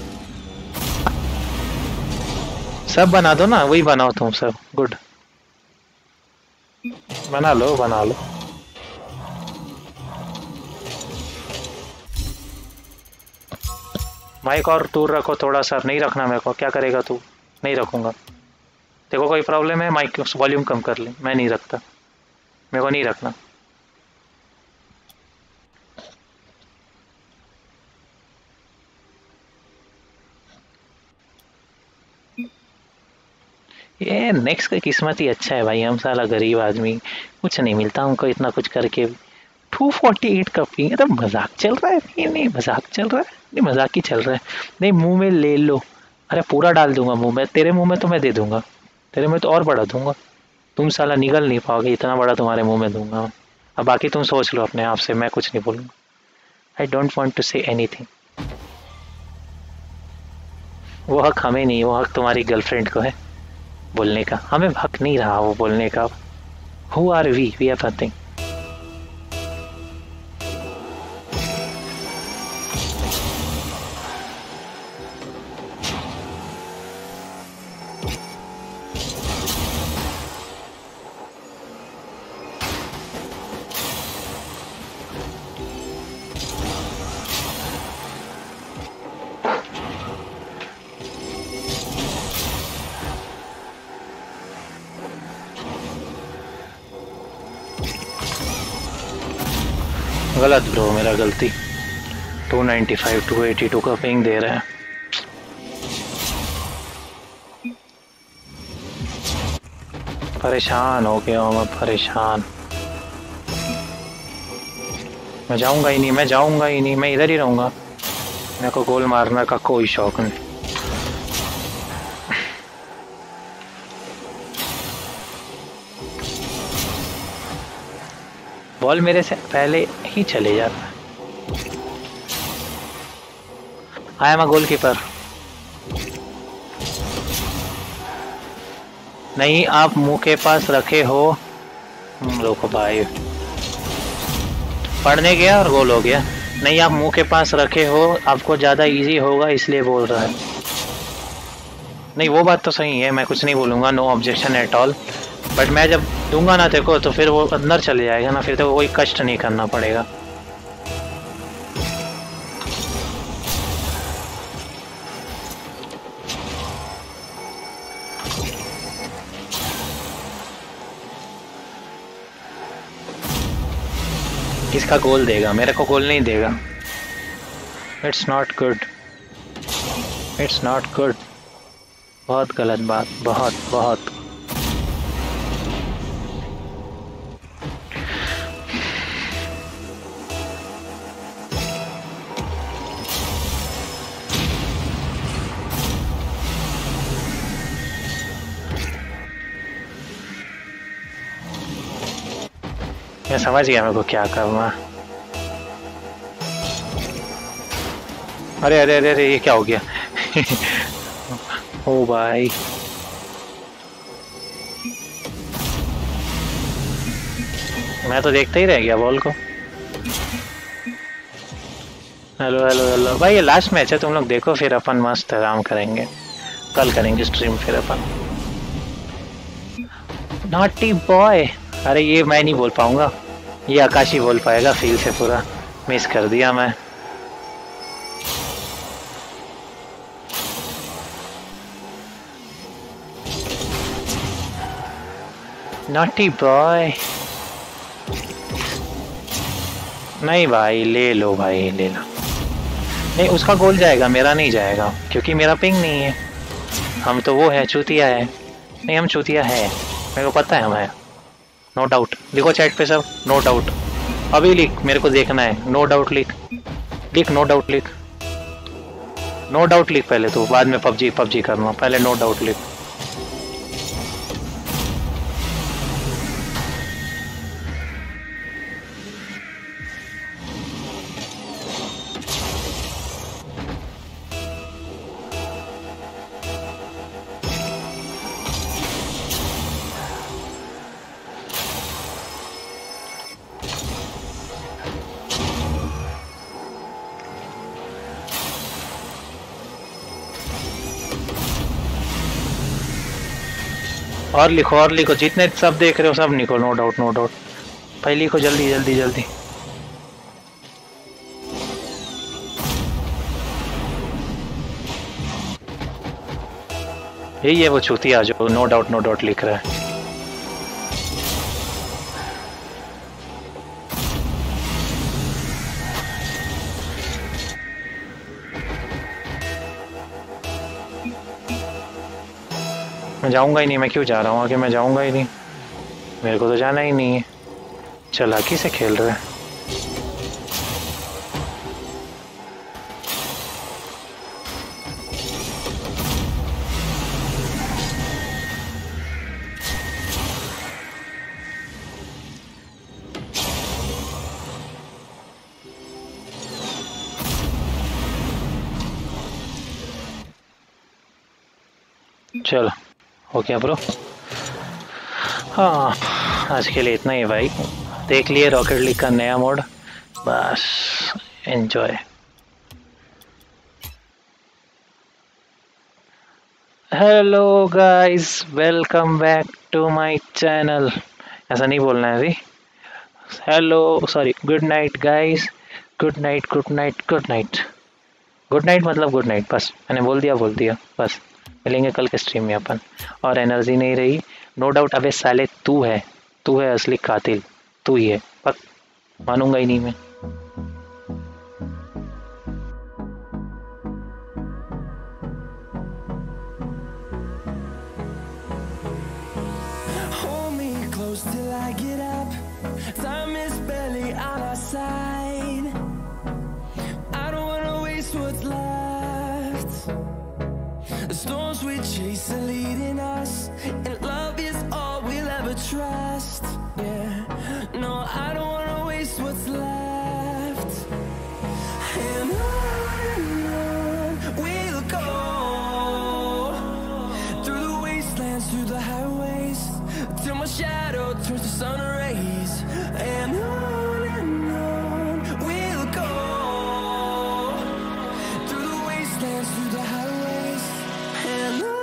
सब बना दो ना, वही बनाओ तुम सब। गुड, बना लो बना लो। माइक और दूर रखो थोड़ा सा, नहीं रखना मेरे को। क्या करेगा तू? नहीं रखूंगा। देखो कोई प्रॉब्लम है, माइक वॉल्यूम कम कर ले। मैं नहीं रखता, मेरे को नहीं रखना। ये नेक्स्ट का किस्मत ही अच्छा है भाई, हम साला गरीब आदमी, कुछ नहीं मिलता हमको इतना कुछ करके। टू फोर्टी एट का पिंग, तो मजाक चल रहा है? नहीं नहीं मजाक चल रहा है, नहीं मजाक ही चल रहा है। नहीं मुंह में ले लो, अरे पूरा डाल दूंगा मुंह में, तेरे मुंह में तो मैं दे दूंगा, तेरे में तो और बड़ा दूंगा, तुम साला निगल नहीं पाओगे, इतना बड़ा तुम्हारे मुंह में दूंगा। अब बाकी तुम सोच लो अपने आप से, मैं कुछ नहीं बोलूँगा। I don't want to say anything. वो हक हमें नहीं, वो हक तुम्हारी गर्लफ्रेंड को है बोलने का, हमें हक नहीं रहा वो बोलने का। Who are we we are nothing. गलत ब्रो, मेरा गलती। Two ninety five two eighty two का पिंग दे रहा है। परेशान हो गया हूँ मैं, परेशान। मैं जाऊंगा ही नहीं, मैं जाऊंगा ही नहीं, मैं इधर ही रहूंगा। मेरे को गोल मारने का कोई शौक नहीं। बॉल मेरे से पहले ही चले जाता है। I am a goalkeeper. नहीं आप मुंह के पास रखे हो। रोको भाई, पढ़ने गया और गोल हो गया। नहीं आप मुंह के पास रखे हो, आपको ज़्यादा इजी होगा इसलिए बोल रहा है। नहीं वो बात तो सही है, मैं कुछ नहीं बोलूँगा, no objection at all. But मैं जब दूंगा ना तेरे को तो फिर वो अंदर चले जाएगा ना, फिर तो कोई कष्ट नहीं करना पड़ेगा। किसका गोल देगा? मेरे को गोल नहीं देगा। It's not good, it's not good. बहुत गलत बात, बहुत बहुत। मैं समझ गया मेरे को क्या करना। अरे अरे अरे अरे ये क्या हो गया? ओ भाई मैं तो देखते ही रह गया बॉल को। हेलो हेलो हेलो भाई, ये लास्ट मैच है, तुम लोग देखो, फिर अपन मस्त आराम करेंगे, कल करेंगे स्ट्रीम फिर अपन। नॉटी बॉय, अरे ये मैं नहीं बोल पाऊंगा, ये आकाश ही बोल पाएगा। फील से पूरा मिस कर दिया मैं। Naughty boy. नहीं भाई ले लो, भाई ले लो। नहीं उसका गोल जाएगा, मेरा नहीं जाएगा, क्योंकि मेरा पिंग नहीं है। हम तो वो है चूतिया है। नहीं हम चूतिया है, मेरे को पता है हम है। नो डाउट लिखो चैट पे सब, नो डाउट। अभी लिख, मेरे को देखना है। नो डाउट लिख, लिख नो डाउट लिख, नो डाउट लिख पहले तो, बाद में पबजी पबजी करना, पहले नो डाउट लिख। और लिखो और लिखो, जितने सब देख रहे हो सब लिखो, नो डाउट नो डाउट। भाई लिखो जल्दी जल्दी जल्दी। यही है वो चूतिया जो नो डाउट नो डाउट लिख रहा है। मैं जाऊंगा ही नहीं, मैं क्यों जा रहा हूँ आगे, मैं जाऊंगा ही नहीं, मेरे को तो जाना ही नहीं है। चालाकी से खेल रहे हैं। चलो हो गया ब्रो। हाँ आज के लिए इतना ही भाई। देख लिए रॉकेट लीग का नया मोड, बस enjoy. Hello guys, welcome back to my channel. ऐसा नहीं बोलना है अभी। Hello sorry, good night guys, good night good night good night good night मतलब गुड नाइट। बस मैंने बोल दिया बोल दिया बस। मिलेंगे कल के स्ट्रीम में अपन। और एनर्जी नहीं रही नो डाउट। अबे साले तू है, तू है असली कातिल, तू ही है। पक मानूंगा ही नहीं मैं। Hold me close till I get up. Time is barely on our side. I don't wanna waste what's left. The storms we chase are leading us, and love is all we'll ever trust. Yeah, no, I don't wanna waste what's left. And on and on we'll go, through the wastelands, through the highways, till my shadow turns to sun rays. And on and on we'll go, through the wastelands, through the highways, and on.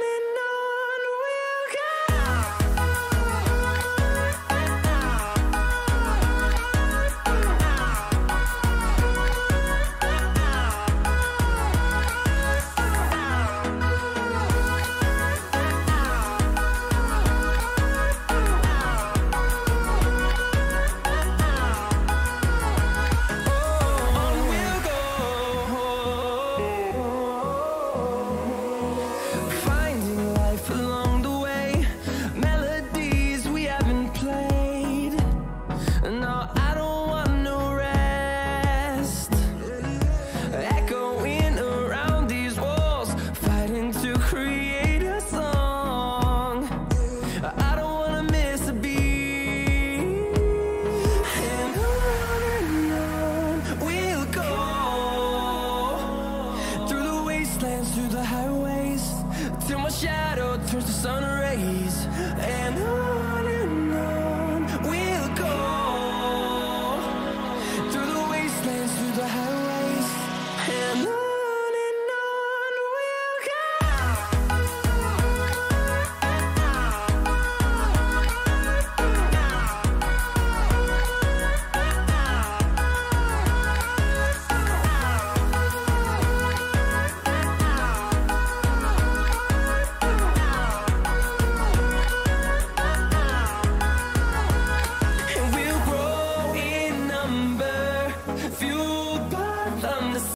Through the highways, till my shadow turns to sun rays. And on